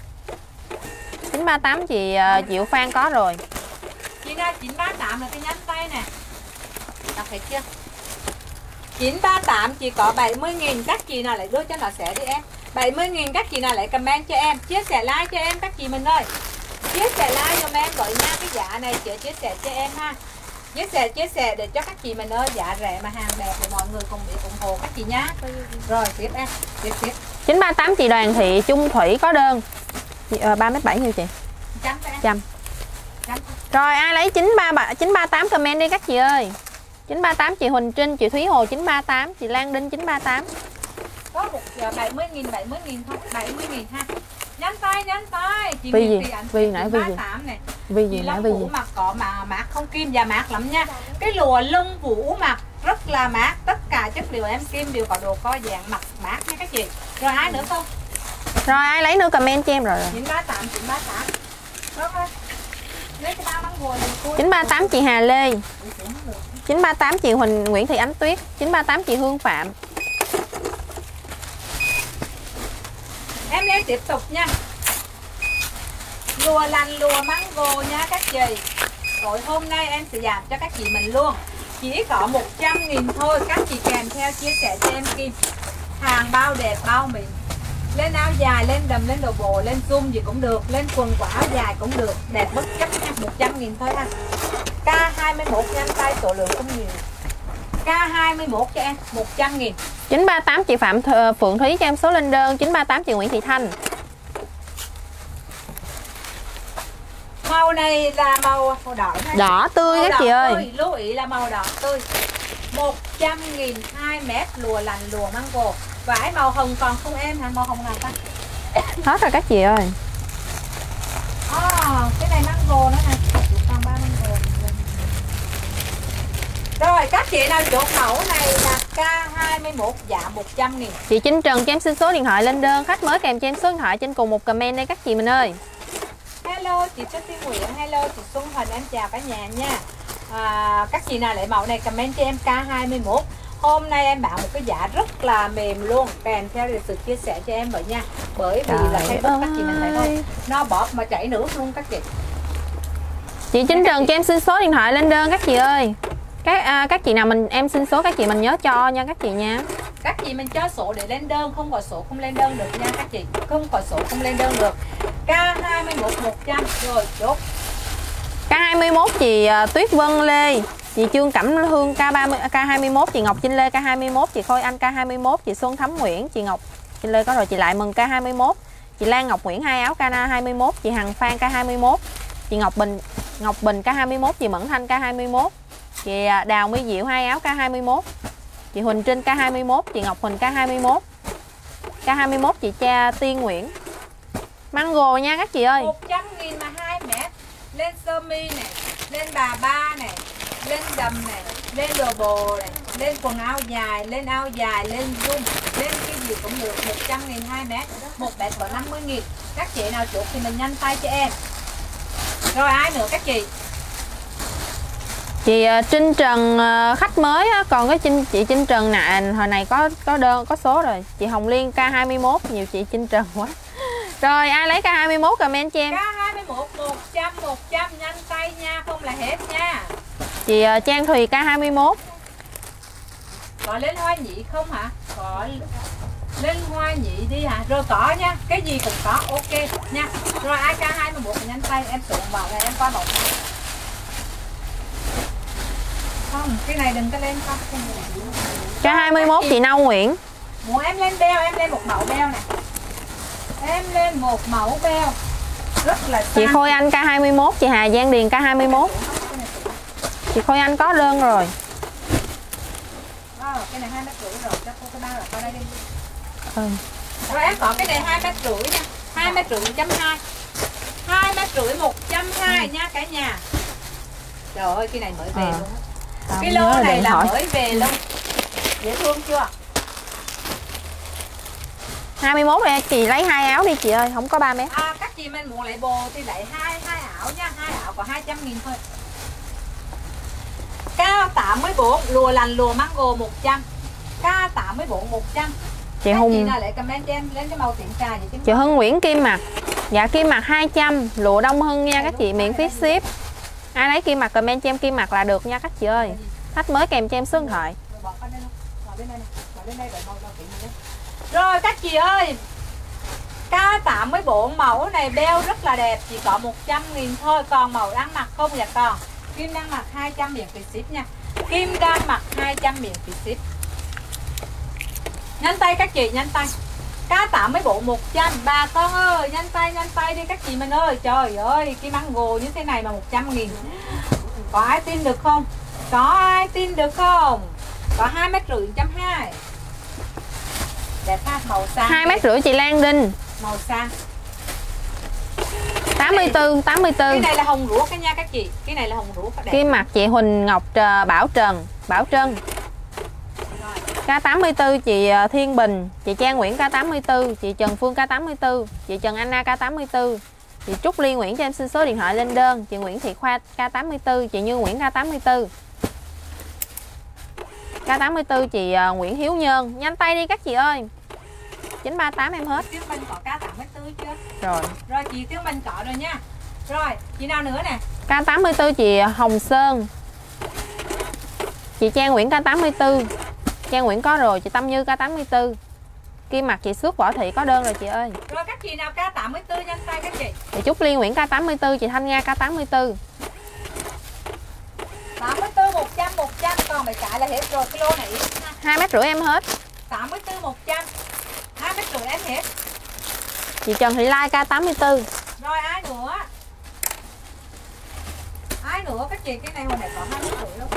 938 chị Diệu Phan có rồi. Chị ra 938 là cái nhánh tay nè. Đọc thấy chưa? 938 chỉ có 70.000, các chị nào lại đưa cho nó sẽ đi em. 70.000 các chị nào lại comment cho em, chia sẻ like cho em các chị mình ơi. Chia sẻ like cho em gọi nha, cái giá này chị chia sẻ cho em ha. Chia sẻ để cho các chị mình ơi, giá rẻ mà hàng đẹp để mọi người cùng để ủng hộ các chị nhá. Rồi tiếp em, tiếp. 938 chị Đoàn Thị Trung Thủy có đơn. 3m7 nhiêu chị? 100. Rồi ai lấy 938 comment đi các chị ơi. 938 chị Huỳnh Trinh, chị Thúy Hồ 938, chị Lan Đinh 938. Có một 70.000 thôi, 70.000 ha. Nhanh tay. Chị Vi gì? Vi 938 này. Vi gì nãy vi gì? Mặc có mà mát không kim và mát lắm nha. Cái lụa lưng vũ mặc rất là mát, tất cả chất liệu em Kim đều có độ co giãn mặc mát nha các chị. Rồi ai nữa không? Rồi ai lấy nữa comment cho em rồi. 938. Rồi. Lấy cái bao băng gùi này. 938 chị Hà Lê. 938 chị Nguyễn Thị Ánh Tuyết, 938 chị Hương Phạm. Em lên tiếp tục nha. Lùa lành lùa mango nha các chị. Rồi hôm nay em sẽ giảm cho các chị mình luôn. Chỉ có 100.000 thôi. Các chị kèm theo chia sẻ cho em Kim. Hàng bao đẹp bao mịn. Lên áo dài, lên đầm, lên đồ bồ, lên zoom gì cũng được. Lên quần quả áo dài cũng được. Đẹp bất chấp nha, 100.000 thôi ha. K21 nhanh tay, số lượng không nhiều. K21 cho em, 100.000. 938 chị Phạm Phượng Thúy cho em số lên đơn. 938 chị Nguyễn Thị Thanh. Màu này là màu đỏ này. Đỏ tươi các chị ơi. Lưu ý là màu đỏ tươi. 100.000 2 mét lùa lành lùa mango. Vải màu hồng còn không em hả? Màu hồng nào ta? Hết rồi các chị ơi. Cái này mango nữa nè. Còn 3 mango. Rồi các chị nào chốt mẫu này là K21 giá 100.000. Chị Trinh Trần cho em xin số điện thoại lên đơn. Khách mới kèm cho em số điện thoại trên cùng một comment đây các chị mình ơi. Hello chị Trúc Tiên Nguyễn, hello chị Xuân Huỳnh, em chào cả nhà nha. Các chị nào lấy mẫu này comment cho em K21. Hôm nay em bảo một cái giá rất là mềm luôn, kèm theo sự chia sẻ cho em vậy nha. Bởi vì là Facebook các chị mình thấy thôi, nó bọt mà chảy nước luôn các chị. Chị Trinh Trần cho em xin số điện thoại lên đơn các chị ơi. Các chị nào em xin số các chị mình nhớ cho nha các chị nha. Các chị mình cho số để lên đơn, không có số không lên đơn được nha các chị. Không có số không lên đơn được. K21 100 rồi chốt. K21 chị Tuyết Vân Lê, chị Trương Cẩm Hương K21, chị Ngọc Trinh Lê K21, chị Khôi Anh K21, chị Xuân Thắm Nguyễn, chị Ngọc Trinh Lê có rồi, chị Lại Mừng K21, chị Lan Ngọc Nguyễn 2 áo K21, chị Hằng Phan K21, chị Ngọc Bình K21, chị Mẫn Thanh K21, chị Đào Mỹ Diệu 2 áo K21, chị Huỳnh Trinh K21, chị Ngọc Huỳnh K21, K21 chị Cha Tiên Nguyễn. Mango nha các chị ơi. 100.000 mà 2 mét. Lên sơ mi này, lên bà ba này, lên đầm này, lên đồ bồ này, lên quần áo dài, lên zoom, lên cái gì cũng được. 100.000 2 mét. Một bẹt có 50.000. Các chị nào chốt thì mình nhanh tay cho em. Rồi ai nữa các chị? Chị Trinh Trần khách mới á, còn cái chị Trinh Trần nè, hồi này có số rồi. Chị Hồng Liên K21, nhiều chị Trinh Trần quá. Rồi ai lấy K21 comment cho em. K21 100 nhanh tay nha, không là hết nha. Chị Trang Thùy K21. Có lên hoa nhị không hả? Có lên hoa nhị đi hả? Rồi có nha, cái gì cũng có, ok nha. Rồi ai K21 nhanh tay em trộn vào này em coi một. Không, cái này đừng có lên không. K21 chị Nâu Nguyễn. Muốn em lên beo, em lên một mẫu beo này. Em lên một mẫu beo rất là xa. Chị Khôi Anh K21, chị Hà Giang Điền K21. Chị Khôi Anh có đơn rồi. Cái này 2,5 mét rồi, cho cô cái bao là coi đây đi. Rồi em có cái này 2,5 mét nha. 2,5 mét 120. 2,5 mét 120 nha cả nhà. Trời ơi cái này mới về luôn á. Cái lô này là mới về luôn. Dễ thương chưa? 21 đây chị lấy 2 áo đi chị ơi, không có 3 mét. Các chị mình muốn lấy bồ thì lấy hai áo nha, 2 áo có 200.000 thôi. K84 lùa lành lùa mango 100. K84 100. Chị Hùng. Chị nào lại comment cho em lên cái màu tiệm trà vậy chứ. Chị Hưng Nguyễn Kim Mặt. Dạ Kim Mặt 200, lụa Đông Hưng nha các chị, miễn phí ship. Ai lấy Kim Mặt comment cho em Kim Mặt là được nha các chị ơi. Khách mới kèm cho em số điện thoại. Rồi các chị ơi, K84 mẫu này beo rất là đẹp, chỉ có 100.000 thôi. Còn màu đang mặc không dạ còn. Kim đang mặc 200 miễn phí ship nha. Kim đang mặc 200 miễn phí ship. Nhanh tay các chị, nhanh tay. K84 100. Bà con ơi, nhanh tay đi các chị mình ơi. Trời ơi, cái mango như thế này mà 100.000. Có ai tin được không? Có ai tin được không? Có 2,5 mét 120. Đẹp ha, màu xanh. 2,5 mét chị Lan Đinh. Màu xanh. 84. Cái này là hồng rũa cả nha các chị. Cái này là hồng rũa đẹp. Kim Mặt chị Huỳnh Ngọc Bảo Trân. K84 chị Thiên Bình, chị Trang Nguyễn K84, chị Trần Phương K84, chị Trần Anna K84, chị Trúc Ly Nguyễn cho em xin số điện thoại lên đơn, chị Nguyễn Thị Khoa K84, chị Như Nguyễn K84. K84 chị Nguyễn Hiếu Nhân, nhanh tay đi các chị ơi. 938 em hết. Tiếng Minh có K84 chưa? Rồi. Rồi chị Tiếng Minh có rồi nha. Rồi, chị nào nữa nè? K84 chị Hồng Sơn. Chị Trang Nguyễn K84. Trang Nguyễn có rồi, chị Tâm Như K84. Kim mặt chị Xước Võ Thị có đơn rồi chị ơi. Rồi các chị nào K84 nhanh tay các chị. Chị Trúc Liên Nguyễn K84, chị Thanh Nga K84. 84 100 còn mày chạy là hết rồi, cái lô này 2,5 m em hết. 84 100 2,5 m em hết. Chị Trần Thị Lai K84. Rồi ai nữa? Ai nữa các chị, cái này hồi này còn 2,5 m đâu.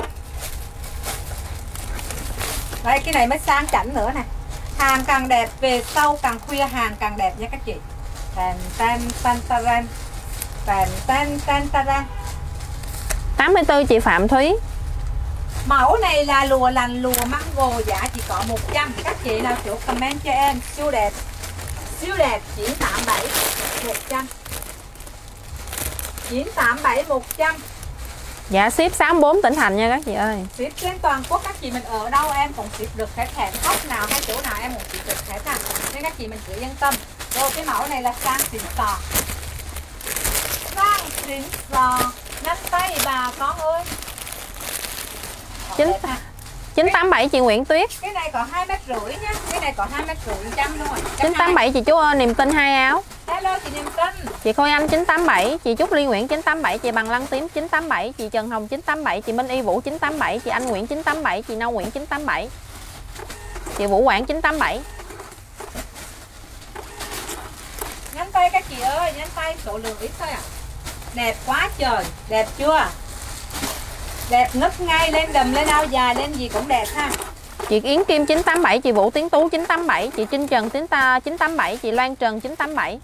Đây cái này mới sang chảnh nữa nè. Hàng càng đẹp về sau càng khuya hàng càng đẹp nha các chị. Tan tan tan taran. Tan tan tan taran. 84 chị Phạm Thúy. Mẫu này là lùa lành lùa mango, giá chỉ có 100. Các chị nào chốt comment cho em, siêu đẹp. Siêu đẹp 987 100. 987 100. Dạ ship 64 tỉnh thành nha các chị ơi. Ship trên toàn quốc, các chị mình ở đâu em cũng ship được hết, hẹn góc nào hay chỗ nào em cũng ship được hết à. Nên các chị mình cứ yên tâm. Rồi cái mẫu này là sang xịn sò. Sang xịn sò. Nắm tay bà con ơi. 987 chị Nguyễn Tuyết. Cái này có 2,5 m nhá. Cái này có 2,5 m trăm luôn rồi. 987 chị chú ơi, Niềm Tin 2 áo. Hello chị Niềm Tin. Chị Khôi Anh 987, chị Trúc Ly Nguyễn 987, chị Bằng Lăng Tím 987, chị Trần Hồng 987, chị Minh Y Vũ 987, chị Anh Nguyễn 987, chị Nâu Nguyễn 987, chị Vũ Quảng 987. Nhanh tay các chị ơi, nhanh tay, số lượng ít thôi à. Đẹp quá trời, đẹp chưa? Đẹp ngất ngay, lên đầm, lên áo dài, lên gì cũng đẹp ha. Chị Yến Kim 987, chị Vũ Tiến Tú 987, chị Trinh Trần 987, chị Loan Trần 987,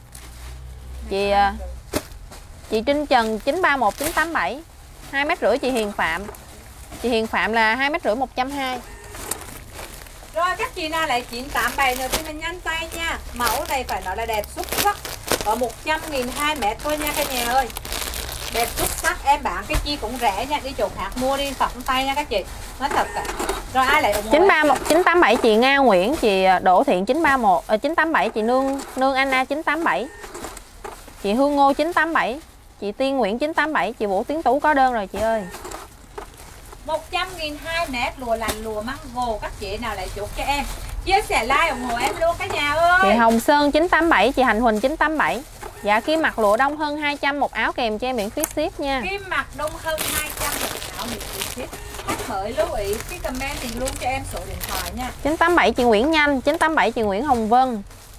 chị Trinh Trần 931 987, 2,5 m chị Hiền Phạm. Chị Hiền Phạm là 2,5 m 120. Rồi các chị nào lại 987 nữa thì mình nhanh tay nha. Mẫu này phải nói là đẹp xuất sắc. Có 100.000 2 mét thôi nha các nhà ơi. Đẹp xuất sắc, em bán cái chi cũng rẻ nha, đi chỗ khác mua đi phỏng tay nha các chị. Nói thật cả. Rồi ai lại ủng hộ 987 chị Nga Nguyễn, chị Đỗ Thiện 987, chị Nương Anna 987, chị Hương Ngô 987, chị Tiên Nguyễn 987, chị Vũ Tiến Tú có đơn rồi chị ơi. 100.000 2 mét lùa lành lùa mango, các chị nào lại chốt cho em. Chia sẻ like ủng hộ em luôn cả nhà ơi. Chị Hồng Sơn 987, chị Hành Huỳnh 987. Dạ Kim Mặt lụa đông hơn 200 một áo kèm cho em miễn phí ship nha. Kim Mặt đông hơn 200 một áo miễn phí ship. Khách mới lưu ý cái comment thì luôn cho em số điện thoại nha. 987 chị Nguyễn Nhanh, 987 chị Nguyễn Hồng Vân.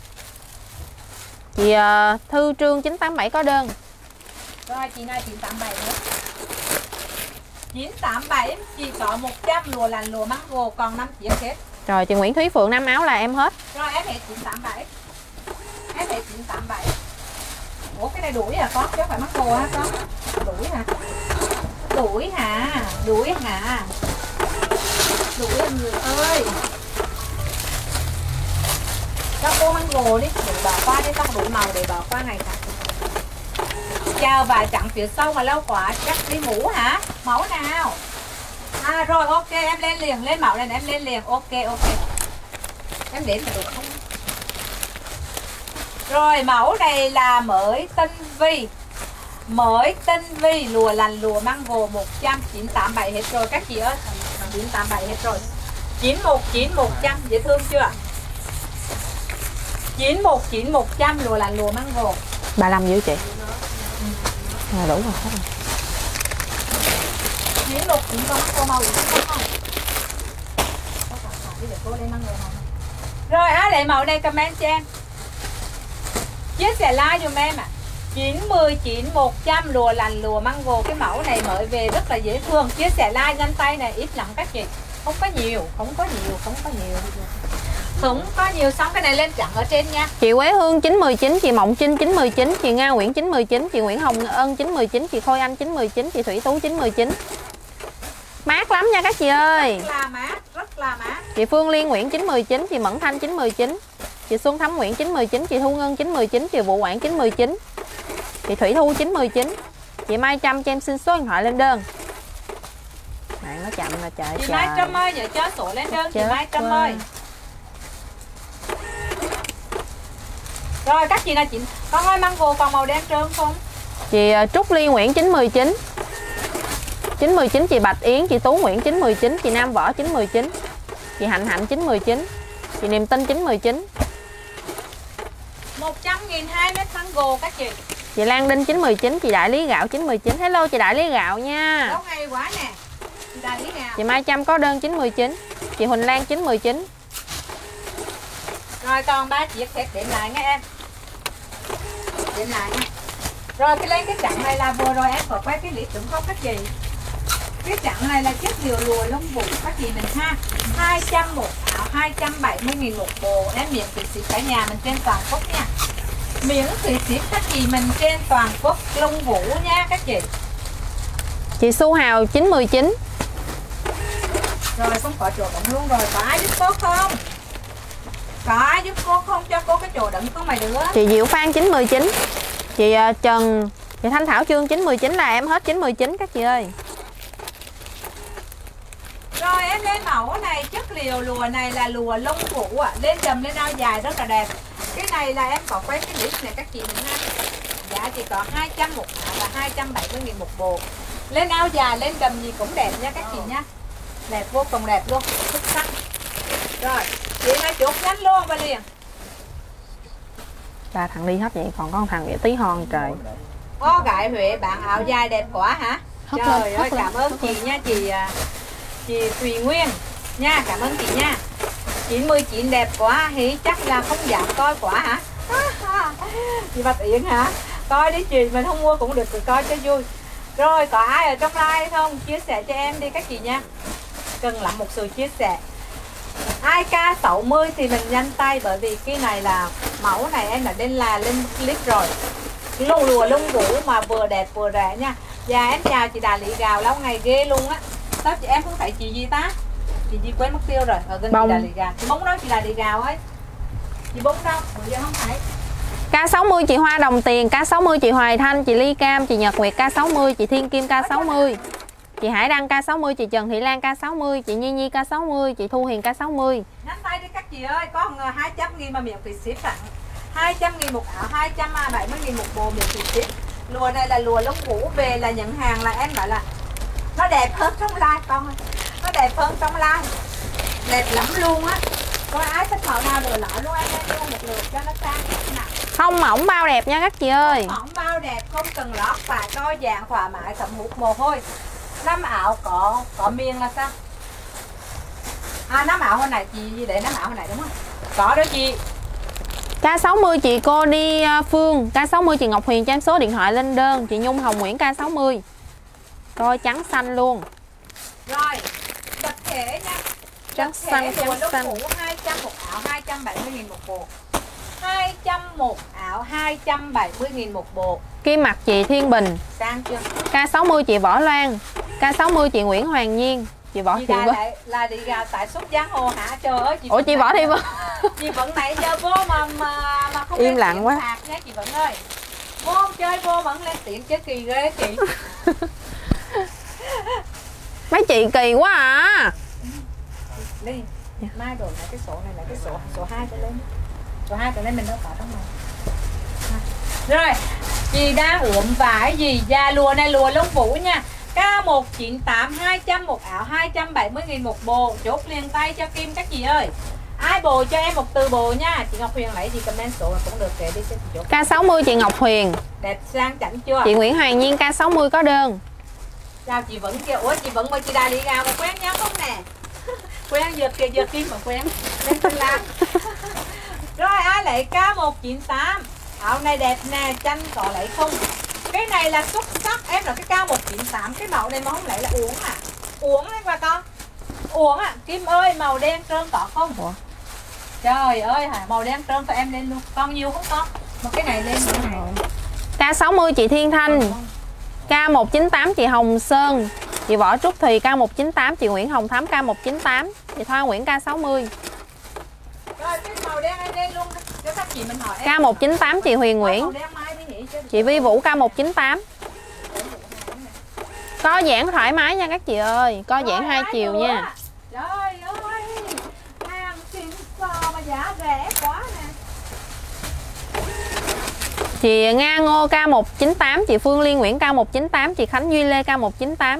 Chị Thư Trương 987 có đơn. Rồi chị này 987 nữa. 987 chỉ có 100 lùa lành lùa mango, còn 5 chiếc hết. Rồi chị Nguyễn Thúy Phượng 5 áo là em hết. Rồi em hết 987. Em hết 987. Ủa cái này đuổi à con, chứ không phải mango hả con? Đuổi hả? Đuổi hả? Đuổi hả? Đuổi là người ơi. Cho cô mango đi, để bỏ qua đi, xong đuổi màu để bỏ qua ngày khác. Chào và chặn phía sau mà lâu quá chắc đi ngủ hả? Mẫu nào? À rồi ok em lên liền, lên mẫu này em lên liền. Ok. Em đến là được không? Rồi mẫu này là mới tinh vi. Mới tinh vi lùa lành lùa mango 100, 987 hết rồi các chị ơi. 987 hết rồi. 919 100 dễ thương chưa? 919 100 lùa lành lùa mango. 35 dữ chị. Đủ rồi, hết rồi. 919 con mango màu gì không? Rồi ai lại mẫu này comment cho em. Chia sẻ like dùm em ạ. 919 100 lùa lành lùa mango, cái mẫu này mới về rất là dễ thương. Chia sẻ like nhanh tay này, ít lắm các chị. Không có nhiều. Không có nhiều, xong cái này lên chặn ở trên nha. Chị Quế Hương 919, chị Mộng Trinh 919, chị Nga Nguyễn 919, chị Nguyễn Hồng Ân 919, chị Khôi Anh 919, chị Thủy Tú 919. Mát lắm nha các chị ơi. Rất là mát. Chị Phương Liên Nguyễn 919, chị Mẫn Thanh 919, chị Xuân Thắm Nguyễn 919, chị Thu Ngân 919, chị Vũ Quảng 919, chị Thủy Thu 919, chị Mai Trâm cho em xin số điện thoại lên đơn. Mạng nó chậm là trời. Chị Mai Trâm ơi, nhớ cho số lên đơn chị Mai Trâm ơi. Rồi các chị nào chị con ơi, mango còn màu đen trơn không? Chị Trúc Ly Nguyễn 919, 919, chị Bạch Yến, chị Tú Nguyễn 919, chị Nam Võ 919, chị Hạnh Hạnh 919, chị Niềm Tin 919, 100.000 2 mét mango các chị. Chị Lan Đinh 919, chị Đại Lý Gạo 919. Hello chị Đại Lý Gạo nha. Lâu ngày quá nè. Chị Đại Lý Gạo. Chị Mai Trâm có đơn 919. Chị Huỳnh Lan 919. Rồi còn 3 chiếc khác điểm lại nha em. Điểm lại nha. Rồi cái lên cái chặng này là vừa rồi em có quay cái clip đúng không các chị? Cái chặng này là chất liều lùa lông vũ các chị mình ha. 200 một áo, 270.000 một bộ. Em miễn phí ship cả nhà mình trên toàn quốc nha. Miễn phí ship các chị mình trên toàn quốc lông vũ nha các chị. Chị Su Hào 919. Rồi không có chỗ đựng luôn rồi. Có ai giúp cô không? Có ai giúp cô không cho cô cái chỗ đựng không mày đứa? Chị Diệu Phan 919. Chị Trần, chị Thanh Thảo Trương 919 là em hết 919 các chị ơi. Rồi em lên mẫu này, chất liều lùa này là lùa lông vũ ạ. Lên đầm lên áo dài rất là đẹp. Cái này là em có quay cái clip này các chị mình ha. Giá chỉ có 200 một áo và 270.000 một bộ. Lên áo dài, lên đầm gì cũng đẹp nha các chị nha. Đẹp vô cùng đẹp luôn, xuất sắc. Rồi, chị nói chốt nhanh luôn và liền. 3 thằng đi hết vậy, còn có một thằng vậy tí hon trời. Ô gái Huệ bạn áo dài đẹp quá hả? Hất Trời lên, ơi hất lên, cảm ơn hất chị nha chị Thùy Nguyên nha, cảm ơn chị nha. 919 đẹp quá, hí chắc là không dám coi quá hả? Chị Bạch Yến hả? Coi đi chị, mình không mua cũng được, cứ coi cho vui. Rồi có ai ở trong like không? Chia sẻ cho em đi các chị nha. Cần lắm một sự chia sẻ. Ai K60 thì mình nhanh tay, bởi vì cái này là mẫu này em đã lên clip rồi. Lông lùa lông vũ mà vừa đẹp vừa rẻ nha. Dạ em chào chị Đà Lị Gào, lâu ngày ghê luôn á. Sao chị em không thấy chị gì ta? Chị gì quên mất tiêu rồi. Ở gần chị Đà Lị Gào. Chị Bóng đó chị Đà Lị Gào ấy. Chị Bóng đâu? Bữa giờ không thấy. K60 chị Hoa Đồng Tiền, K60 chị Hoài Thanh, chị Ly Cam, chị Nhật Nguyệt K60, chị Thiên Kim K60, chị Hải Đăng K60, chị Trần Thị Lan K60, chị Nhi Nhi K60, chị Thu Hiền K60. Nhanh tay đi các chị ơi, có 200.000 mà miễn phí ship tặng. 200.000 một áo, 270.000 một bộ miễn phí ship. Lùa này là lùa lông vũ, về là nhận hàng là em bảo là nó đẹp hơn trong live con ơi. Nó đẹp hơn trong live. Đẹp lắm luôn á. Coi ai thích màu nào đồ lỡ luôn, em lên luôn một lượt cho nó sang nặng. Không mỏng bao đẹp nha các chị ơi. Mỏng bao đẹp, không cần lót, phải coi dạng thoải mái, thẩm hút mồ hôi. Nắm áo có miếng là sao? À nắm áo hồi này chị để nắm áo hồi này đúng không? Có đó chị. K60 chị cô đi Phương, K60 chị Ngọc Huyền, trang số điện thoại lên đơn, chị Nhung Hồng Nguyễn K60. Coi trắng xanh luôn. Rồi, tập thể nha. Trắng xanh, trắng xanh. 200 một áo, 270.000 một bộ. 200 một áo, 270.000 một bộ. Kim mặt chị Thiên Bình. Sang chưa? K60 chị Võ Loan, K60 chị Nguyễn Hoàng Nhiên, chị Võ Chị Thị Vân. là đi ra tại suốt giang hồ hả? Trời ơi chị. Ủa chị Võ Thị Vân. Chị vẫn nãy giờ vô mà không im lặng quá. Phạt nha chị Vẫn ơi. Vô chơi vô vẫn lên tiếng chứ kỳ ghê chị. Mấy chị kỳ quá à. Đi. Mai đổi lại cái sổ này là cái sổ 2 trở lên. Sổ 2 trở lên mình đâu có trong này. Rồi, chị đang ướm vải gì? Da lùa này lùa lông vũ nha. K198 200 một áo, 270.000 một bộ. Chốt liền tay cho Kim các chị ơi. Ai bồ cho em một từ bồ nha. Chị Ngọc Huyền lấy gì comment sổ là cũng được, kệ đi cho chị chốt. K60 chị Ngọc Huyền. Đẹp sang chảnh chưa? Chị Nguyễn Hoàng Nhiên K60 có đơn. Chào chị Vẫn kia. Ủa chị Vẫn mà chị Đà Lị Gào mà quen nhau không nè? Quen giờ Kim mà quen. Quen tên Lan. Rồi ai lấy K198. Áo này đẹp nè, chanh có lấy không? Cái này là xuất sắc, em là cái K198. Cái màu này mà không lấy là uống à? Uống đấy bà con. Uống à, Kim ơi màu đen trơn có không? Ủa? Trời ơi hả, màu đen trơn phải em lên luôn. Con nhiều không con? Một cái này lên nữa này. K60 chị Thiên Thanh, K198 chị Hồng Sơn, chị Võ Trúc Thùy K198, chị Nguyễn Hồng Thắm K198, chị Thoa Nguyễn K60. Rồi cái màu đen em lên luôn cho các chị mình hỏi em. K198 chị Huyền Nguyễn, Màu đen mai đi nghỉ chứ. chị Vi Vũ K198. Có giãn thoải mái nha các chị ơi, có giãn hai chiều nha. Trời ơi, hàng xịn sò mà giá rẻ quá nè. Chị Nga Ngô K198, chị Phương Liên Nguyễn K198, chị Khánh Duy Lê K198.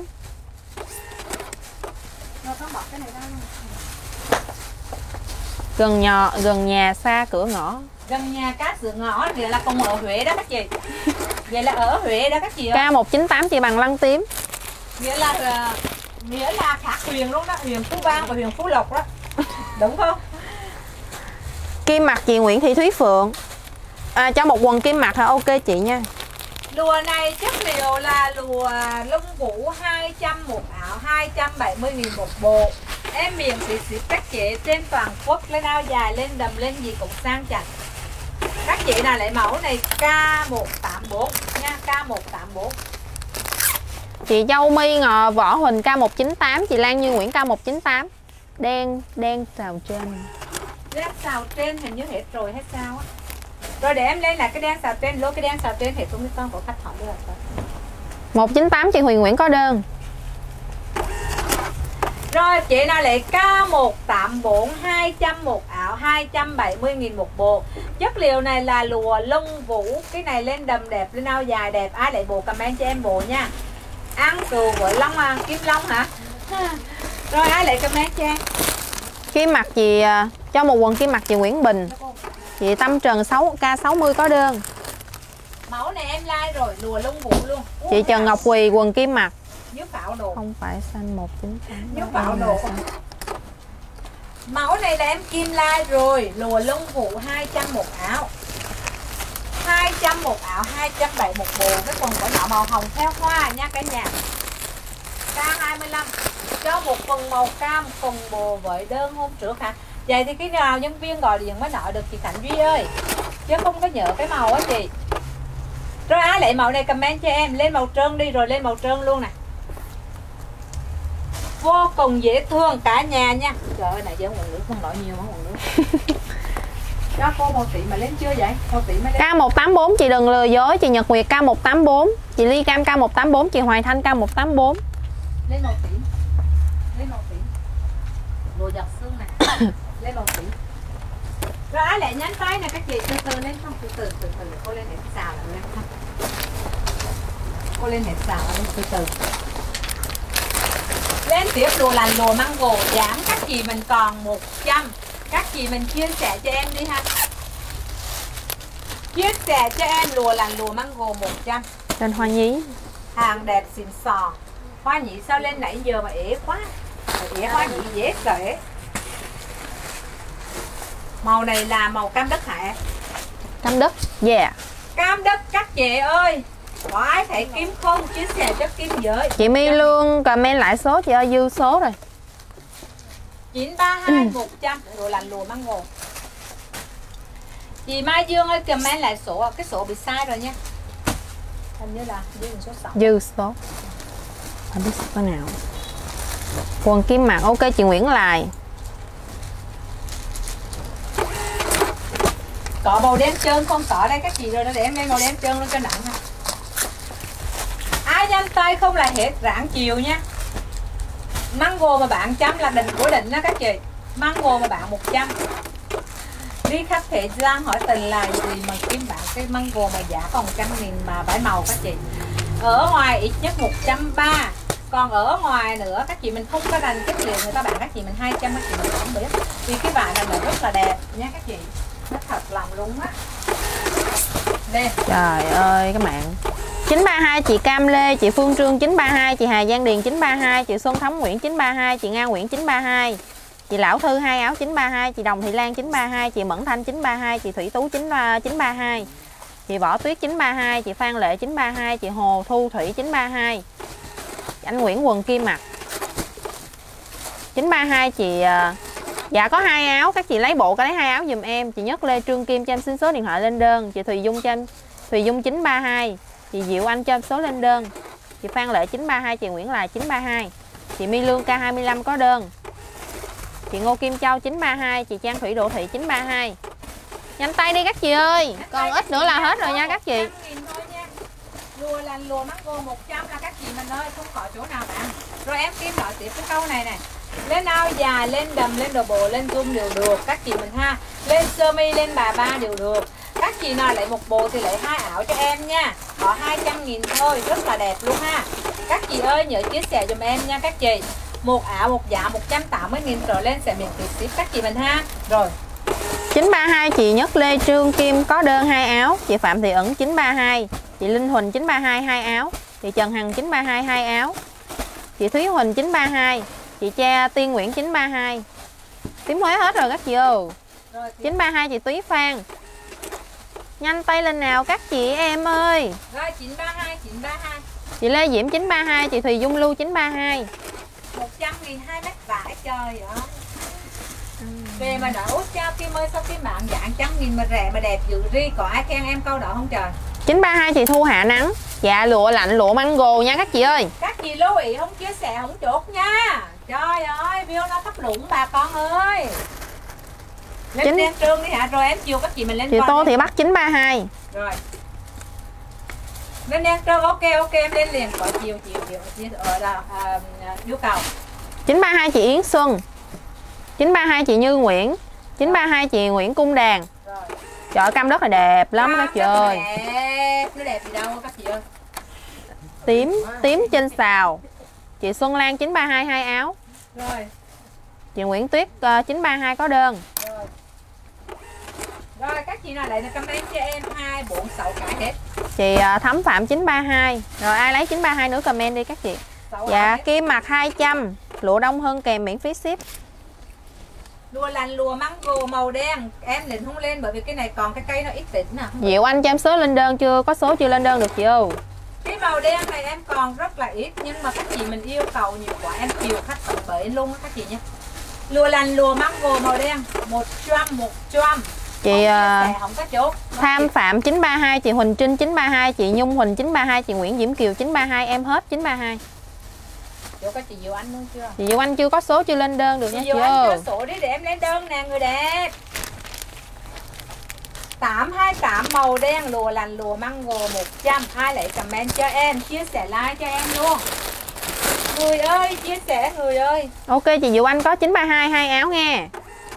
Rồi con bỏ cái này ra luôn. Gần nhà xa cửa ngõ. Gần nhà cá Sữa Ngõ thì là còn ở Huế đó các chị. Vậy là ở Huế đó các chị ơi. K198 chị bằng lăng tím. Nghĩa là khác huyện luôn đó, huyện Phú Vang và huyện Phú Lộc đó. Đúng không? Kim mặt chị Nguyễn Thị Thúy Phượng. Cho một quần kim mặt hả? Ok chị nha. Lùa này chất liệu là lùa lông vũ 200 một áo, 270.000 một bộ. Em miền xịt các chị trên toàn quốc, lên áo dài, lên đầm, lên gì cũng sang chảnh. Các chị nào lại mẫu này K184 nha, K184. Chị Châu My Ngọ Võ Huỳnh K198, chị Lan Như Nguyễn K198. Đen xào trên. Đen xào trên hình như hết rồi hay sao á. Rồi để em lên là cái đen xào trên, lô cái đen xào trên hết cũng con của khách hỏi được rồi. 198 chị Huyền Nguyễn có đơn. Rồi chị nào lại K184 200 một áo, 270.000 một bộ. Chất liệu này là lụa lông vũ. Cái này lên đầm đẹp, lên áo dài đẹp. Ai lại bộ comment cho em bộ nha. Ăn cừu với long kim long hả? Rồi ai lại comment cho em. Kim mặt chị cho một quần kim mặt chị Nguyễn Bình. Chị Tâm Trần 6K60 có đơn. Mẫu này em like rồi, lụa lông vũ luôn. Chị Trần Ngọc Quỳ quần kim mặt. Nhớ phạo đồ. Không phải xanh 198. Nhớ phạo đồ. Mẫu này là em kim like rồi, lụa lông vũ 200 một áo. 200 một áo, 270 một bộ. Cái quần của nhỏ màu hồng theo hoa nha cả nhà. K25 cho một phần màu cam phần bồ với đơn hôm trước hả? Vậy thì cái nào nhân viên gọi điện mới nói được chị Khánh Duy ơi, chứ không có nhớ cái màu á chị. Rồi ai lại màu này comment cho em. Lên màu trơn đi, rồi lên màu trơn luôn nè. Vô cùng dễ thương cả nhà nha. Trời ơi này giờ quần nữ không nói nhiều mà quần nữ. Cho cô một tỷ mà lên chưa vậy? Một tỷ mới lên. K184 chị đừng lừa dối. Chị Nhật Nguyệt K184, chị Ly Cam K184, chị Hoài Thanh K184. Lên 1 tỷ. Lên 1 tỷ. Đồ giọt xương nè. Lên 1 tỷ. Rồi ai lại nhắn tay nè các chị, từ từ lên không, từ từ cô lên hết xào lại lên không. Cô lên hết xào lên từ từ. Lên tiếp đồ lành đồ mango giảm các chị mình còn 100. Các chị mình chia sẻ cho em đi ha. Chia sẻ cho em lùa lành lùa mango 100. Tên Hoa Nhí. Hàng đẹp xịn sò. Hoa nhị sao lên nãy giờ mà ế quá. Ế hoa nhị dễ kể. Màu này là màu cam đất hả? Cam đất. Yeah. Cam đất các chị ơi. Có ai thấy Kim không? Chia sẻ cho Kim với. Chị My Lương comment lại số chị ơi, dư số rồi. 932 100 rồi lành lùa mango. Chị Mai Dương ơi comment lại số, cái số bị sai rồi nha. Hình như là dư số 6. Dư số. Không biết số nào. Quần kim mặt ok chị Nguyễn Lài. Có màu đen trơn không? Có đây các chị rồi, nó để em lên màu đen trơn lên cho nặng ha. Ai nhanh tay không là hết rạng chiều nha. Mango mà bạn trăm là định của định đó các chị. Mango mà bạn 100. Đi khách thể gian hỏi tình là gì mà kiếm bạn cái mango mà giá còn 100.000 mà vải màu các chị. Ở ngoài ít nhất 130. Còn ở ngoài nữa các chị mình không có đành chất liệu, người ta bạn các chị mình 200 các chị mình không biết. Vì cái vải này là rất là đẹp nha các chị. Nó thật lòng luôn á. Đây. Trời ơi các bạn. 932 chị Cam Lê, chị Phương Trương 932, chị Hà Giang Điền 932, chị Xuân Thống Nguyễn 932, chị Nga Nguyễn 932, chị Lão Thư 2 áo 932, chị Đồng Thị Lan 932, chị Mẫn Thanh 932, chị Thủy Tú 932, chị Võ Tuyết 932, chị Phan Lệ 932, chị Hồ Thu Thủy 932, anh Nguyễn Quần Kim mặt 932, chị dạ có 2 áo, các chị lấy bộ cái lấy 2 áo giùm em. Chị Nhất Lê Trương Kim cho em xin số điện thoại lên đơn. Chị Thùy Dung cho em Thùy Dung 932, chị Diệu Anh cho em số lên đơn. Chị Phan Lệ 932, chị Nguyễn Lài 932, chị My Lương K25 có đơn. Chị Ngô Kim Châu 932, chị Trang Thủy Độ Thị 932. Nhanh tay đi các chị ơi, còn ít nữa là hết rồi nha các chị. Lùa là lùa mango 100 là các chị mình ơi, không có chỗ nào bạn. Rồi em Kim nói tiếp cái câu này nè. Lên áo dài, lên đầm, lên đồ bộ, lên zoom đều được các chị mình ha. Lên sơ mi, lên bà ba đều được. Các chị nào lại một bộ thì lấy 2 áo cho em nha. Có 200.000 thôi, rất là đẹp luôn ha. Các chị ơi nhớ chia sẻ giùm em nha các chị. Một áo một giá 180.000 trở lên sẽ miễn phí ship các chị mình ha. Rồi 932 chị Nhất Lê Trương Kim có đơn 2 áo. Chị Phạm Thị Ẩn 932. Chị Linh Huỳnh 932 2 áo. Chị Trần Hằng 932 2 áo. Chị Thúy Huỳnh 932. Chị Cha Tiên Nguyễn 932. Tím Huế hết rồi các chị ơi. 932 chị Túy Phan. Nhanh tay lên nào các chị em ơi. Rồi 932. Chị Lê Diễm 932. Chị Thùy Dung Lưu 932. 100.000 2 mét vải, trời ơi. Về mà đỡ cho Kim ơi, sao Kim bạn dạng 100.000 mà rẻ mà đẹp dữ ri, có ai khen em câu đó không trời? 932 chị Thu Hạ Nắng. Dạ lụa lạnh lụa mango nha các chị ơi. Các chị lưu ý không chia sẻ không chốt nha. Trời ơi, view nó thấp lũng bà con ơi. Lên đen trương đi hả, rồi em chiều các chị mình lên. Chị Tô Thị Bắc 932. Rồi lên đen trương, ok em lên liền, có chiều ở đâu nhu cầu. 932 chị Yến Xuân. 932 chị Như Nguyễn. 932 chị Nguyễn Cung Đàn. Rồi. Trời cam đất là đẹp lắm các chị ơi. Nó đẹp gì đâu các chị ơi. Tím trên xào. Chị Xuân Lan 932 2 áo. Rồi. Chị Nguyễn Tuyết 932 có đơn. Rồi các chị nào lại comment cho em 2, 4, 6 cái hết. Chị Thấm Phạm 932. Rồi ai lấy 932 nữa comment đi các chị. Dạ Kim Mặc 200. Lụa Đông Hưng kèm miễn phí ship. Lụa lành lụa mango màu đen. Em định không lên bởi vì cái này còn cái cây nó ít tỉnh nè. Diệu Anh cho em số lên đơn chưa? Có số chưa lên đơn được chị ơi. Cái màu đen này em còn rất là ít, nhưng mà các chị mình yêu cầu nhiều quá em chiều khách tận bể luôn á các chị nhé. Lụa lành lụa mango màu đen 100. Chị không có chốt. Tham Phạm 932, chị Huỳnh Trinh 932, chị Nhung Huỳnh 932, chị Nguyễn Diễm Kiều 932, em hết 932. Chỗ có chị Diệu Anh luôn chưa? Chị Diệu Anh chưa có số chưa lên đơn được nha chị Diệu ơi. Anh cho số đi để em lên đơn nè người đẹp. 828 màu đen lụa lành lụa mango 100. Ai lấy comment cho em, chia sẻ like cho em luôn. Người ơi, chia sẻ người ơi. Ok chị Diệu Anh có 932 2 áo nghe.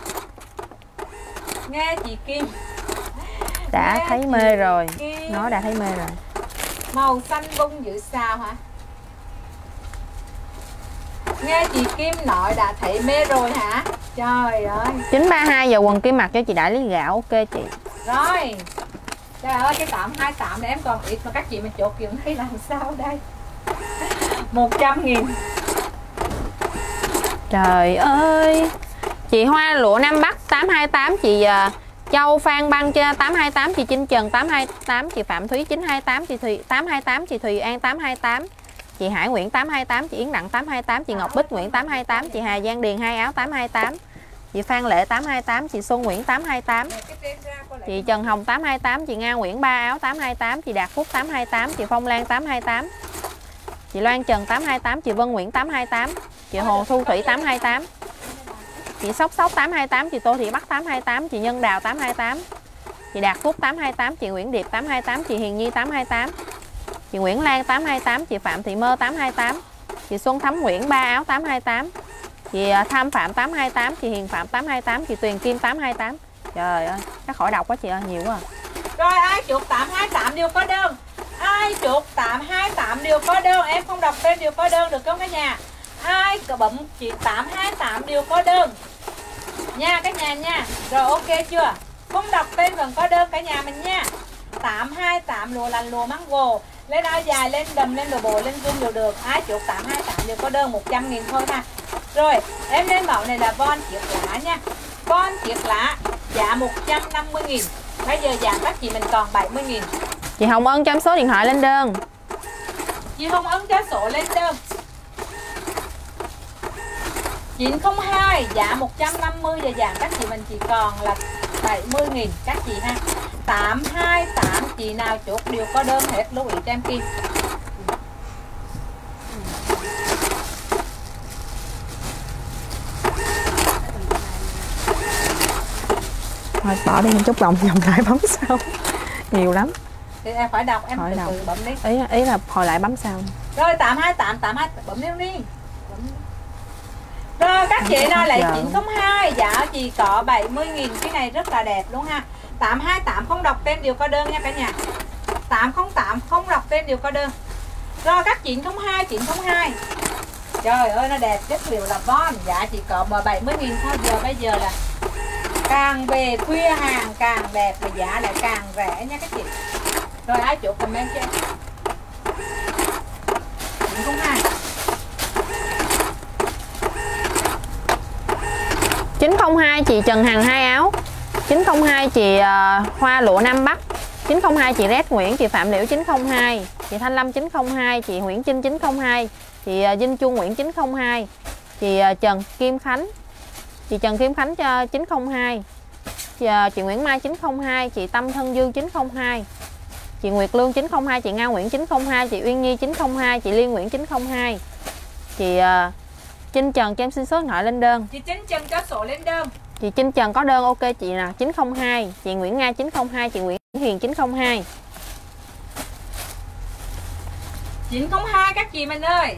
Nghe chị Kim. Đã Nghe thấy mê rồi. Kim. Nó đã thấy mê rồi. Màu xanh bung giữ sao hả? Nghe chị Kim nội đã thấy mê rồi hả? Trời ơi. 932 giờ quần Kim Mặc cho chị Đại Lý Gạo. Ok chị. Rồi. Trời ơi cái 828 này em còn ít mà các chị mình chốt kiểu này làm sao đây? 100.000. Trời ơi. Chị Hoa lụa Nam Bắc 828, chị Châu Phan Băng cho 828, chị Trinh Trần 828, chị Phạm Thúy 928, chị Thùy 828, chị Thùy An 828, chị Hải Nguyễn 828, chị Yến Đặng 828, chị Ngọc Bích Nguyễn 828, chị Hà Giang Điền 2 áo 828, chị Phan Lệ 828, chị Xuân Nguyễn 828, chị Trần Hồng 828, chị Nga Nguyễn 3 áo 828, chị Đạt Phúc 828, chị Phong Lan 828, chị Loan Trần 828, chị Vân Nguyễn 828, chị Hồ Thu Thủy 828, chị Sóc 828, chị Tô Thị Bắc 828, chị Nhân Đào 828, chị Đạt Phúc 828, chị Nguyễn Điệp 828, chị Hiền Nhi 828, chị Nguyễn Lan 828, chị Phạm Thị Mơ 828, chị Xuân Thắm Nguyễn 3 áo 828, chị Tham Phạm 828, chị Hiền Phạm 828, chị Tuyền Kim 828. Trời ơi, các khỏi đọc quá chị ơi, nhiều quá à. Rồi ai chuột 828 đều có đơn. Ai chuột 828 đều có đơn. Em không đọc tên đều có đơn được không cả nhà? Ai bấm chị 828 đều có đơn nha cả nhà nha. Rồi ok chưa? Không đọc tên vẫn có đơn cả nhà mình nha. 828 lụa lành lụa mango. Lên áo dài, lên đầm, lên đồ bộ, lên zoom đều được. Ai chuột 828 đều có đơn 100.000 thôi ha. Rồi em lên mẫu này là von chiếc lá nha. Von chiếc lá giá 150.000. Bây giờ giảm các chị mình còn 70.000. Chị Hồng Ân cho em số điện thoại lên đơn. Chị Hồng Ân cho số lên đơn 902 giá 150 và giảm các chị mình chỉ còn là 70.000 các chị ha. 828 chị nào chốt đều có đơn hết, lưu ý cho em Kim. Thôi bỏ đi một chút vòng lại bấm sau. Nhiều lắm. Thì em phải đọc, em từ từ bấm đi. Ý là hồi lại bấm sau. Rồi 828 bấm đi. Rồi các chị nào lại 902 giá chỉ có 70.000. Cái này rất là đẹp luôn ha. 828 không đọc tên đều có đơn nha cả nhà. 808 không đọc tên đều có đơn. Rồi các 902 Trời ơi nó đẹp, chất liệu là von, giá chỉ có 70.000 thôi. Giờ bây giờ là Càng về khuya hàng càng đẹp và giá lại càng rẻ nha các chị. Rồi ai chốt comment cho em. 902 902 chị Trần Hằng 2 áo. 902 chị Hoa Lụa Nam Bắc. 902 chị Red Nguyễn, chị Phạm Liễu 902, chị Thanh Lâm 902, chị Nguyễn Trinh 902, chị Vinh Chu Nguyễn 902, chị Trần Kim Khánh. Chị Trần Kim Khánh cho 902. Chị Nguyễn Mai 902, chị Tâm Thân Dương 902, chị Nguyệt Lương 902, chị Nga Nguyễn 902, chị Uyên Nhi 902, chị Liên Nguyễn 902, chị Trinh Trần cho em xin số điện thoại lên đơn. Chị Trinh Trần cho số lên đơn. Chị Trinh Trần có đơn ok chị nè 902, chị Nguyễn Nga 902, chị Nguyễn Hiền 902. 902 các chị mình ơi.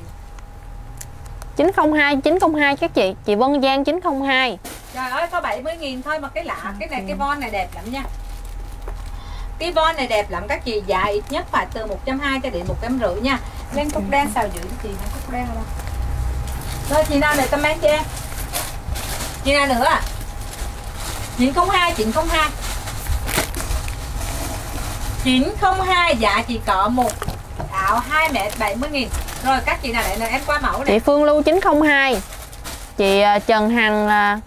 902 các chị Vân Giang 902. Trời ơi có 70.000 thôi mà cái lạ, cái này cái von này đẹp lắm nha. Cái von này đẹp lắm các chị, giá ít nhất phải từ 120 cho đến 150 nha. Lên cúc đen xào dữ chị, nó cúc đen đâu. Rồi chị nào để comment cho em. Chị nào nữa à? 902 902 giá chỉ có một áo 2m70.000. Rồi các chị nào để em qua mẫu này. Chị Phương Lưu 902, chị Trần Hằng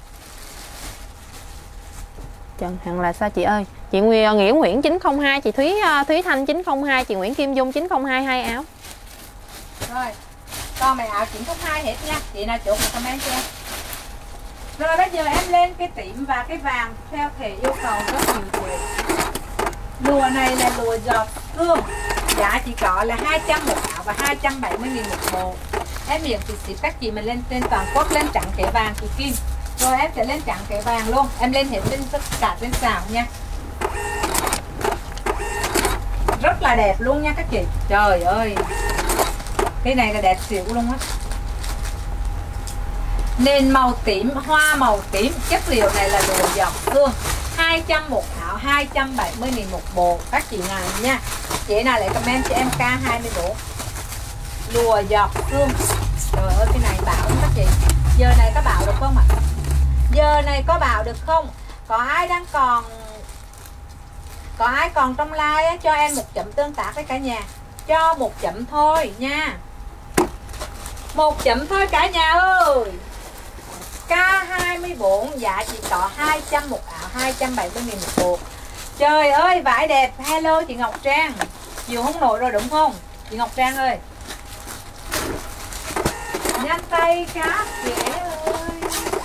là sao chị ơi? Chị Nghĩa Nguyễn 902, chị Thúy Thanh 902, chị Nguyễn Kim Dung 902 2 áo. Rồi còn mày áo 902 hết nha. Chị nào chốt một comment cho em. Rồi bây giờ em lên cái tím và cái vàng theo thể yêu cầu rất nhiều chị. Lùa này là lùa giọt hương, giá chỉ có là 200 một áo và 270.000 một bộ. Em miễn thì ship các chị mình lên trên toàn quốc, lên trắng kẻ vàng chị Kim. Rồi em sẽ lên trắng kẻ vàng luôn. Em lên hết lên tất cả trên sàn nha. Rất là đẹp luôn nha các chị. Trời ơi, cái này là đẹp xỉu luôn á. Nền màu tím, hoa màu tím, chất liệu này là lụa giọt hương, 200 một áo, 270.000 một bộ các chị nào nha. Chị nào lại comment cho em K24 lụa giọt hương. Trời ơi cái này bảo các chị. Giờ này có bảo được không ạ? Giờ này có bảo được không? Có ai đang còn trong like cho em một chấm tương tác với cả nhà. Cho một chấm thôi nha. Một chấm thôi cả nhà ơi. K24 giá chỉ có 200 một áo, 270.000 một bộ. Trời ơi vải đẹp. Hello chị Ngọc Trang. Chiều không nổi rồi đúng không chị Ngọc Trang ơi? Nhanh tay các dễ ơi.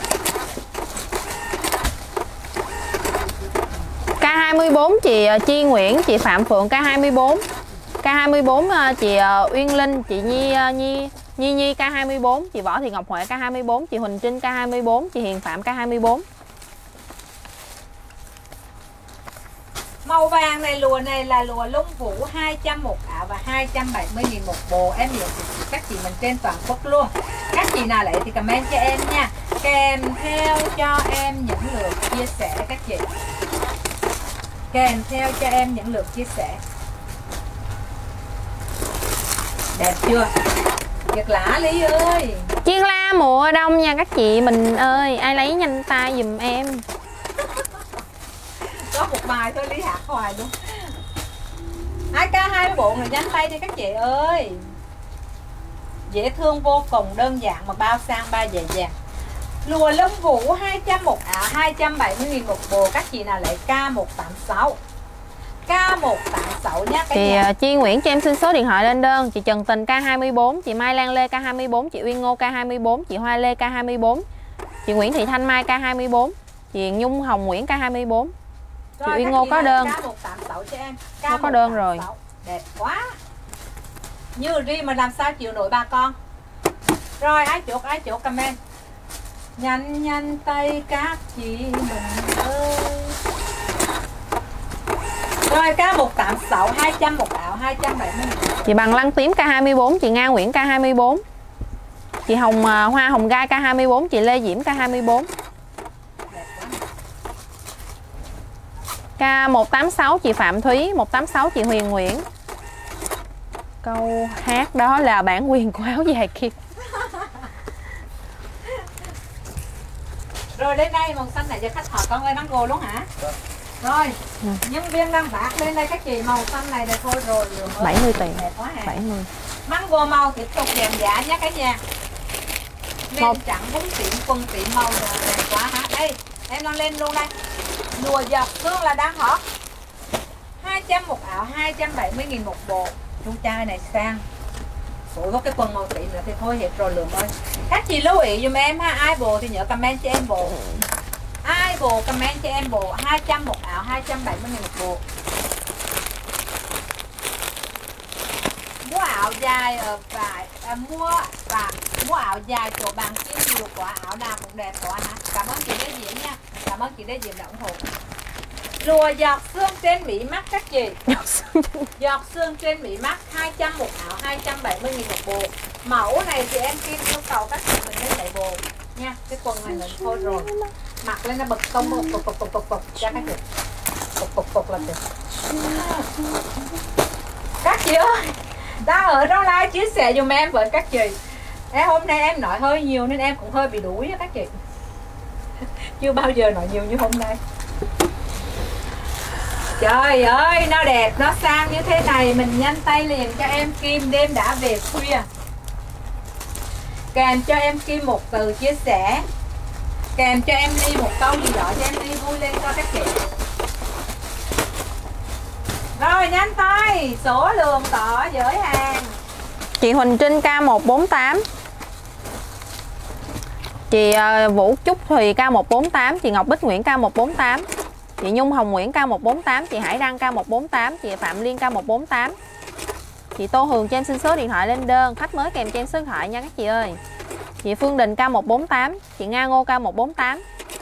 K24 chị Chi Nguyễn, chị Phạm Phượng K24. K24 chị Uyên Linh, chị Nhi K24, chị Võ Thị Ngọc Huệ K24, chị Huỳnh Trinh K24, chị Hiền Phạm K24. Màu vàng này lụa này là lụa lung vũ, 200 một áo và 270.000 một bộ. Em hiểu các chị mình trên toàn quốc luôn. Các chị nào lấy thì comment cho em nha. Kèm theo cho em những lượt chia sẻ các chị. Kèm theo cho em những lượt chia sẻ. Đẹp chưa? Giật lá Lý ơi. Chiên la mùa đông nha các chị mình ơi. Ai lấy nhanh tay giùm em. Có một bài thôi Lý Hạt hoài luôn. Ai K24 rồi nhanh tay đi các chị ơi. Dễ thương vô cùng, đơn giản mà bao sang ba dễ dàng. Lụa lông vũ 200 một áo, 270.000 một bộ. Các chị nào lấy K186. K186 nha các chị nhà. Chi Nguyễn cho em xin số điện thoại lên đơn. Chị Trần Tình K24, chị Mai Lan Lê K24, chị Uyên Ngô K24, chị Hoa Lê K24, chị Nguyễn Thị Thanh Mai K24, chị Nhung Hồng Nguyễn K24. Chị Uyên Ngô có đơn. K186 cho em. K186. Có đơn rồi. Đẹp quá. Như riêng mà làm sao chịu nổi bà con. Rồi ai chốt comment. Nhanh nhanh tay các chị mình ơi. Rồi K186 200 một áo, 270.000. Chị Bằng Lăng Tím K24, chị Nga Nguyễn K24, chị Hoa Hồng Gai K24, chị Lê Diễm K24. K186 chị Phạm Thúy, 186 chị Huyền Nguyễn. Câu hát đó là bản quyền của áo dài Kim. Rồi Rồi lên đây màu xanh này cho khách hỏi con ơi, mango luôn hả? Rồi, nhân viên đang vác lên đây các chị, màu xanh này là thôi rồi. 70 tiền. Đẹp quá hả? 70. Mango màu tiếp tục giảm giá nha cả nhà. Lên Một. trắng bún tím, quần tím màu đẹp quá hả? Đây, em đang lên luôn đây. Lùa dọc xương là đang hot. 200 một áo, 270.000 một bộ. Chú trai này sang. Ủa có cái quần màu tím nữa thì thôi hết rồi Lượng ơi. Các chị lưu ý dùm em ha, ai bộ thì nhớ comment cho em bộ. Ai bộ comment cho em bộ, 200 một áo, 270.000 một bộ. Mua áo dài ở vải mua áo dài chỗ bàn kim nhiều quá, áo nào cũng đẹp quá hả? Cảm ơn chị Lê Diễm nha. Cảm ơn chị Lê Diễm đã ủng hộ. Lùa giọt xương trên mí mắt các chị. Giọt xương trên mí mắt 200 một áo, 270.000 một bộ. Mẫu này thì em Kim yêu cầu các chị mình lên lại bộ nha. Cái quần này mình thôi rồi. Mặc lên nó bật công bật cho các chị. Bật là được. Các chị ơi, đang ở trong live chia sẻ dùm em với các chị. Hôm nay em nói hơi nhiều nên em cũng hơi bị đuối các chị. Chưa bao giờ nói nhiều như hôm nay. Trời ơi, nó đẹp, nó sang như thế này mình nhanh tay liền cho em Kim đêm đã về khuya. Kèm cho em Kim một từ chia sẻ. Kèm cho em Ly một câu gì đó cho em Ly vui lên cho các chị. Rồi nhanh tay, số lượng tỏ giới hàng. Chị Huỳnh Trinh K148. Chị Vũ Trúc Thùy K148, chị Ngọc Bích Nguyễn K148, chị Nhung Hồng Nguyễn K148, chị Hải Đăng K148, chị Phạm Liên K148. Chị Tô Hường cho em xin số điện thoại lên đơn, khách mới kèm cho em số điện thoại nha các chị ơi. Chị Phương Đình K148, chị Nga Ngô K148.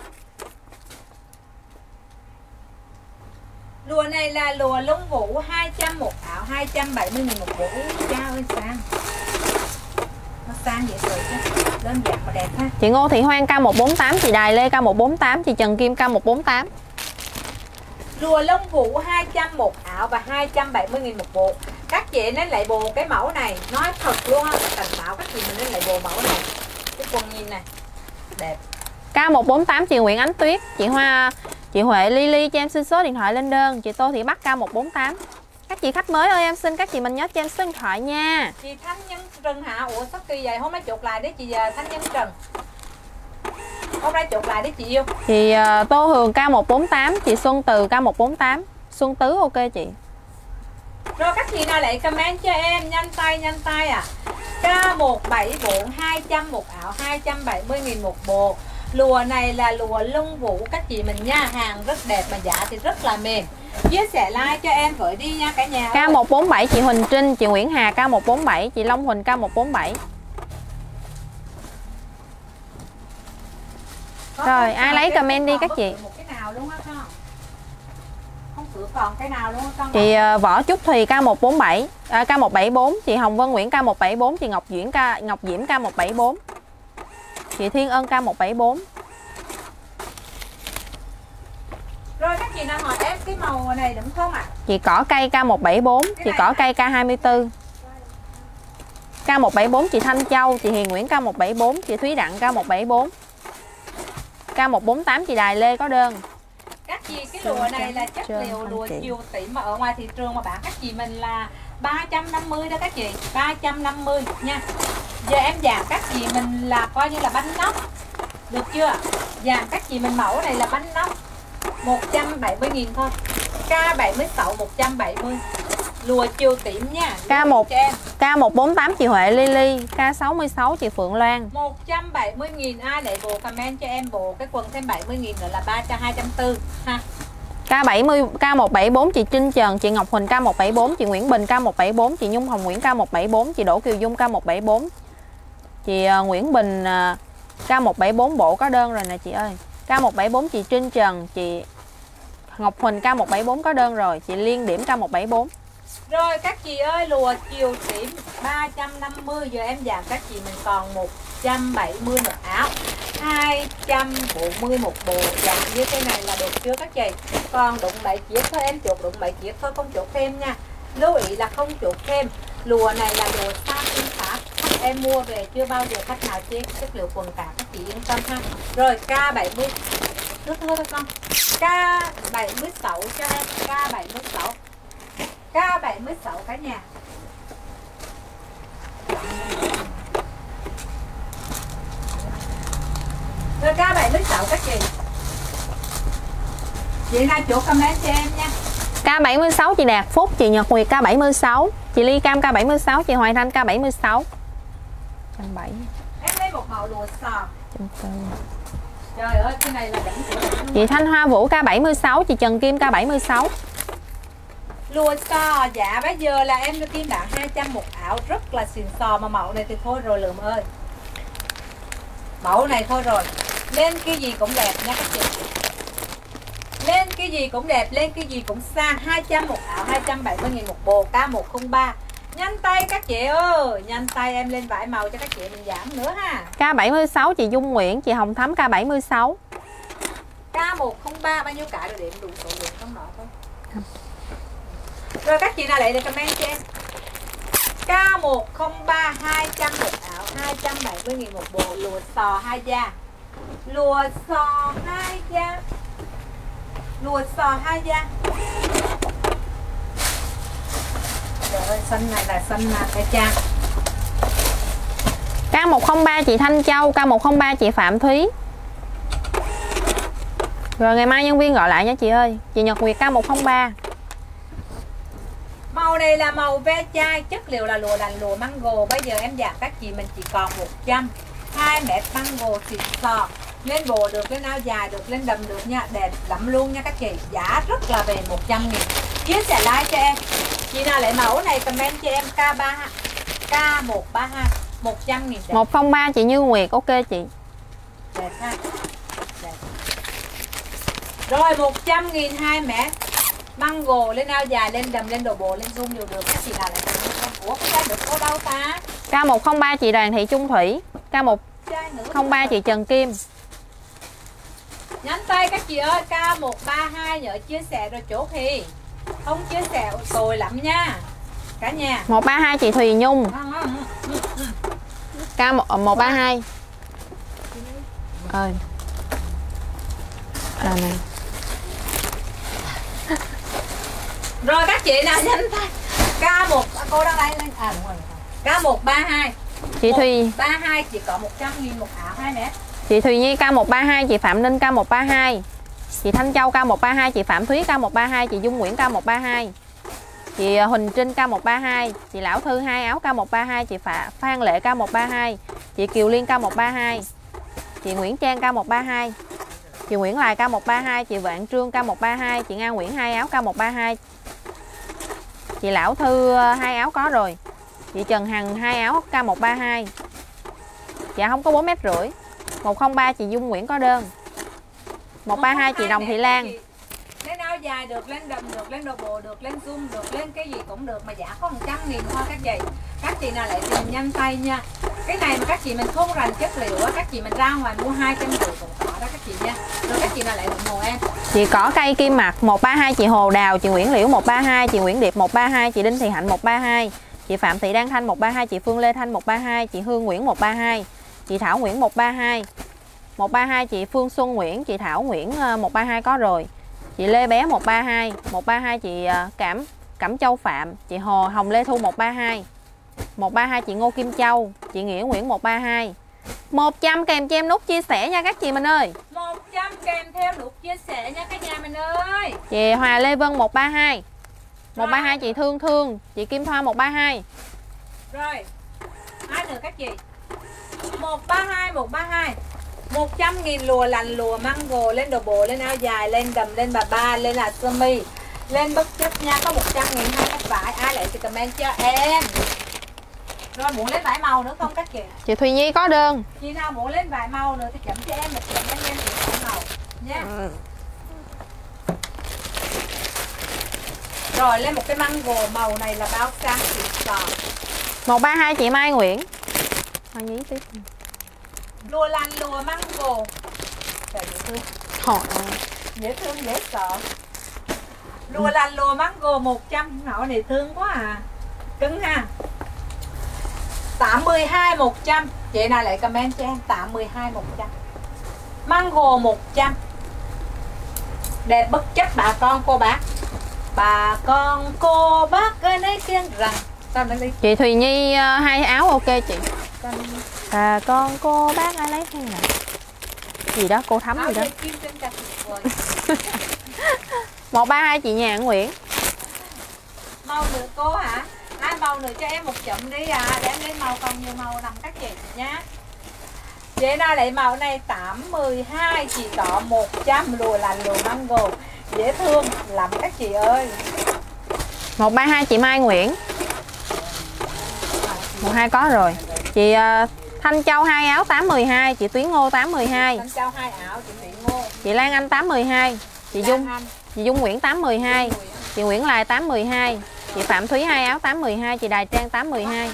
Lùa này là lùa lông vũ 200 một áo, 270.000 một bộ. Cha ơi sang. Nó sang dễ sợ chứ. Đơn giản mà đẹp ha. Chị Ngô Thị Hoang K148, chị Đài Lê K148, chị Trần Kim K148. Lùa lông vũ 200 một áo và 270.000 một bộ. Các chị nên lại bộ cái mẫu này, nói thật luôn á, cảnh báo các chị mình nên lại bộ mẫu này. Cái quần nhìn này, đẹp. K148 chị Nguyễn Ánh Tuyết, chị Hoa, chị Huệ Lily cho em xin số điện thoại lên đơn, chị Tô Thị Bắc K148. Các chị khách mới ơi, em xin các chị mình nhớ cho em số điện thoại nha. Chị Thanh Nhân Trần hả? Ủa sao kỳ vậy? Hôm nay chụp lại để chị Thanh Nhân Trần. Hôm nay chụp lại để chị yêu. Chị Tô Hường K148, chị Xuân Từ K148. Xuân Tứ ok chị. Rồi các chị nào lại comment cho em nhanh tay à. K174 200 một áo, 270.000 một bộ. Lùa này là lùa lông vũ các chị mình nha, hàng rất đẹp mà giá thì rất là mềm. Chia sẻ like cho em với đi nha cả nhà. K147 chị Huỳnh Trinh, chị Nguyễn Hà K147, chị Long Huỳnh K147. Rồi, ai lấy comment đi các chị. Một cái nào luôn á con. Không sửa còn cái nào luôn á con. Chị Võ Trúc Thùy K147, K174, chị Hồng Vân Nguyễn K174, chị Ngọc Diễm K174. Chị Thiên Ân K174. Rồi các chị nào hỏi em cái màu này đúng không ạ? Chị Cỏ Cây K174, chị Cỏ Cây K24. K174 chị Thanh Châu, chị Hiền Nguyễn K174, chị Thúy Đặng K174. K148 chị Đài Lê có đơn. Các chị cái lụa này là chất liệu lụa chiều tím mà ở ngoài thị trường mà bán các chị mình là 350 đó các chị, 350 nha. Giờ em giảm các chị mình là coi như là bánh nóc. Được chưa? Giảm các chị mình mẫu này là bánh nóc 170.000 thôi. K76 170. Lùa chiều tím nha. K148 chị Huệ Lily, K66 chị Phượng Loan. 170.000 ai để bộ comment cho em bộ cái quần thêm 70.000 nữa là 240 ha. K174 chị Trinh Trần, chị Ngọc Huỳnh K174, chị Nguyễn Bình K174, chị Nhung Hồng Nguyễn K174, chị Đỗ Kiều Dung K174. Chị Nguyễn Bình K174 bộ có đơn rồi nè chị ơi. K174 chị Trinh Trần, chị Ngọc Huỳnh K174 có đơn rồi, chị Liên Điểm K174. Rồi các chị ơi, lùa chiều tím 350, giờ em giảm các chị mình còn 170 một áo, 240 một bộ. Giảm như thế này là được chưa các chị? Còn đụng 7 chiếc thôi, em chốt đụng 7 chiếc thôi, không chốt thêm nha. Lưu ý là không chốt thêm. Lùa này là lùa sang Pháp em mua về chưa bao giờ khách nào chê chất liệu quần cả, các chị yên tâm ha. Rồi K70 thưa thôi con, K76 cho em, K76 cả nhà. Rồi K76 các chị ra chỗ comment cho em nha. K76 chị Đạt Phúc, chị Nhật Nguyệt K76, chị Ly Cam K76, chị Hoài Thanh K76. 170. Em lấy một màu lùa sò. Trời ơi, cái này là đỉnh của đỉnh. Chị Thanh Hoa Vũ K76, chị Trần Kim K76. Lùa sò, dạ bây giờ là em được kim bạn 200 một ảo, rất là xịn sò, mà mẫu này thì thôi rồi Lượm ơi. Mẫu này thôi rồi. Lên cái gì cũng đẹp nha các chị. Lên cái gì cũng đẹp, lên cái gì cũng xa. 200 một ảo, 270.000 một bộ, K103. Nhanh tay các chị ơi, nhanh tay em lên vải màu cho các chị mình giảm nữa ha. K76 chị Dung Nguyễn, chị Hồng Thắm K76. K103 bao nhiêu cả rồi, điểm đủ số lượng không nọ thôi. Rồi các chị nào lại để comment cho em. K103 200 một ảo, 270.000 một bộ, lụa sò 2 da. Lụa sò 2 da. Lụa sò 2 da. Trời ơi, xanh này là xanh cái trang. K103 chị Thanh Châu, K103 chị Phạm Thúy. Rồi ngày mai nhân viên gọi lại nha chị ơi. Chị Nhật Nguyệt K103. Màu này là màu ve chai, chất liệu là lụa đành lụa mango. Bây giờ em giảm các chị mình chỉ còn 100. 2 mét mango xịn sò. Lên bộ được, lên áo dài được, lên đầm được nha, đẹp lắm luôn nha các chị. Giá rất là về 100.000. Chia sẻ like cho em. Chị nào lại mẫu này comment cho em. K132 100.000 đẹp. 103 chị Như Nguyệt, ok chị. Đẹp ha. Đẹp. Rồi 100.000 2 mét mango, lên áo dài, lên đầm, lên đồ bộ, lên zoom đều được. Các chị nào lại ủa cái chai được có đâu ta? K103 chị Đoàn Thị Trung Thủy, K103 chị Trần Kim. Nhanh tay các chị ơi, K132 nhớ chia sẻ rồi chốt thì. Không chia sẻ tồi lắm nha cả nhà. 132 chị Thùy Nhung. K132. Ơi. À này. Rồi các chị nào nhanh tay. K1 cô đang đây lên. À đúng rồi. K132. Chị Thùy 32 chỉ có 100.000 một ảo 2 mét. Chị Thùy Nhi K132, chị Phạm Ninh K132. Chị Thanh Châu K132, chị Phạm Thúy K132, chị Dung Nguyễn K132. Chị Huỳnh Trinh K132, chị Lão Thư 2 áo K132, chị Phan Lệ K132, chị Kiều Liên K132, chị Nguyễn Trang K132, chị Nguyễn Lài K132, chị Vạn Trương K132, chị Nga Nguyễn 2 áo K132. Chị Lão Thư 2 áo có rồi. Chị Trần Hằng 2 áo K132. Dạ không có 4,5 m. 103 chị Dung Nguyễn có đơn. 132 chị Đồng Thị Lan. Lên áo dài được, lên đầm được, lên đồ bộ được, lên zoom được, lên cái gì cũng được mà giá có 100.000 thôi các chị. Các chị nào lại tìm nhanh tay nha. Cái này mà các chị mình không rành chất liệu á, các chị mình ra ngoài mua 250 cũng có đó các chị nha. Rồi các chị nào lại ủng hộ em. Chị Cỏ Cây Kim Mặt 132 chị Hồ Đào, chị Nguyễn Liễu 132, chị Nguyễn Điệp 132, chị Đinh Thị Hạnh 132, chị Phạm Thị Đan Thanh 132, chị Phương Lê Thanh 132, chị Hương Nguyễn 132, chị Thảo Nguyễn 132. 132 chị Phương Xuân Nguyễn, chị Thảo Nguyễn 132 có rồi. Chị Lê Bé 132, 132 chị Cẩm Châu Phạm, chị Hồng Lê Thu 132. 132 chị Ngô Kim Châu, chị Nghĩa Nguyễn 132. 100 kèm cho em nút chia sẻ nha các chị mình ơi. 100 kèm theo nút chia sẻ nha các nhà mình ơi. Chị Hòa Lê Vân 132. 132 chị Thương Thương, chị Kim Thoa 132. Rồi. Ai nữa các chị? 132 132. 100.000 lùa lành, lùa mango, lên đồ bộ, lên áo dài, lên đầm, lên bà ba, lên là sơ mi, lên bất chấp nha. Có 100.000 hai cái vải. Ai lại thì comment cho em. Rồi muốn lên vải màu nữa không các chị? Chị Thùy Nhi có đơn. Chị nào muốn lên vải màu nữa thì chấm cho em một chấm cho em chị vải màu nha. Rồi lên một cái mango màu này là bao sang xịn sò. 132 chị Mai Nguyễn. Mai nhí tiếp. Lùa lành, lùa mango. Trời dễ thương. Thôi. Dễ thương, dễ sợ. Lùa lành, lùa mango 100 nọ này thương quá à. Cứng ha. 82 100. Chị nào lại comment cho em 82 100. Mango 100. Đẹp bất chấp bà con cô bác. Bà con cô bác ơi lấy kiêng rằng. Sao nó đi? Chị Thùy Nhi hai áo ok chị. Con Bà con cô bác ai lấy hay nè. Gì đó cô Thắm áo gì đó. dây kim trên cạch rồi. 132 chị Nhà Nguyễn. Màu nữa cô hả? Màu nữa cho em một chậm đi để em lên màu còn nhiều màu nằm các chị nhá. Vậy nào lại màu này 82 chị tọ 100 lùa lành lùa mango dễ thương lắm các chị ơi. 132 chị Mai Nguyễn. 12 có rồi. Chị Thanh Châu hai áo 812, chị Tuyến Ngô 812. Thanh Châu hai áo chị Thủy Ngô. Chị Lan Anh 812, chị Dung Nguyễn 812, chị Nguyễn Lai 812, chị Phạm Thúy hai áo 812, chị Đài Trang 812.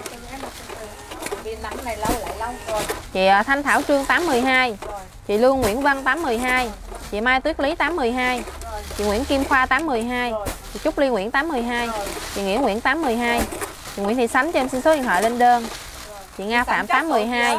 Vì nắm này lâu lại lâu rồi. Chị Thanh Thảo Trương 812, chị Lương Nguyễn Văn 812, chị Mai Tuyết Lý 812, chị Nguyễn Kim Khoa 812, chị Trúc Ly Nguyễn 812, chị Nghĩa Nguyễn 812, chị Nguyễn Thị Sánh cho em xin số điện thoại lên đơn. Chị Nga Phạm 812,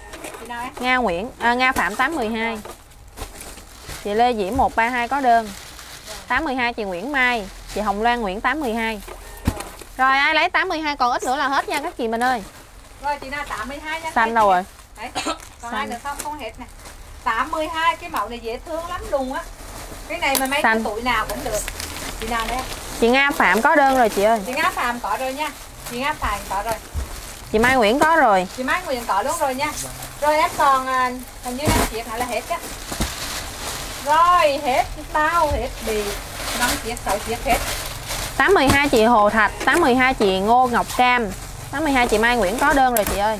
Nga Phạm 812, chị Lê Diễm 132 có đơn. 812 chị Nguyễn Mai, chị Hồng Loan Nguyễn 812. Rồi ai lấy 812 còn ít nữa là hết nha các chị mình ơi. Rồi chị nào 82 nha. Xanh đâu rồi? Đấy, còn ai được không? Không hết nè. 82 cái mẫu này dễ thương lắm luôn á. Cái này mà mấy cái tuổi nào cũng được. Chị nào đây? Chị Nga Phạm có đơn rồi chị ơi. Chị Nga Phạm có rồi nha. Chị Nga Phạm có rồi. Chị Mai Nguyễn có rồi. Chị Mai Nguyễn có luôn rồi nha. Rồi em còn hình như 5 chiếc hả là hết á. Rồi hết bao hết đi 5 chiếc 6 chiếc hết. 812 chị Hồ Thạch, 812 chị Ngô Ngọc Cam, 812 chị Mai Nguyễn có đơn rồi chị ơi.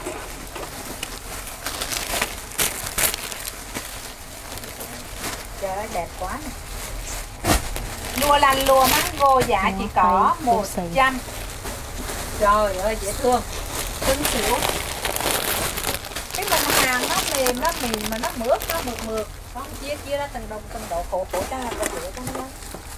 Trời ơi đẹp quá nè. Lùa lành lùa mango giá chỉ có 100. Trời ơi dễ thương. Cứng xỉu. Cái mình hàng nó mềm mà nó mướt nó mượt. Con chia ra từng độ khổ cho là có rửa cho nó lên.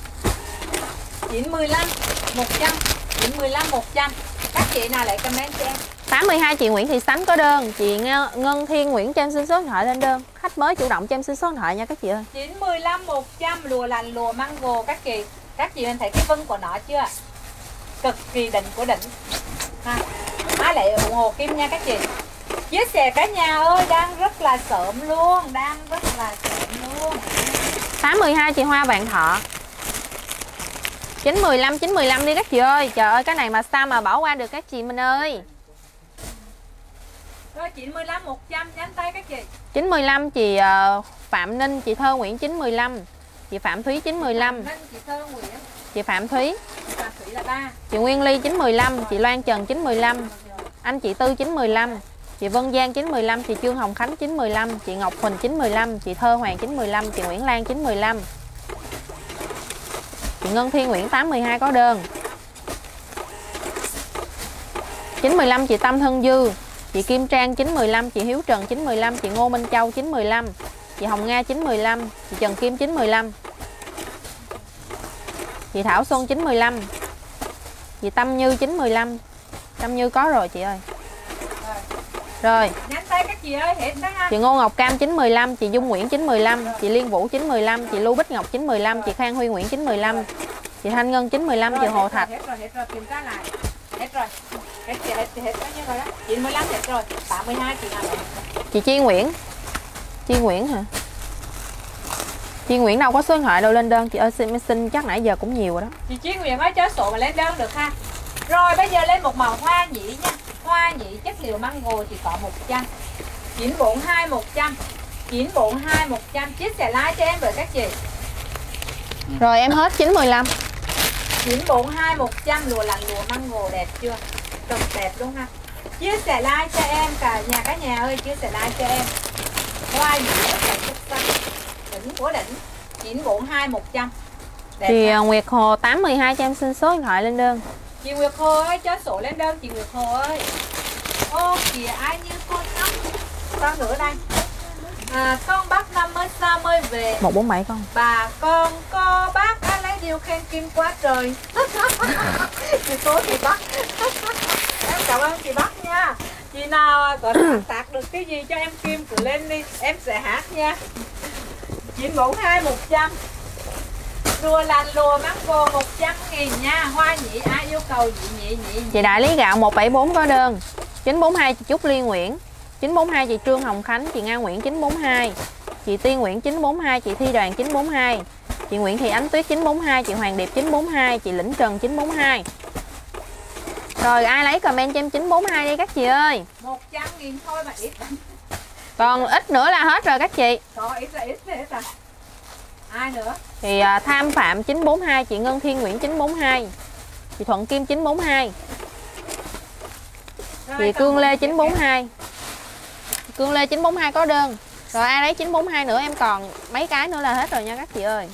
915 100. 915 100. Các chị nào lại comment cho em. 82 chị Nguyễn Thị Sánh có đơn. Chị Ngân Thiên Nguyễn cho em xin số điện thoại lên đơn. Khách mới chủ động cho em xin số điện thoại nha các chị ơi. 915 100 lùa lành lùa mango các chị. Các chị mình thấy cái vân của nó chưa? Cực kỳ đỉnh của đỉnh. Ai lại ủng hộ Kim nha các chị. Chia sẻ cả nhà ơi, đang rất là sớm luôn, 812 chị Hoa Vạn Thọ. 915 đi các chị ơi. Trời ơi cái này mà sao mà bỏ qua được các chị mình ơi. Rồi 915 100 nhắn tay các chị. 915 chị Phạm Ninh, chị Thơ Nguyễn 915, chị Phạm Thúy 915. Ninh, chị Thơ Nguyễn. Chị Phạm Thúy. Phạm Thúy là 3. Chị Nguyên Ly 915, chị Loan Trần 915, anh chị Tư 915, chị Vân Giang 915, chị Trương Hồng Khánh 915, chị Ngọc Huỳnh 915, chị Thơ Hoàng 915, chị Nguyễn Lan 915. Chị Ngân Thiên Nguyễn 812 có đơn. 915 chị Tâm Thân Dư, chị Kim Trang 915, chị Hiếu Trần 915, chị Ngô Minh Châu 915, chị Hồng Nga 915, chị Trần Kim 915, chị Thảo Xuân 915, chị Tâm Như 915. Tâm Như có rồi chị ơi. Rồi. Nhắn tay các chị ơi, hết đó ha. Chị Ngô Ngọc Cam 915, chị Dung Nguyễn 915, chị Liên Vũ 915, chị Lưu Bích Ngọc 915, chị Khang Huy Nguyễn 915, chị Thanh Ngân 915, rồi, chị Hồ Thạch. Hết rồi, tìm cái lại. Hết rồi. Hết bao nhiêu rồi đó. 915 hết rồi. 82 chị nào. Chị Chi Nguyễn. Chi Nguyễn hả? Chi Nguyễn đâu có số điện thoại đâu lên đơn chị ơi, xin chắc nãy giờ cũng nhiều rồi đó. Chị Chi Nguyễn ơi chớ sổ mà lên đơn được ha. Rồi bây giờ lên một màu hoa nhĩ nha. Hoa nhĩ chất liệu mango chỉ có 100. 942 100. 942 100. Chia sẻ like cho em với các chị. Rồi em hết 915. 942 100 lùa lành lùa mango đẹp chưa? Cực đẹp luôn ha. Chia sẻ like cho em cả nhà ơi, chia sẻ like cho em. Hoa nhĩ rất là xuất sắc. Đỉnh của đỉnh. 942 100. Đẹp chị ha? Nguyệt Hồ 812 cho em xin số điện thoại lên đơn. Chị Nguyệt Hồ ơi, cho sổ lên đơn chị Nguyệt Hồ ơi. Ô kìa ai như con ốc. Con nữa đây. Con bác năm mới xa mới về. 147 con. Bà con cô bác ai lấy điều khen kim quá trời. Chị số chị Bắc. Em cảm ơn chị Bắc. nha. Chị nào có tạc được cái gì cho em kim cứ lên đi, em sẽ hát nha. 942 100. Lùa lành lùa mango 100.000 nha. Hoa nhị ai yêu cầu nhị. Chị Đại Lý Gạo 174 có đơn. 942 chị Trúc Liên Nguyễn, 942 chị Trương Hồng Khánh, chị Nga Nguyễn 942, chị Tiên Nguyễn 942, chị Thi Đoàn 942, chị Nguyễn Thị Ánh Tuyết 942, chị Hoàng Điệp 942, chị Lĩnh Trần 942. Rồi ai lấy comment cho em 942 đi các chị ơi. 100.000 thôi mà ít. Còn ít nữa là hết rồi các chị. Còn ít là ít thế à. Ai nữa? Thì Tham Phạm 942, chị Ngân Thiên Nguyễn 942, chị Thuận Kim 942, chị Cương Lê 942. Cương Lê 942 có đơn. Rồi ai lấy 942 nữa em còn mấy cái nữa là hết rồi nha các chị ơi.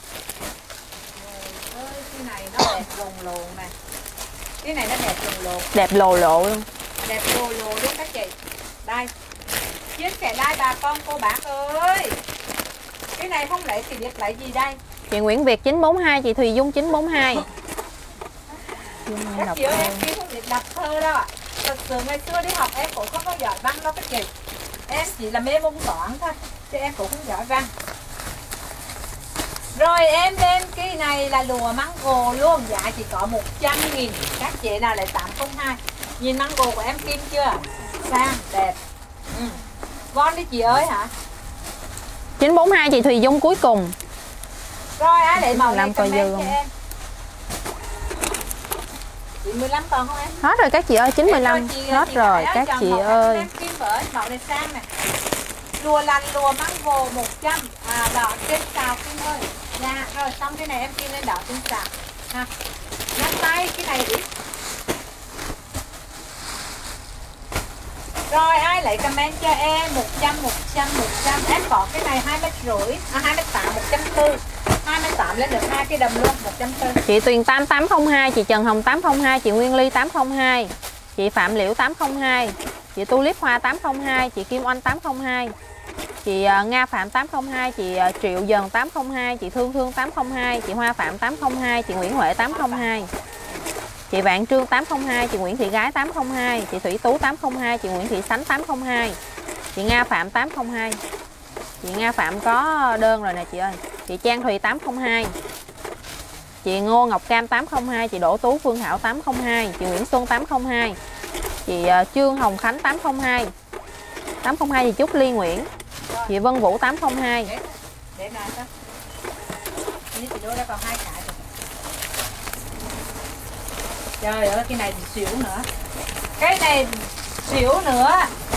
Cái này nó đẹp lồn lồn nè. Cái này nó đẹp lồn lồn. Đẹp lồ lộ luôn. Đẹp lồ lồ luôn các chị. Đây. Chia sẻ like bà con cô bác ơi. Cái này không lấy thì biết lấy gì đây? Chị Nguyễn Việt 942, chị Thùy Dung 942. Các chị ơi em kia không biết đọc thơ đâu ạ. Thật sự ngày xưa đi học em cũng không có giỏi văn đâu các chị. Em chỉ là mê môn toán thôi, chứ em cũng không giỏi văn. Rồi em lên cái này là lùa mango luôn, giá chỉ có 100.000. Các chị nào lại 802. Nhìn mango của em kim chưa? Sang, đẹp. Von đi chị ơi hả? 942 chị Thùy Dung cuối cùng. Rồi ai lại màu này comment cho không? em. Chị 15 còn không em? Hết rồi các chị ơi, 915 hết rồi các chị ơi. Em kim với màu này sang nè. Lùa lành lùa mango 100. Đỏ trên xào kim ơi. Dạ, rồi xong cái này em kim lên đỏ trên xào ha. Nhắc tay cái này ít. Rồi ai lấy comment cho em 100 em bỏ cái này 2,5 m, 2,8 m 140. 2,8 lên được 2 cái đầm luôn 140. Chị Tuyền 8802, chị Trần Hồng 802, chị Nguyên Ly 802, chị Phạm Liễu 802, chị Tulip Hoa 802, chị Kim Oanh 802, chị Nga Phạm 802, chị Triệu Dần 802, chị Thương Thương 802, chị Hoa Phạm 802, chị Nguyễn Huệ 802, chị Vạn Trương 802, chị Nguyễn Thị Gái 802, chị Thủy Tú 802, chị Nguyễn Thị Sánh 802, chị Nga Phạm 802. Chị Nga Phạm có đơn rồi nè chị ơi. Chị Trang Thùy 802, chị Ngô Ngọc Cam 802, chị Đỗ Tú Phương Thảo 802, chị Nguyễn Xuân 802, chị Trương Hồng Khánh 802, 802 chị Trúc Ly Nguyễn, chị Vân Vũ 802. Để nào đó. Chị đưa ra còn 2 cái rồi. Trời ơi cái này thì xỉu nữa. Cái này xỉu nữa.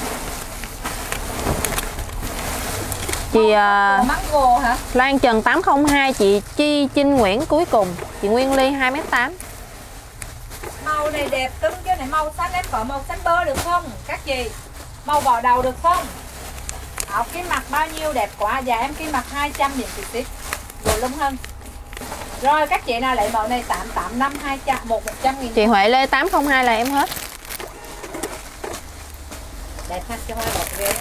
Chị mango hả? Loan Trần 802, chị Chi Trinh Nguyễn cuối cùng, chị Nguyên Ly 2m8. Màu này đẹp cứng chứ này màu xanh em có màu xanh bơ được không? Các chị màu vỏ đầu được không? Áo kim mặc bao nhiêu đẹp quá. Dạ em kim mặc 200 miễn phí ship. Rồi lung hơn. Rồi các chị nào lấy màu này 885 200 100.000. Chị Huệ Lê 802 là em hết. Đẹp ha cho hoa bọc ghế.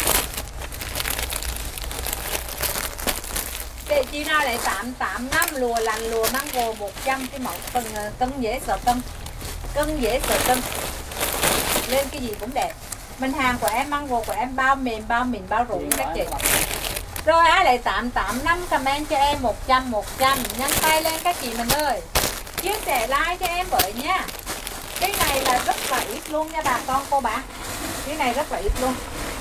Chị nào lại 885 lùa lành lùa mango 100 cái mẫu cân dễ sợ cân. Cân dễ sợ cân. Lên cái gì cũng đẹp. Mình hàng của em mango của em bao mềm bao rụng các chị. Rồi ai lại 885 comment cho em 100 nhanh tay lên các chị mình ơi. Chia sẻ like cho em với nha. Cái này là rất là ít luôn nha bà con cô bác. Cái này rất là ít luôn.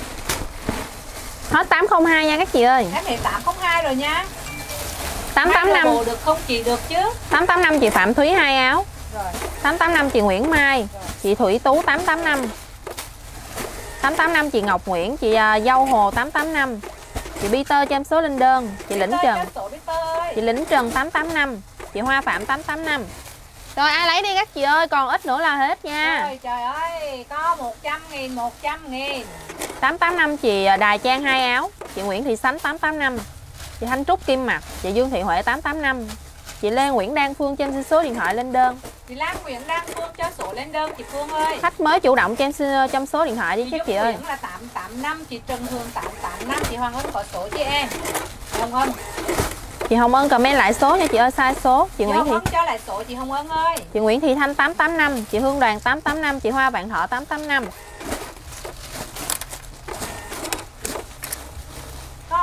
Hết 802 nha các chị ơi. Em hiện 802 rồi nha. 885 được không chị được chứ? 885 chị Phạm Thúy 2 áo. Rồi. 885 chị Nguyễn Mai, chị Thủy Tú 885. 885 chị Ngọc Nguyễn, chị Dâu Hồ 885. Chị Peter cho em số linh đơn, chị Lĩnh Trần. Chị Lĩnh Trần 885, chị Hoa Phạm 885. Rồi ai lấy đi các chị ơi, còn ít nữa là hết nha. Rồi trời ơi, có 100.000 100.000. 885 chị Đài Trang 2 áo, chị Nguyễn Thị Sánh 885. Chị Thanh Trúc Kim Mặt, chị Dương Thị Huệ 885. Chị Lê Nguyễn Đan Phương cho em xin số điện thoại lên đơn. Chị Lan Nguyễn Đan Phương cho số lên đơn chị Phương ơi. Khách mới chủ động cho em xin trong số điện thoại đi các chị ơi. Nguyễn là 885, chị Trần Hương 885, chị Hoàng Ân có số chị em. Hồng Ân. Chị Hồng Ân comment lại số nha chị ơi, sai số. Chị Nguyễn Thị cho lại số chị Hồng Ân ơi. Chị Nguyễn Thị Thanh 885, chị Hương Đoàn 885, chị Hoa Vạn Thọ 885.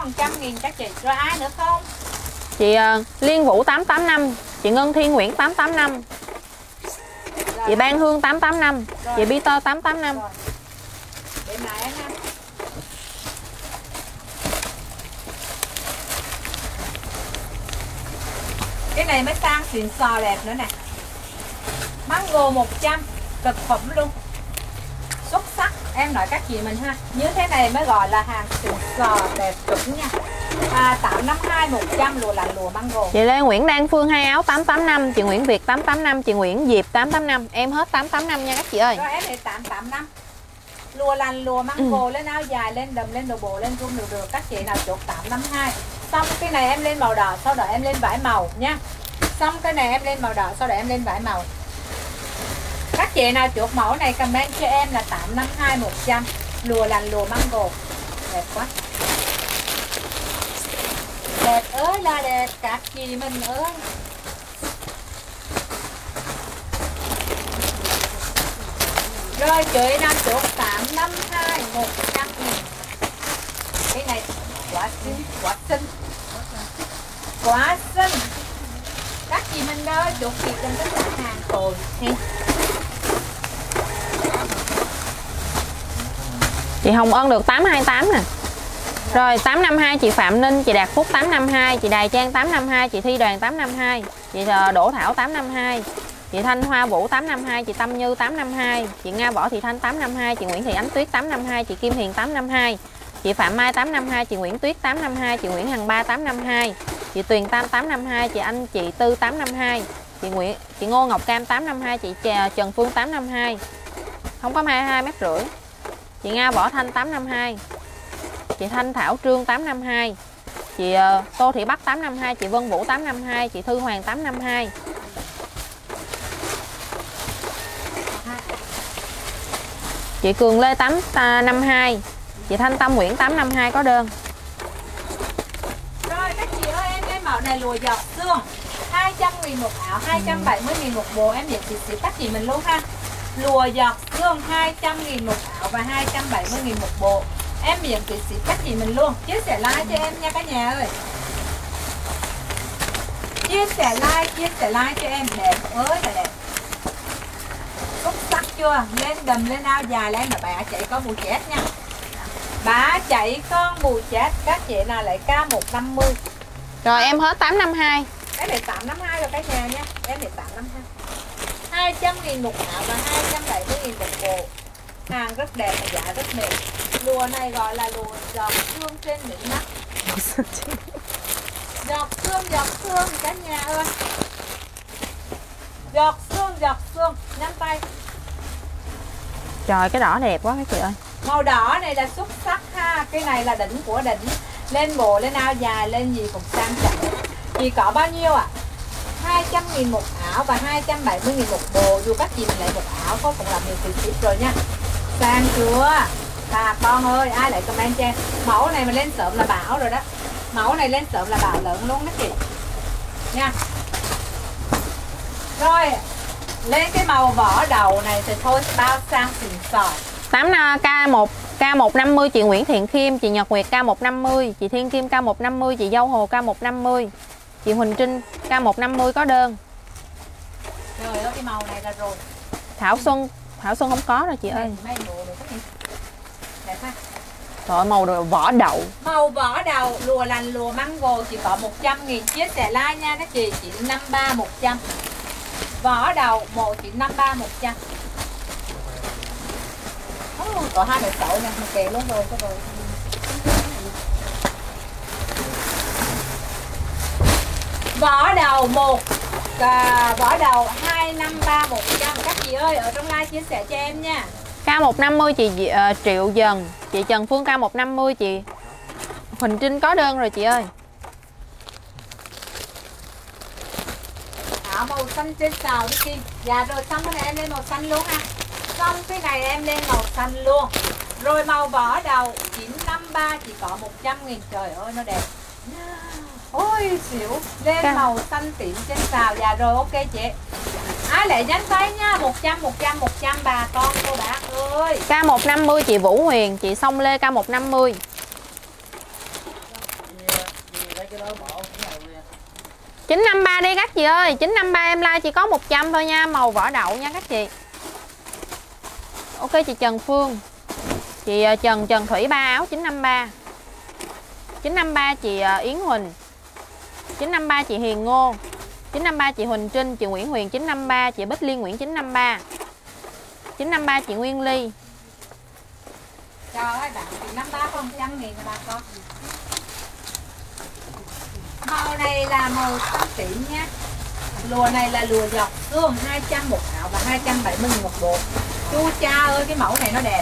100.000 các chị. Rồi ai nữa không? Chị Liên Vũ 885, chị Ngân Thiên Nguyễn 885, chị Ban Hương 885, chị Peter 885. Rồi. Để lại em ha. Cái này mới sang xịn sò đẹp nữa nè. Mango 100, cực phẩm luôn, xuất sắc. Em nói các chị mình ha, như thế này mới gọi là hàng xịn sò đẹp chuẩn nha. 852 100 lùa lành lùa mango. Chị Lê Nguyễn Đan Phương 2 áo 885, chị Nguyễn Việt 885, chị Nguyễn Diệp 885. Em hết 885 nha các chị ơi. Rồi em để 885. Lùa lành lùa mango lên áo dài, lên đầm, lên đồ bộ, lên rung được. Các chị nào chốt 852. Xong cái này em lên màu đỏ, sau đó em lên vải màu nha. Xong cái này em lên màu đỏ, sau đó em lên vải màu. Các chị nào chuột mẫu này comment cho em là 852 100 lùa lành lùa mango. Đẹp quá. Đẹp ơi là đẹp các chị mình ơi. Rồi chị nào chuột 852 100 nghìn. Cái này quá xinh, quá xinh. Quá xinh. Các chị mình đó chuột chị đừng có trả hàng tồi hen. Chị Hồng Ân được 828 nè. Rồi 852 chị Phạm Ninh, chị Đạt Phúc 852, chị Đài Trang 852, chị Thi Đoàn 852, chị Đỗ Thảo 852, chị Thanh Hoa Vũ 852, chị Tâm Như 852, chị Nga Võ Thị Thanh 852, chị Nguyễn Thị Ánh Tuyết 852, chị Kim Hiền 852, chị Phạm Mai 852, chị Nguyễn Tuyết 852, chị Nguyễn Hằng Ba 852, chị Tuyền Tam 852, chị Anh chị Tư 852, chị Ngô Ngọc Cam 852, chị Trần Phương 852. Không có mai 2,5 m. Chị Nga Võ Thanh 852, chị Thanh Thảo Trương 852, chị Tô Thị Bắc 852, chị Vân Vũ 852, chị Thư Hoàng 852. Chị Cường Lê 852, chị Thanh Tâm Nguyễn 852 có đơn. Rồi các chị ơi, em cái mẫu này lùa giọt xương 200.000 một áo, 270.000 một bộ. Em nhận ship các chị mình luôn ha. Lùa giọt xương 200.000 một áo và 270.000 một bộ. Em nhận ship các chị mình luôn. Chia sẻ like cho em nha cả nhà ơi. Chia sẻ like cho em. Đẹp ơi là đẹp. Xuất sắc chưa? Lên đầm lên áo dài lên là bà chạy có bù chết nha. Bà chạy con bù chết. Các chị nào lại K150. Rồi em hết 852. Cái này 852 rồi cả nhà nha. Em này 852. 200.000 một áo và 270.000 một bộ. Hàng rất đẹp và giá rất mềm. Lùa này gọi là lùa giọt xương trên đỉnh mắt. Giọt xương cả nhà ơi. Giọt xương, nhắm tay. Trời cái đỏ đẹp quá các chị ơi. Màu đỏ này là xuất sắc ha. Cái này là đỉnh của đỉnh. Lên bộ, lên áo dài, lên gì cũng sang trọng. Chị có bao nhiêu ạ? 200.000 một áo và 270.000 một bộ. Dù các chị mình lại một áo có cũng làm nhiều ship rồi nha. Sang chưa? Con ơi, ai lại comment cho em. Mẫu này mà lên sớm là bảo rồi đó. Mẫu này lên sớm là bảo lớn luôn đó chị nha. Rồi lên cái màu vỏ đầu này thì thôi bao sang xịn sò. 8K150 chị Nguyễn Thiện Kim, chị Nhật Nguyệt K150, chị Thiên Kim K150, chị Dâu Hồ K150, chị Huỳnh Trinh K150 có đơn. Rồi cái màu này là rồi. Thảo Xuân không có rồi chị ơi. Mấy bộ được cái gì? Đẹp ha. Rồi màu vỏ đậu. Màu vỏ đầu lùa lành lùa mango chỉ có 100.000. Chia sẻ like nha các chị. Chị 53 100. Vỏ đầu một chị 53 100. Có 2,6 nha, một kề luôn rồi có rồi. Vỏ đầu vỏ đầu 253 100. Các chị ơi ở trong like chia sẻ cho em nha. K150 chị Triệu Dần, chị Trần Phương K150, chị Huỳnh Trinh có đơn rồi chị ơi. Áo màu xanh trên xào đi Kim. Dạ rồi xong cái này em lên màu xanh luôn ha. Xong cái này em lên màu xanh luôn. Rồi màu vỏ đầu 953 chỉ có 100.000. Trời ơi nó đẹp. Ôi xỉu. Lên màu xanh tím trên xào. Dạ rồi ok chị. Ai lại nhắn tay nha. 100 bà con cô bác ơi. K150 chị Vũ Huyền, chị Song Lê K150. 953 đi các chị ơi. 953 em like chỉ có 100 thôi nha. Màu vỏ đậu nha các chị. Ok chị Trần Phương. Chị Trần Thủy 3 áo 953. 953 chị Yến Huỳnh. 953 chị Hiền Ngô. 953 chị Huỳnh Trinh. Chị Nguyễn Huyền 953. Chị Bích Liên Nguyễn 953. 953 chị Nguyên Ly. Trời ơi bạn chị 53 không ăn nghìn bà con. Màu này là màu xanh tím nha. Lùa này là lùa dọc xương 200 một áo và 270.000 một bộ. Chu cha ơi cái mẫu này nó đẹp.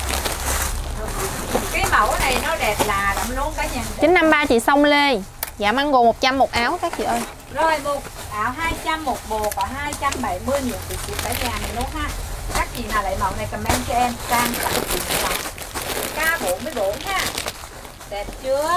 Cái mẫu này nó đẹp là đậm luôn cả nhà. 953 chị Song Lê. Dạ mango 100 một áo các chị ơi. Rồi một áo 200 một bộ và 270 nhiều thì chị phải nhà mình luôn ha. Các chị nào lại mẫu này comment cho em sang tặng chị là K44 ha. Đẹp chưa?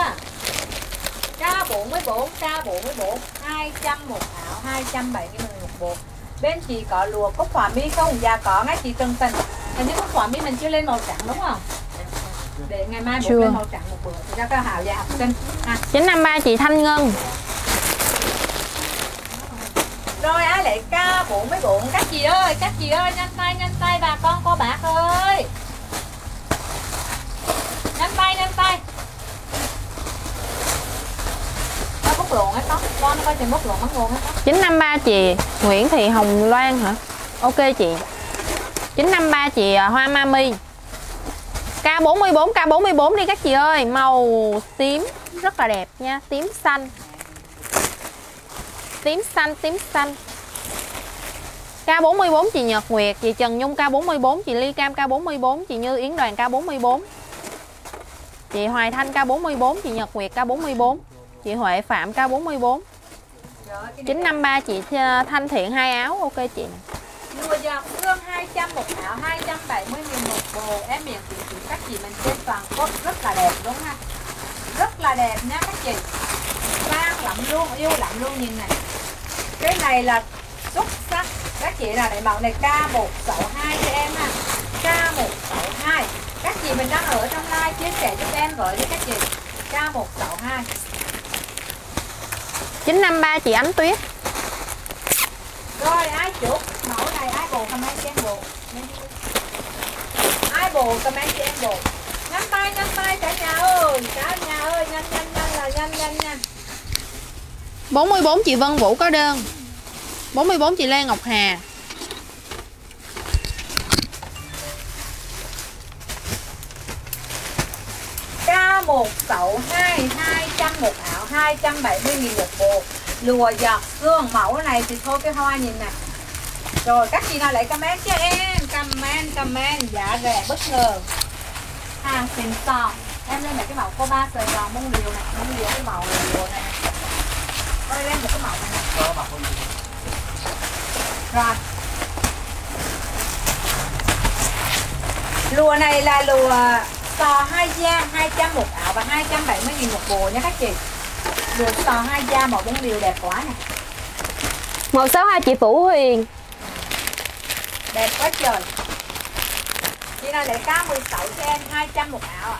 K44, K44 200 một áo, 270.000 một bộ. Bên chị có lùa cúc họa mi không? Dạ có ngay chị Trần Tình. Hình như cúc họa mi mình chưa lên màu trắng đúng không? Để ngày mai bộ lên màu trắng một bữa cho các Hảo và học sinh ha. 953 chị Thanh Ngân. Rồi ai lại K44 các chị ơi nhanh tay bà con cô bác ơi. Nhanh tay. Nó bút luồn hết đó. Con nó coi chừng bút luồn mất nguồn hết đó. 953 chị Nguyễn Thị Hồng Loan hả? Ok chị. 953 chị Hoa Mami. K44 đi các chị ơi. Màu tím rất là đẹp nha. Tím xanh. K44 chị Nhật Nguyệt. Chị Trần Nhung K44. Chị Ly Cam K44. Chị Như Yến Đoàn K44. Chị Hoài Thanh K44. Chị Nhật Nguyệt K44. Chị Huệ Phạm K44. 953 chị Thanh Thiện 2 áo. Ok chị. Lùa dọc xương 200 một áo, 270.000 một bộ. Em miệng chị các chị mình trên toàn quốc rất là đẹp đúng không? Rất là đẹp nha các chị. Vang lắm luôn, yêu lắm luôn nhìn này. Cái này là xuất sắc. Các chị là đại mẫu này K162 cho em ha. K162. Các chị mình đang ở trong live chia sẻ giúp em gọi đi các chị. K162. 953 chị Ánh Tuyết. Rồi ai chụp mẫu này ai bồ comment cho em bồ. Ai bồ comment cho em bồ. Nhanh tay cả nhà ơi, nhanh. 44 chị Vân Vũ có đơn. 44 chị Lê Ngọc Hà. K162 200 một áo, 270.000 một bộ. Lùa giọt xương mẫu này thì thôi cái hoa nhìn nè. Rồi các chị nào lại comment cho em. Comment giá rẻ bất ngờ. Hàng xịn sò. Em lên một cái mẫu cô ba sợi giòn bông liều này. Bông liều cái màu liều này. Rồi lên một cái mẫu này nè. Rồi. Lùa này là lùa sò 2 da 200 một áo và 270.000 một bộ nha các chị. Lùa sò 2 da màu bông liều đẹp quá nè. 162 chị Phủ Huyền. Đẹp quá trời. Chị nào để K16 cho em 200 một áo ạ.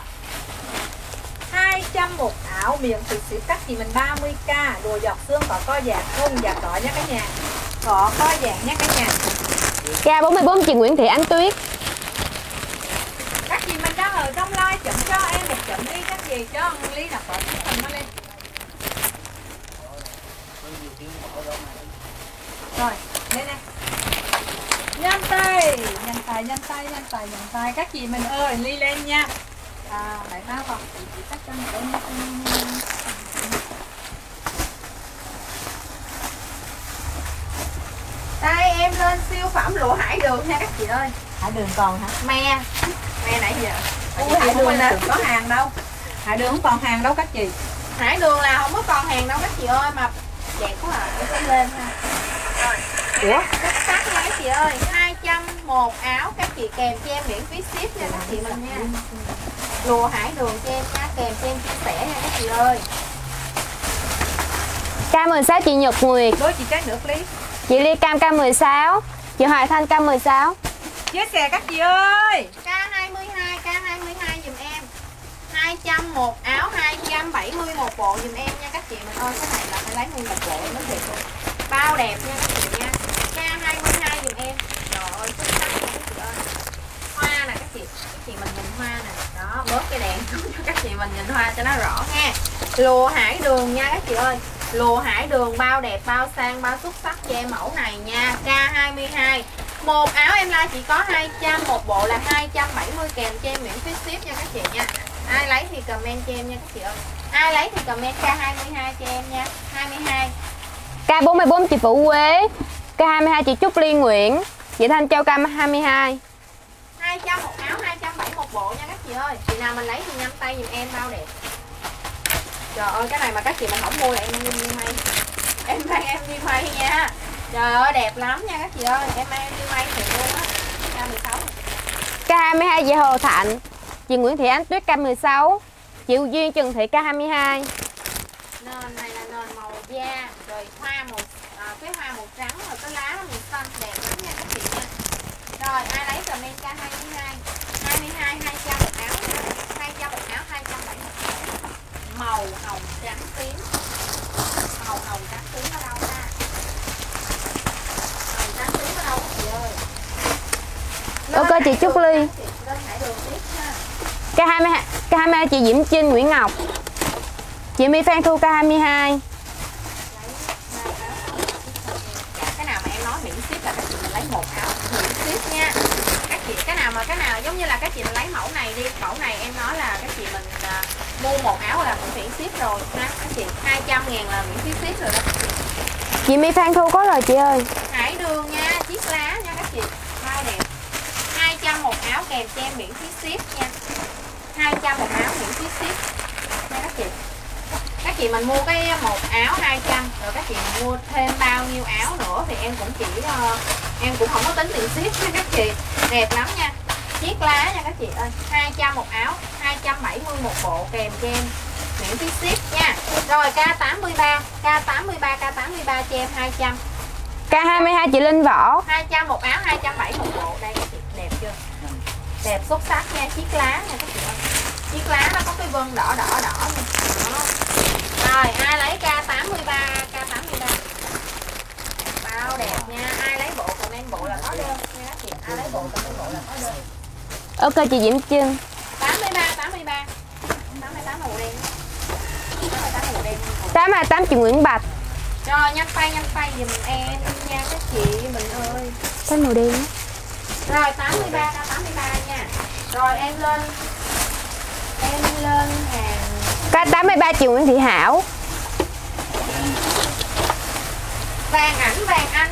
200 một áo miệng thì sẽ cắt chị mình 30k. Đồ dọc xương có co giãn không? Dạ có nha cả nhà. Có co giãn nha cả nhà. K44 chị Nguyễn Thị Ánh Tuyết. Các chị mình đang ở trong live chấm cho em một chấm ly các gì cho ly là có cái phần nó lên. Rồi, lên đây. Nhanh tay. Các chị mình ơi, ly lên nha. Đại ba còn chị cắt cho mình đây em lên siêu phẩm lụa Hải Đường nha các chị ơi. Hải Đường còn hả? Me nãy giờ. Hải Đường là có hàng đâu. Hải Đường không còn hàng đâu các chị. Hải Đường là không có còn hàng đâu các chị ơi, mà đẹp quá à. Em sẽ lên ha. Rồi. Ủa? Cắt nha các chị ơi. 200 một áo các chị kèm cho em miễn phí ship nha các chị mình nha. Lùa Hải Đường cho em nha, kèm cho em chia sẻ nha các chị ơi. K16 chị Nhật Nguyệt. Đối chị cái nước lý. Chị Ly Cam K16. Chị Hoài Thanh K16. Chia sẻ các chị ơi. K22 giùm em. 200 200 một áo, 270 một bộ dùm em nha các chị mình ơi. Cái này là phải lấy nguyên một bộ mới thiệt luôn. Bao đẹp nha các chị nha. K22 dùm em. Trời ơi xuất sắc nha các chị ơi. Hoa nè các chị mình nhìn hoa nè. Đó, bớt cái đèn xuống cho các chị mình nhìn hoa cho nó rõ nha. Lụa hải đường nha các chị ơi. Lụa hải đường bao đẹp, bao sang, bao xuất sắc cho em mẫu này nha. K22. Một áo em like chỉ có 200, một bộ là 270 kèm cho em miễn phí ship nha các chị nha. Ai lấy thì comment cho em nha các chị ơi. Ai lấy thì comment K22 cho em nha. 22. K44 chị Phụ Quế, K22 chị Trúc Liên Nguyễn, chị Thanh Châu K22. 200 một áo, 270 một bộ nha các chị ơi. Chị nào mình lấy thì nhanh tay dùm em bao đẹp. Trời ơi cái này mà các chị mình không mua là em mang đi may. Em mang em đi may nha. Trời ơi đẹp lắm nha các chị ơi. Em mang em đi may thì luôn á. K16. K22 chị Hồ Thạnh, chị Nguyễn Thị Ánh Tuyết K16, chị Duyên Trần Thị K22. Nền này là nền màu da, rồi hoa màu cái hoa màu trắng rồi cái lá màu xanh đẹp lắm nha các chị nha. Rồi ai lấy comment K22. 22 200 một áo, 200 một áo, 270 một áo. Màu hồng trắng tím. Màu hồng trắng tím ở đâu ha? Hồng trắng tím ở đâu các chị ơi? Ok chị Trúc Ly. Lên Hải Đường tiếp ha. K22 chị Diễm Trinh Nguyễn Ngọc, chị My Phan Thu K22. Cái nào mà em nói miễn ship là các chị mình lấy một áo miễn ship nha các chị. Cái nào giống như là các chị mình lấy mẫu này đi, mẫu này em nói là các chị mình mua một áo là miễn ship rồi ha các chị. 200 ngàn là miễn phí ship rồi đó các chị. Chị My Phan Thu có rồi chị ơi. Hải đường nha, chiếc lá nha các chị, bao đẹp. 200 một áo kèm cho em miễn phí ship nha. 200 một áo miễn phí ship nha các chị. Các chị mình mua cái một áo 200 rồi các chị mình mua thêm bao nhiêu áo nữa thì em cũng chỉ em cũng không có tính tiền ship nha các chị. Đẹp lắm nha. Chiếc lá nha các chị ơi. 200 một áo, 270 một bộ kèm cho em miễn phí ship nha. Rồi K83 cho em 200. K22 chị Linh Võ. 200 một áo, 270 một bộ. Đây các chị, đẹp chưa? Đẹp xuất sắc nha, chiếc lá nha các chị ơi. Chiếc lá nó có cái vân đỏ nha. Đó. Rồi, ai lấy K83 bao đẹp nha. Ai lấy bộ comment bộ là có đơn nha các chị. Ai lấy bộ comment bộ là có đơn. Ok chị Diễm Trinh. 83 màu đen. 88 màu đen. 828 chị Nguyễn Bạch. Rồi nhanh tay giùm em nha các chị mình ơi. Cái màu đen á. Rồi 83 nha. Rồi em lên hàng K83 chị Nguyễn Thị Hảo. vàng ảnh.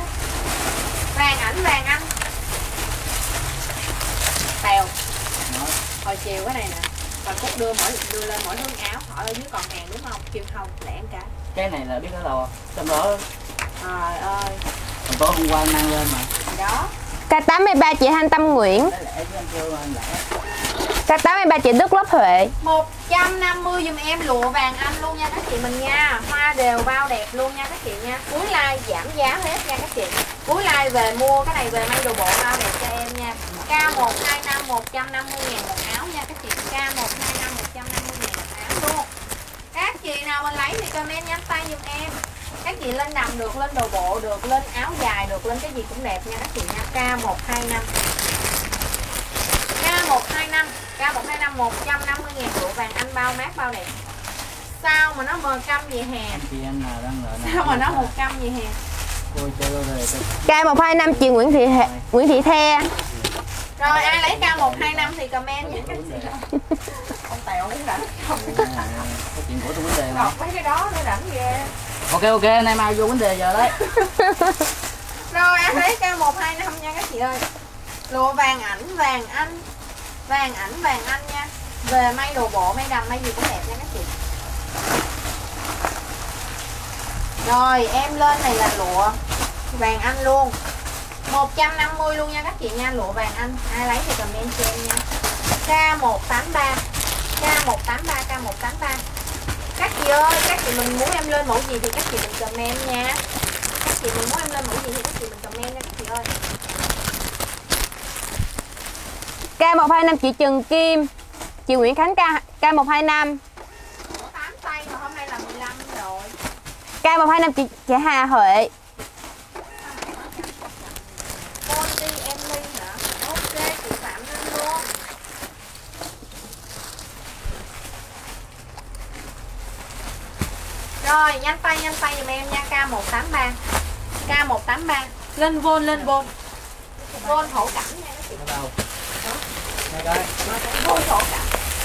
Tèo. Hồi chiều cái này nè. Và Cúc đưa lên mỗi hướng áo. Hỏi ở dưới còn hàng đúng không? Kêu không, lẻ một cái. Cái này là biết ở đâu trong đó. Trời ơi. Còn tối hôm qua mang lên mà. Đó. K83 chị Thanh Tâm Nguyễn. Lấy lẻ chứ anh kêu anh lẻ. K83 chị Đức Lấp Huệ. 150 giùm em lụa vàng anh luôn nha các chị mình nha. Hoa đều bao đẹp luôn nha các chị nha. Cuối like giảm giá hết nha các chị. Cuối like về mua cái này về may đồ bộ bao đẹp cho em nha. K125 150 ngàn một áo nha các chị. K125 150 ngàn một áo luôn. Các chị nào mình lấy thì comment nhanh tay giùm em. Các chị lên đầm được, lên đồ bộ được, lên áo dài được, lên cái gì cũng đẹp nha các chị nha. K125 K125 150 ngàn lụa vàng anh bao mát bao đẹp. Sao mà nó mờ căm vậy hè? Chị em nào đang lợi. Sao mà nó 100 vậy hè? Cô chơi rồi. K125 chị Nguyễn Thị The. Rồi ai lấy K125 thì comment nha các chị. Ông Tèo cũng rảnh. Cái chuyện của tôi vấn đề mà. Đọc mấy cái đó nó rảnh ghê. Ok nay mai vô vấn đề giờ đấy. Rồi ai lấy K125 nha các chị ơi. Lụa vàng ảnh nha. Về may đồ bộ, may đầm, may gì cũng đẹp nha các chị. Rồi em lên này là lụa vàng anh luôn. 150 luôn nha các chị nha, lụa vàng anh. Ai lấy thì comment cho em nha. K183. Các chị ơi, các chị mình muốn em lên mẫu gì thì các chị mình comment nha. Các chị mình muốn em lên mẫu gì thì các chị mình comment nha các chị ơi. K125 chị Trần Kim, chị Nguyễn Khánh K125. Ủa 8 tay mà hôm nay là 15 rồi. K125 chị Hà Huệ. Con đi em Ly hả? Ok chị Phạm Linh luôn. Rồi nhanh tay giùm em nha. K183. K183. Lên vôn Vôn thổ cẩm nha các chị. Ở đâu? Đây coi. Vôn thổ cẩm.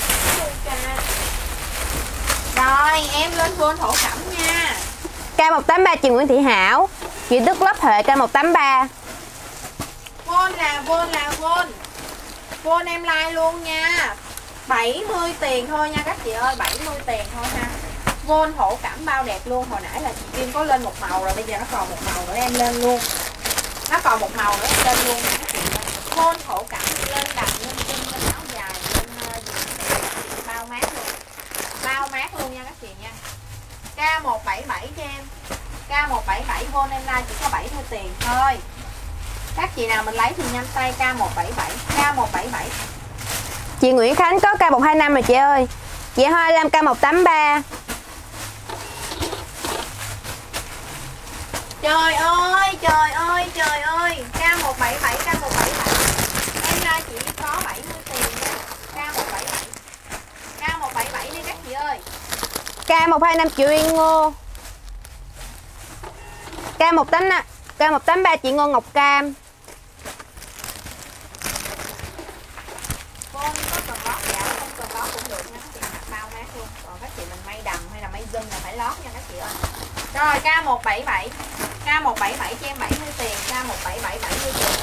Rồi em lên vôn thổ cẩm nha. K183 chị Nguyễn Thị Hảo. Chị Đức Lấp Huệ K183. Vôn em like luôn nha. 70 tiền thôi nha các chị ơi, 70 tiền thôi ha. Vôn thổ cẩm bao đẹp luôn. Hồi nãy là chị Kim có lên một màu rồi, bây giờ nó còn một màu nữa em lên luôn. Nó còn một màu nữa em lên luôn nha các chị. Vôn thổ cẩm lên đầm, lên chân, lên áo dài, lên bao mát luôn. Bao mát luôn nha các chị nha. K177 cho em. K177 vôn em like chỉ có 70 tiền thôi. Các chị nào mình lấy thì nhanh tay. K177. Chị Nguyễn Khánh có K125 rồi chị ơi. Chị Hoa Lam K183. Trời ơi K177 em ra chỉ có 70 tiền nha. K177 đi các chị ơi. K125 chị Uyên Ngô. K183 chị Ngô Ngọc Cam. Con có cần lót dạ không cần lót cũng được nha các chị, mặc bao mát luôn. Còn các chị mình may đầm hay là may dưng là phải lót nha các chị ơi. Rồi K177 cho em 70 tiền. K177 70 tiền.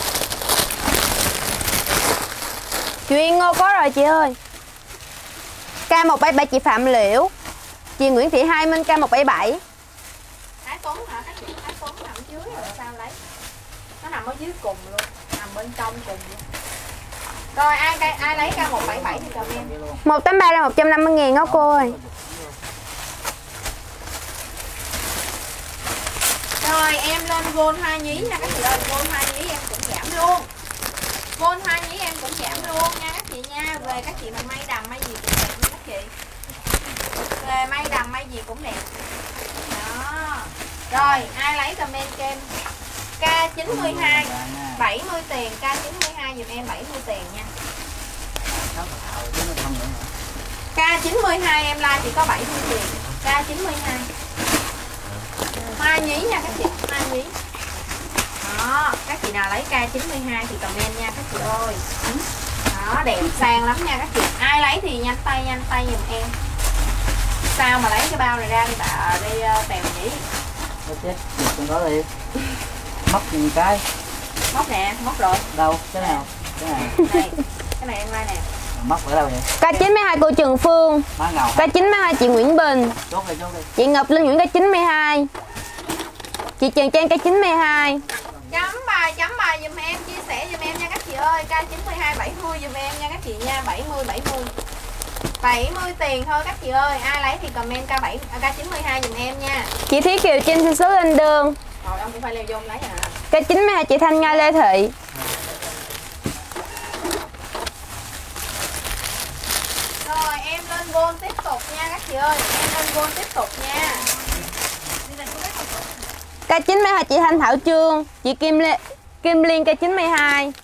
Chị Uyên Ngô có rồi chị ơi. K177 chị Phạm Liễu. Chị Nguyễn Thị Hai Minh K177. Thái Tuấn hả các chị? Thái Tuấn nằm dưới rồi sao lấy? Nó nằm ở dưới cùng luôn, nằm bên trong cùng luôn. Rồi ai lấy K177 thì cầm em. 183 là 150.000 đó cô ơi. Rồi em lên vôn 2 nhí nha các chị ơi, vôn 2 nhí em cũng giảm luôn. Vôn 2 nhí em cũng giảm luôn nha các chị nha. Về các chị mà may đầm may gì cũng đẹp nha các chị. Về may đầm may gì cũng đẹp. Đó. Rồi ai lấy comment cho em. K92 70 tiền, K92 giùm em 70 tiền nha. K92 em like chỉ có 70 tiền. K92 hoa nhí nha các chị, hoa nhí. Đó, các chị nào lấy K92 thì comment nha các chị ơi. Đó, đẹp sang lắm nha các chị. Ai lấy thì nhanh tay giùm em. Sao mà lấy cái bao này ra đi bà đi tèo nhỉ. Thôi chết, con đó đi. Móc cái. Móc nè, móc rồi. Đâu, cái nào? Cái này. Đây, cái này em like nè. Móc ở đâu vậy? K92 cô Trần Phương. Má ngầu. K92 chị Nguyễn Bình. Chốt đi. Chị Ngọc Linh Nguyễn K92. Chị Trần Trang K92. Chấm bài giùm em, chia sẻ giùm em nha các chị ơi. K92 70 giùm em nha các chị nha. 70 tiền thôi các chị ơi. Ai lấy thì comment K92 giùm em nha. Chị Thúy Kiều trên số lên đường. Rồi ông cũng phải leo vô lấy à. K92 chị Thanh Nga Lê Thị. Rồi em lên vôn tiếp tục nha các chị ơi. Em lên vôn tiếp tục nha. K92 chị Thanh Thảo Trương. Chị Kim Liên K92.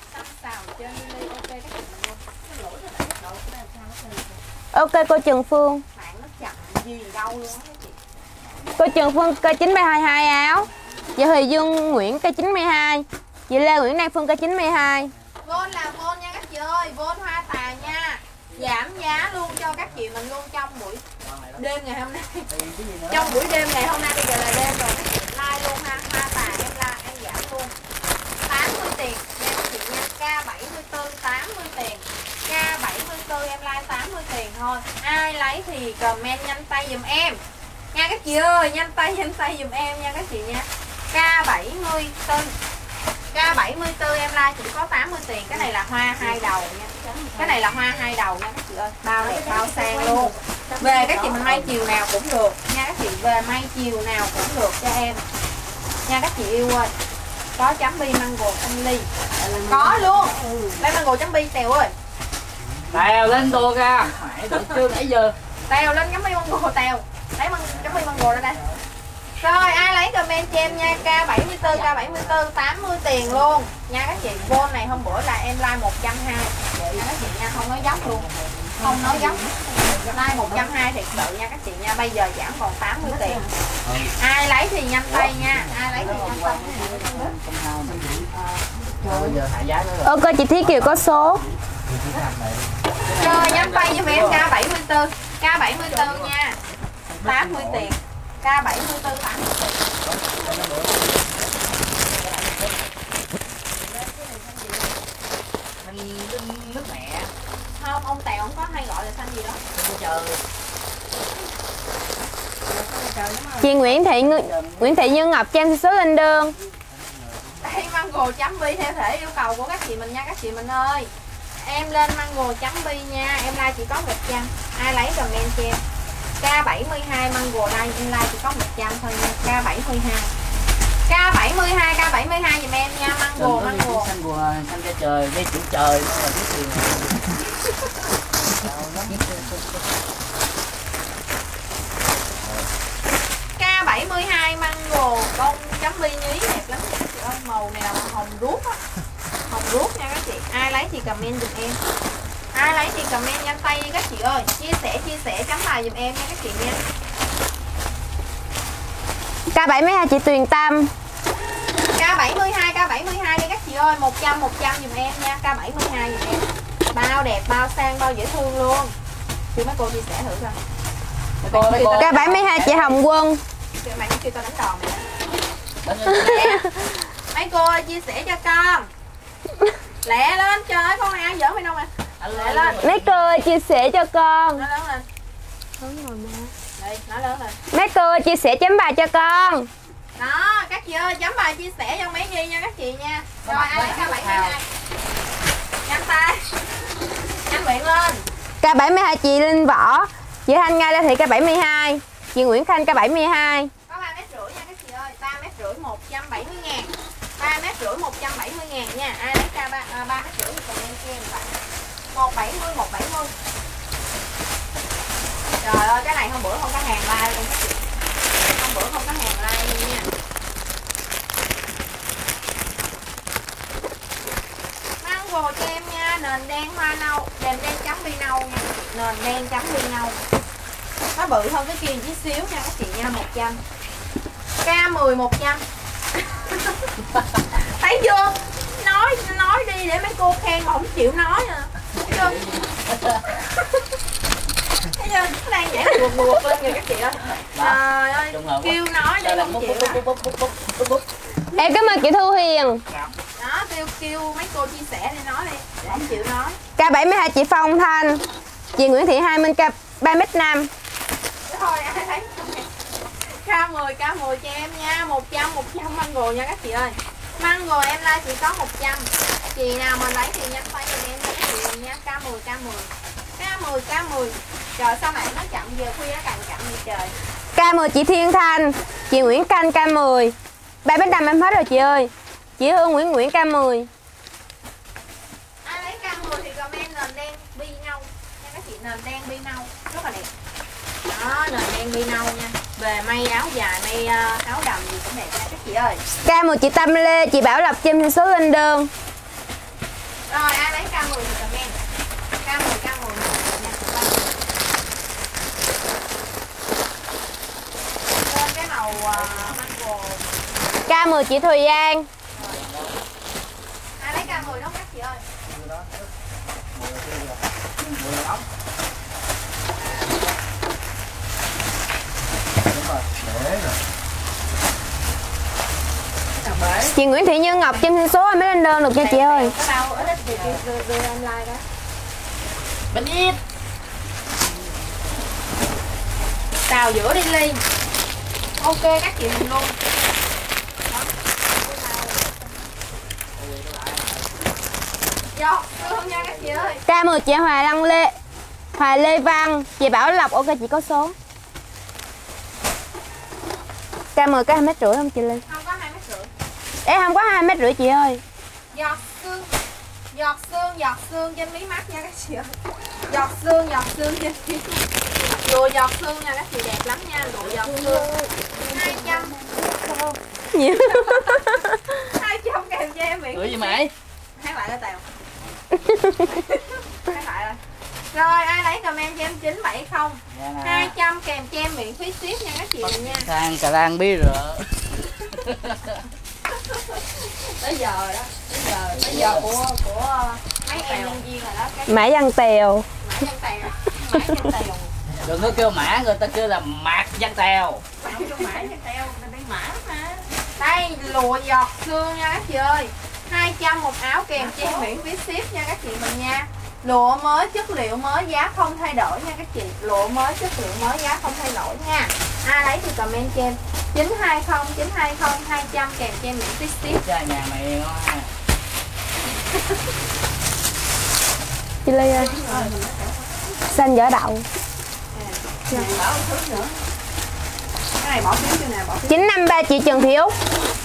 Ok cô Trần Phương. Bạn nó chậm gì đâu luôn á chị. Cô Trần Phương K92 2 áo. Chị Huỳnh Dương Nguyễn K92. Chị Lê Nguyễn Đan Phương K92. Vôn là vôn nha các chị ơi. Vôn hoa tà nha. Giảm giá luôn cho các chị mình luôn trong buổi đêm ngày hôm nay. Trong buổi đêm ngày hôm nay, bây giờ là đêm rồi. Like luôn ha. Hoa tà em like em giảm luôn 80 tiền nha các chị nha. K74 80 tiền. K74 em like 80 tiền thôi. Ai lấy thì comment nhanh tay giùm em nha các chị ơi. Nhanh tay giùm em nha các chị nha. K74 em like chỉ có 80 tiền. Cái này là hoa hai đầu nha. Cái này là hoa hai đầu nha các chị ơi. Bao đẹp bao sang luôn. Về các chị mình may chiều nào cũng được nha các chị. Về may chiều nào cũng được cho em nha các chị yêu ơi. Có chấm bi mango thanh ly. Có luôn. Đây mango chấm bi Tèo ơi. Tèo lên tua ra. Mày được chưa nãy giờ. Tèo lên chấm bi mango tèo. Lấy chấm bi mango ra đây. Rồi ai lấy comment cho em nha. K74 K74 80 tiền luôn nha các chị. Bon này hôm bữa là em like 120 nha các chị nha, không nói dốc luôn. Không nói dốc. Like 120 thiệt sự nha các chị nha. Bây giờ giảm còn 80 tiền. Ai lấy thì nhanh tay nha. Ai lấy thì nhanh tay. Bây giờ hạ giá nữa rồi. Ok chị Thí Kiều có số. Rồi nhanh tay giùm em K74 K74 nha. 80 tiền. K74 80 tiền. Thanh nước mẹ. Không, ông Tèo không có hay gọi là xanh gì đó. Trời. Chị Nguyễn Thị Như Ngọc cho em số lên đơn. Đây mango chấm bi theo thể yêu cầu của các chị mình nha các chị mình ơi. Em lên mango chấm bi nha, em like chỉ có 100. Ai lấy comment cho em. K72 mango like em like chỉ có 100 thôi nha. K72 K72 giùm em nha. Mango Xanh ra trời, dây chữ trời nó là cái tiền. K72 mango bông chấm bi nhí đẹp lắm các chị ơi. Màu này là màu hồng ruốc á. Hồng ruốc nha các chị. Ai lấy thì comment giùm em. Ai lấy thì comment nhanh tay các chị ơi. Chia sẻ chấm bài giùm em nha các chị nha. K72 chị Tuyền Tâm. K72 đi các chị ơi. 100 giùm em nha. K72 giùm em. Bao đẹp, bao sang, bao dễ thương luôn. Chị mấy cô chia sẻ thử coi. K72 chị Hồng Quân. Mày kêu tao đánh đòn mày. Mấy cô ơi chia sẻ cho con. Lẹ lên, trời ơi con này ăn giỡn mày đâu mà. Lẹ lên. Mấy cô ơi chia sẻ cho con. Nó lớn lên. Đây, nó lớn lên. Mấy cô ơi chia sẻ chấm bài cho con. Đó, các chị ơi, chấm bài chia sẻ cho mấy Nhi nha các chị nha. Rồi ai lấy K72. Nhanh tay. Nhanh miệng lên. K72 chị Linh Võ. Chị Thanh Nga Lê Thị K72. Chị Nguyễn Khanh K72. Có 3,5 mét nha các chị ơi. 3,5 mét 170.000. 3,5 mét 170.000 nha. Ai lấy K3,5 mét thì comment cho em bạn. 170. Trời ơi, cái này hôm bữa không có hàng like luôn các chị. Hôm bữa không có hàng like luôn nha. Mango cho em nha, nền đen hoa nâu, nền đen chấm bi nâu nha. Nền đen chấm bi nâu. Nó bự hơn cái kia chút xíu nha các chị nha, 100. K10 100. Thấy chưa? Nói đi để mấy cô khen mà không chịu nói à. Thấy chưa? Thấy chưa? Nó đang nhảy buộc lên kìa các chị ơi. Trời ơi, kêu nói để không chịu à. Em cảm ơn chị Thu Hiền. Đó, kêu mấy cô chia sẻ đi nói đi, để không chịu nói. K72 chị Phong Thanh. Chị Nguyễn Thị Hai Minh K3m5. Thôi ai thấy K10 cho em nha. 100 mango nha các chị ơi. Mango em like chỉ có 100. Chị nào mà lấy thì nhanh tay giùm em nha các chị nha. K10. Trời sao bạn nó chậm giờ khuya nó càng chậm vậy trời. K10 chị Thiên Thanh. Chị Nguyễn Canh K10. 3m5 em hết rồi chị ơi. Chị Hương Nguyễn K10. Ai lấy K10 thì comment nền đen bi nâu nha các chị. Nền đen bi nâu rất là đẹp. Đó, nền đen bi nâu nha. Về may áo dài, may áo đầm gì cũng đẹp nha các chị ơi. K10 chị Tâm Lê. Chị Bảo Lộc cho em số lên đơn. Rồi ai lấy K10 thì comment. K10 nha. Lên cái màu mango. K10 chị Thùy An. Ai lấy K10 đó các chị ơi. Chị Nguyễn Thị Như Ngọc cho em số em mới lên đơn được nha chị ơi. Có đâu ở đây thì đưa em like đó. Bên ít. Xào giữa đi Ly. Ok các chị mình luôn. Giọt thương nha các chị ơi. K10 chị Hòa Lê Văn. Chị Bảo Lộc. Ok chị có số. K10 có 2,5 mét không chị Ly? Không có 2,5 mét. Em không có 2,5 mét chị ơi. Giọt xương. Giọt sương trên mí mắt nha các chị ơi. Giọt sương trên mí mắt. Lụa giọt sương nha các chị, đẹp lắm nha. Lụa giọt sương 200. Nhiều. 200 kèm cho em miễn Cười gì mày? hát lại cái tèo. Hát lại rồi. Rồi ai lấy comment cho em 970 Dạ nè. 200 kèm cho em miễn phí ship nha các chị nha. Sang cà lan bí rợ. Tới giờ đó, tới giờ của mấy em nhân viên rồi đó. Cái Mã văn tèo. mã nhân tèo, mã nhân tèo. Đừng có kêu mã, người ta kêu là mạc văn tèo. Không kêu mã nhân tèo, mình đi mã mà. Đây lụa giọt xương nha các chị ơi. 200 một áo kèm cho em miễn phí ship nha các chị mình nha. Lụa mới, chất liệu mới, giá không thay đổi nha các chị. Lụa mới, chất liệu mới, giá không thay đổi nha. Ai lấy thì comment cho em 920 200 kèm cho em miễn phí ship. Ra nhà mày ngon ha. Chị Ly ơi. Xanh vỏ đậu. Bỏ một thứ nữa. Cái này bỏ phiếu chưa nè, bỏ phiếu. 953 chị Trần Thị Út.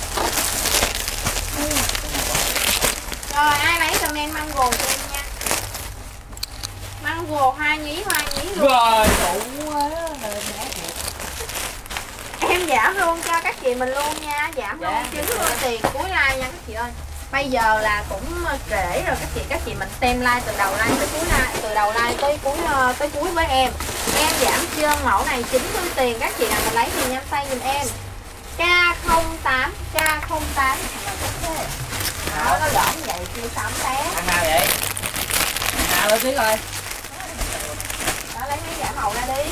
Rồi ai lấy comment mango cho em nha. Mango hoa nhí luôn. Rồi đủ quá. Em giảm luôn cho các chị mình luôn nha, giảm luôn 90 tiền cuối like nha các chị ơi. Bây giờ là cũng trễ rồi các chị mình xem like từ đầu like tới cuối like, từ đầu like tới cuối với em. Em giảm trơn mẫu này 90 tiền, các chị nào mình lấy thì nhanh tay giùm em. K08 đó, nó lõm vậy chưa sắm té. Thằng nào vậy? Thằng nào lên tiếng rồi? Đó, lấy mấy giảm màu ra đi.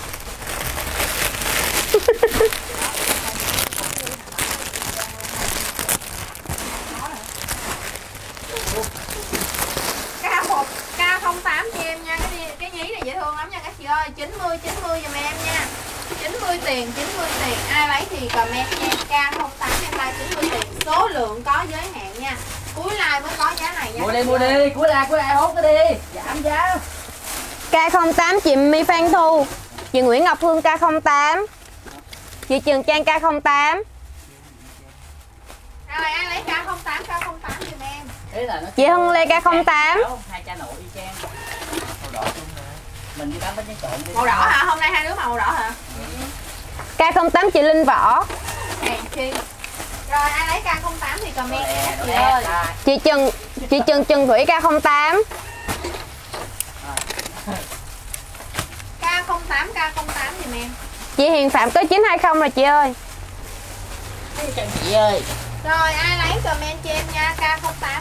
K08 cho em nha, cái nhí này dễ thương lắm nha các chị ơi. 90 giùm em nha. 90 tiền. Ai lấy thì comment cho em K08 em like 90 tiền. Số lượng có giới hạn nha. Cuối like mới có giá này nha. Mua đi, cuối like hốt cái đi. Giảm giá. K08 chị My Phan Thu. Chị Nguyễn Ngọc Hương K08. Chị Trường Trang K08. Rồi ai lấy K08 giùm em. Ý là nó Chị Hân Lê K08. Hai cha nội y chang. Màu đỏ chung nè. Mình đi bán bánh tráng trộn đi. Màu đỏ hả? Hôm nay hai đứa màu đỏ hả? K08 chị Linh Võ. Hèn chi. Rồi ai lấy K08 thì comment nha các chị ơi. Chị Trần Thủy K08. K08 giùm em. Chị Hiền Phạm có 920 rồi chị ơi. Chào chị ơi. Rồi ai lấy comment cho em nha. K08.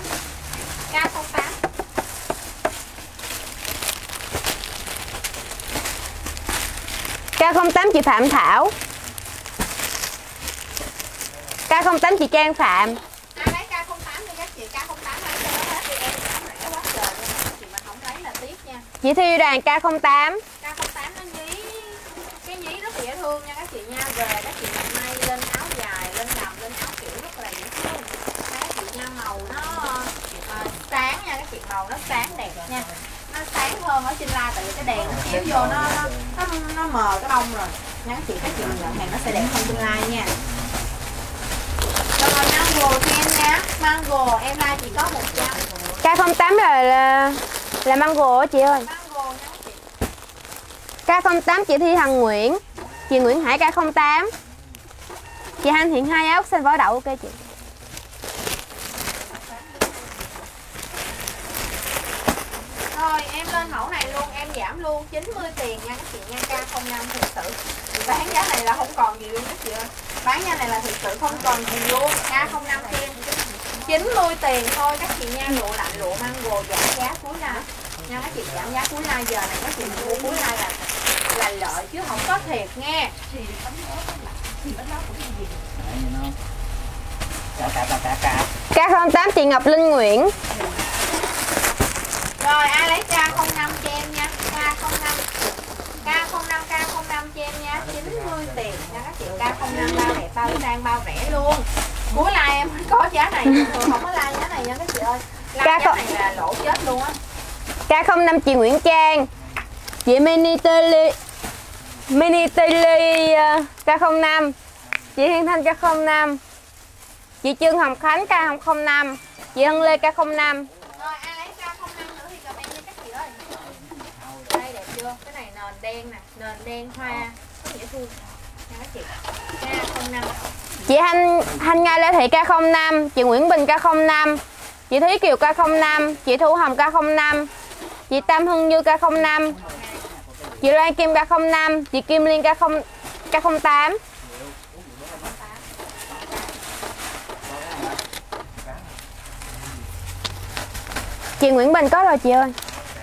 K08 chị Phạm Thảo. K08 chị Trang Phạm. Ai lấy K08 thì các chị K08 lấy cho nó hết đi em, giảm rẻ quá trời luôn các chị, mà không lấy là tiếc nha. Chị Thi Đoàn K08. K08 nó nhí, cái nhí rất dễ thương nha các chị nha. Về các chị mặc may lên áo dài, lên đầm, lên áo kiểu rất là dễ thương. Các chị nha, màu nó sáng nha các chị, màu nó sáng đẹp nha. Nó sáng hơn ở trên la, tại vì cái đèn nó chiếu vô nó mờ cái bông rồi nha các chị mình nhận hàng nó sẽ đẹp hơn trên la nha. Rồi mango cho em nha. Mango em like chỉ có 100. K08 là mango á chị ơi. Mango nha chị. K08 chị Thi Hằng Nguyễn. Chị Nguyễn Hải K08. Chị Thanh Hiện Hai áo xanh vỏ đậu ok chị. Rồi em lên mẫu này luôn, em giảm luôn 90 tiền nha các chị nha. K05 thực sự bán giá này là không còn gì luôn các chị ơi. Bán giá này là thực sự không còn gì luôn. K05 cho em 90 tiền thôi các chị nha. Lụa lạnh, lụa mango giảm giá cuối like nha các chị, giảm giá cuối like. Giờ này các chị mua cuối like là lợi chứ không có thiệt nghe. K08 chị Ngọc Linh Nguyễn. Rồi ai lấy K05 cho em nha. K05 cho em nha. 90 tiền nha các chị. K05 bao đẹp, bao sang, bao rẻ luôn. Cuối like em có giá này, thường không có like giá này nha các chị ơi. Like giá này là lỗ chết luôn á. K05 chị Nguyễn Trang. Chị Mini Tele K05. Chị Hiên Thanh K05. Chị Trương Hồng Khánh K05. Chị Hân Lê K05. Rồi ai đen nè, nền đen hoa có dễ thương nha các chị. K05. Chị Thanh Nga Lê Thị K05, chị Nguyễn Bình K05, chị Thúy Kiều K05, chị Thu Hồng K05, chị Tam Hưng Như K05, chị Loan Kim K05, chị Kim Liên K08. Chị Nguyễn Bình có rồi chị ơi.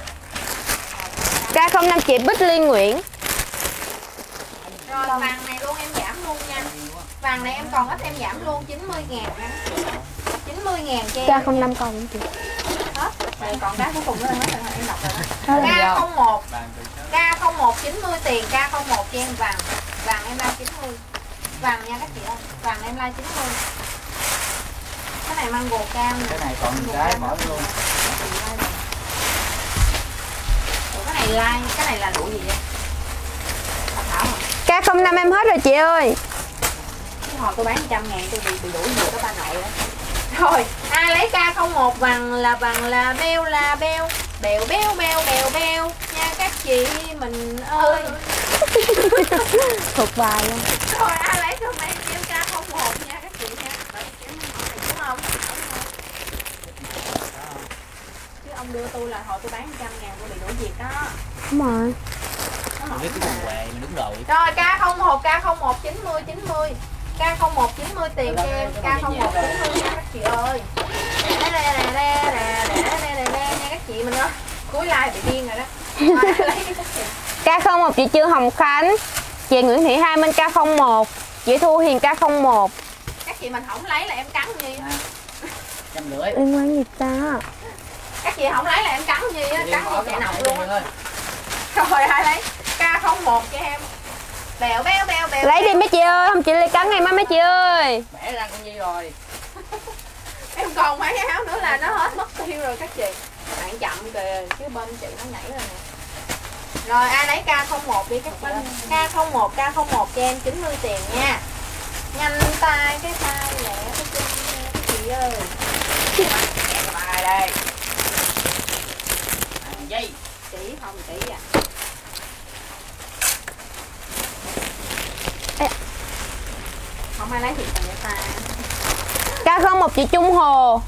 K05 chị Bích Liên Nguyễn. Rồi vàng này luôn em giảm luôn nha. Vàng này em còn ít em giảm luôn 90.000 nha. 90.000 cho em. K05 còn không chị? Hết. Rồi còn cái cuối cùng nữa hết rồi em đọc rồi đó. K01 90 tiền, K01 cho em vàng. Vàng em like 90. Vàng nha các chị ơi. Vàng em like 90. Cái này mango cam nè. Cái này còn cái bỏ luôn. Ủa, cái này like, cái này là lụa gì vậy? Thảo hả? K05 em hết rồi chị ơi. Cái hồi tôi bán 100.000 tôi bị đuổi nhiều các ba nội đó. Rồi, ai lấy K01 vàng là beo bèo bèo nha các chị mình ơi. Thuộc bài luôn. Rồi ai lấy cho mấy kêu K01 nha các chị nha. Đúng không? Chứ ông đưa tôi là hồi tôi bán 100.000 tôi bị đuổi việc đó. Đúng rồi. Tôi biết cái quần què mình đúng rồi. Rồi K01 90 K01 90 tiền cho em. K01 90 nha các chị ơi. Nha các chị mình ơi. Cuối like bị điên rồi đó. K01 chị Trương Hồng Khánh, chị Nguyễn Thị Hai Minh K01, chị Thu Hiền K01. Các chị mình không lấy là em cắn gì á. 150. Liên quan gì ta? Các chị không lấy là em cắn gì á, cắn gì chạy nọc luôn á. ơi. Rồi ai lấy K01 cho em. Bèo Lấy đi mấy chị ơi, không chị lấy cắn ngày mai mấy chị ơi. Bẻ ra con gì rồi. em còn mấy cái áo nữa là nó hết mất tiêu rồi các chị. Bạn chậm kìa chứ bên chị nó nhảy rồi nè. Rồi ai lấy K01 đi các chị ơi. K01 cho em 90 tiền nha. Nhanh tay cái tay lẹ cái chân nha các chị ơi. Cái bài đây. Dây. Chỉ không chỉ à. Không ai lấy thiệt tình vậy ta. K01 chị Trung Hồ.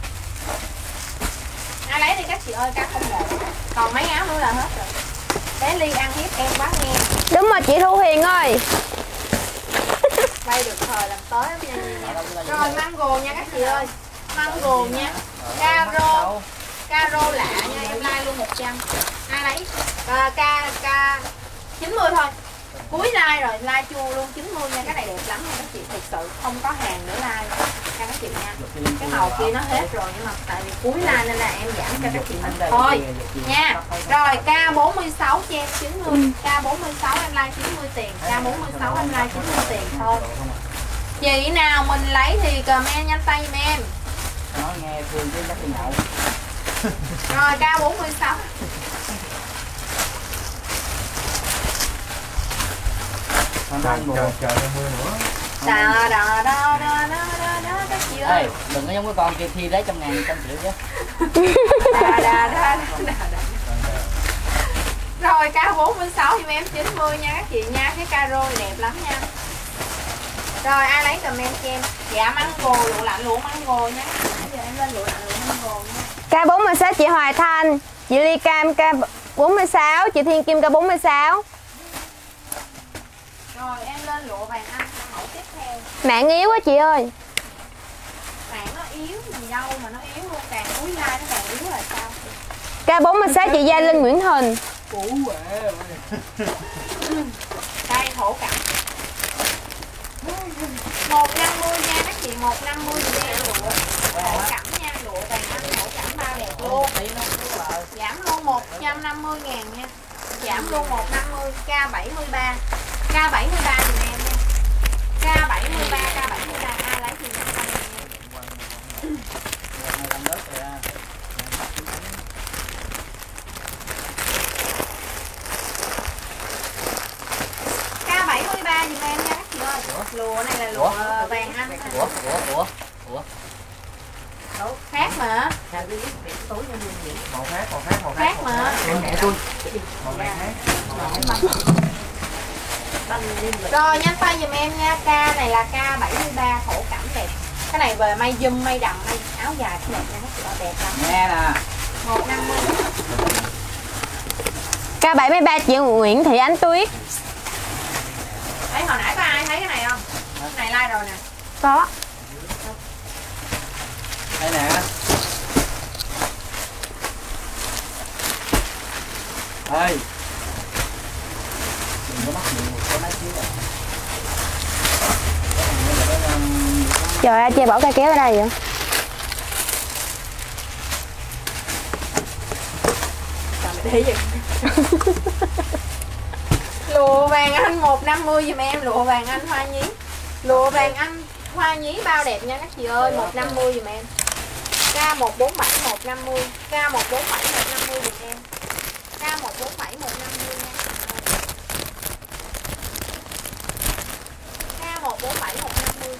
Ai lấy đi các chị ơi, K01. Còn mấy áo nữa là hết rồi. Bé Ly ăn hiếp em quá nghe. Đúng rồi chị Thu Hiền ơi. Bay được thời làm tới nha. Rồi mango nha các chị ơi. Mango nha. Caro lạ nha, em like luôn 100. Ai lấy? K 90 thôi. Cuối like rồi, like chua luôn 90 nha, cái này đẹp lắm nha các chị, thực sự không có hàng nữa like nha các chị nha. Cái màu kia nó hết rồi nhưng mà tại vì cuối like nên là em giảm cho các chị mình thôi nha. Rồi K46 cho em 90, K46 em like 90 tiền, K46 em like 90 tiền thôi. Chị nào mình lấy thì comment nhanh tay giùm em. Nó nghe thương chứ chắc đi nhậu. Rồi K46. Chờ mưa nữa. Đó các chị ơi. Ê, đừng có giống cái con kia thi lấy 100.000 100 triệu chứ. Rồi K46 giùm em 90 nha các chị nha, cái caro này đẹp lắm nha. Rồi ai lấy comment cho em. Dạ mango lụa lạnh lụa mango nha. Nãy giờ em lên lụa lạnh lụa mango nha. K46 chị Hoài Thanh, chị Ly Cam K46, chị Thiên Kim K46. Rồi em lên lụa vàng anh mẫu tiếp theo. Mạng yếu quá chị ơi. Mạng nó yếu gì đâu mà nó yếu luôn, càng cuối like nó càng yếu là sao? K46 chị Gia Linh Nguyễn Huỳnh. Đây thổ cẩm 150 nha các chị, 150 nha lụa thổ cẩm nha, lụa vàng anh thổ cẩm bao đẹp luôn. Giảm luôn 150.000 nha. Giảm luôn 150 K73. K73 giùm em nha. K73 ai lấy thì nhận tay nha. K73 giùm em nha các chị ơi. Lụa này là lụa vàng anh. Ủa. Khác mà. Màu khác. Khác mà. Mẹ tôi. Màu này khác. Rồi nhanh tay giùm em nha. Ca này là K73 khổ cảm đẹp. Cái này về may zoom, may đầm, may áo dài cũng đẹp nha, nó chị đẹp lắm. Nghe nè. 150. K73 chị Nguyễn Thị Ánh Tuyết. Thấy hồi nãy có ai thấy cái này không? Cái này like rồi nè. Có. Đây nè. Ơi. Đừng có mắc nhiều, có mấy xíu à. Trời ơi, chị bỏ cây kéo ở đây vậy? Để gì? Lụa vàng anh 150 giùm em, lụa vàng anh hoa nhí. Lụa vàng anh hoa nhí bao đẹp nha các chị ơi, 150 giùm em. K147 150, K147 150 giùm em. K147 150 nha. K147 150.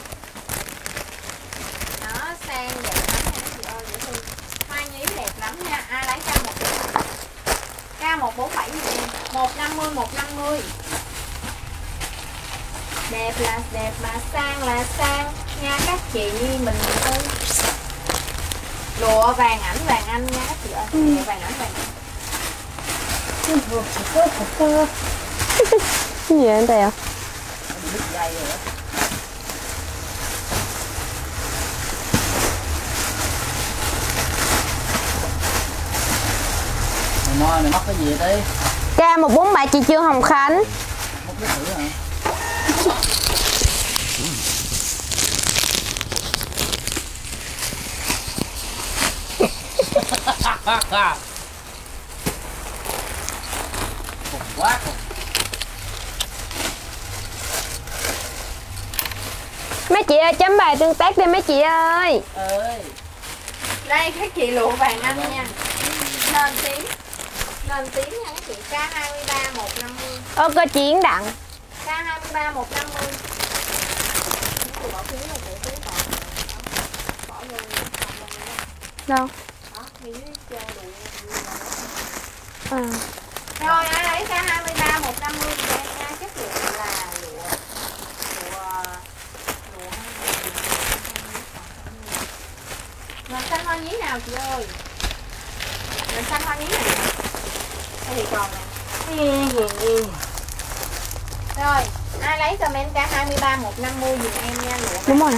Đó, sang đẹp lắm nha các chị ơi, dễ thương. Hoa nhí đẹp lắm nha. Ai lấy K147? K147 giùm em. 150 150. Đẹp là đẹp mà sang là sang nha các chị mình ơi. Lụa vàng ảnh vàng anh nha các chị ơi. Vàng ảnh vàng anh. Cái gì anh Tèo? Mày mắc cái gì đi? K147 chị Trương Hồng Khánh. Mắc cái thử hả? Quá khùng. Mấy chị ơi, chấm bài tương tác đi mấy chị ơi. Ơi. Đây các chị lụa vàng anh nha. Nền tím. Nền tím nha các chị. K23 150. Ok chị Yến Đặng. K23 150. Bỏ phí rồi để phí bỏ. Bỏ vô. Đâu? Đó, miếng chơi đủ. À. Rồi ai lấy K23 150 cho em nha, chất lượng là lụa nền xanh hoa nhí nào chị ơi. Nền xanh hoa nhí này. Đây thì còn nè. Rồi, ai lấy comment K23 150 dùm em nha lụa. Đúng rồi.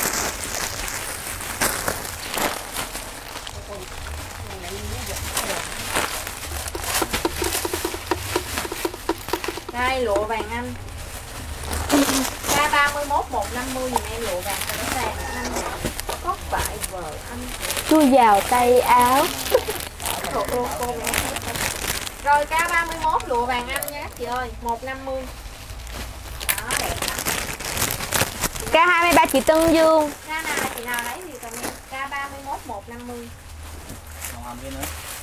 Đây lụa vàng anh. K31 150 dùm em lụa vàng vàng anh. Có vải vờ anh. Chui vào tay áo. Rồi K31 lụa vàng anh nha các chị ơi, 150. Đó đẹp lắm. K23 chị Tân Dương. K nào chị nào lấy thì comment K31 150. Còn hầm kia nữa.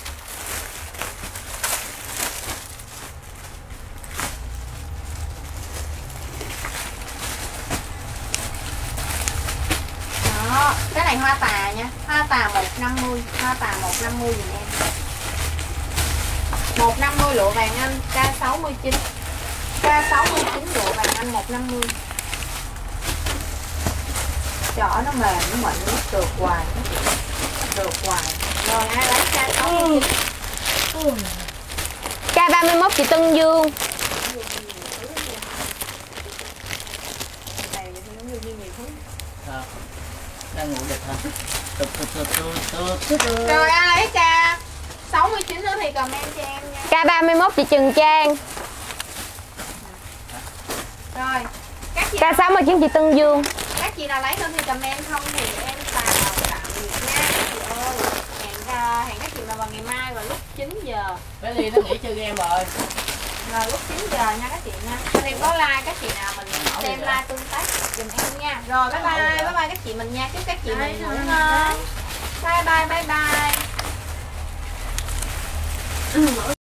Đó, cái này hoa tà nha, hoa tà 150, hoa tà 150 dùm em. 150 lụa vàng anh, K69. K69 lụa vàng anh 150. Chỏ nó mềm, nó mịn, nó trượt hoài. Trượt hoài. Rồi ai lấy K69. K31 chị Tân Dương. Sao? Đang ngủ đẹp hả? Rồi ai lấy K69 nữa thì comment cho em nha. K31 chị Trần Trang. Rồi các chị K69 chị Tân Dương. các chị nào lấy nữa thì comment, không thì em vào tạm biệt nha các chị ơi. Hẹn các chị vào ngày mai vào lúc 9 giờ. Cái Ly nó nghỉ chơi game rồi. Rồi lúc 9 giờ nha các chị nha. Em có like các chị nào mình xem like tương tác giùm em nha. Rồi bye bye các chị mình nha. Chúc các chị mình ngủ ngon. Bye bye.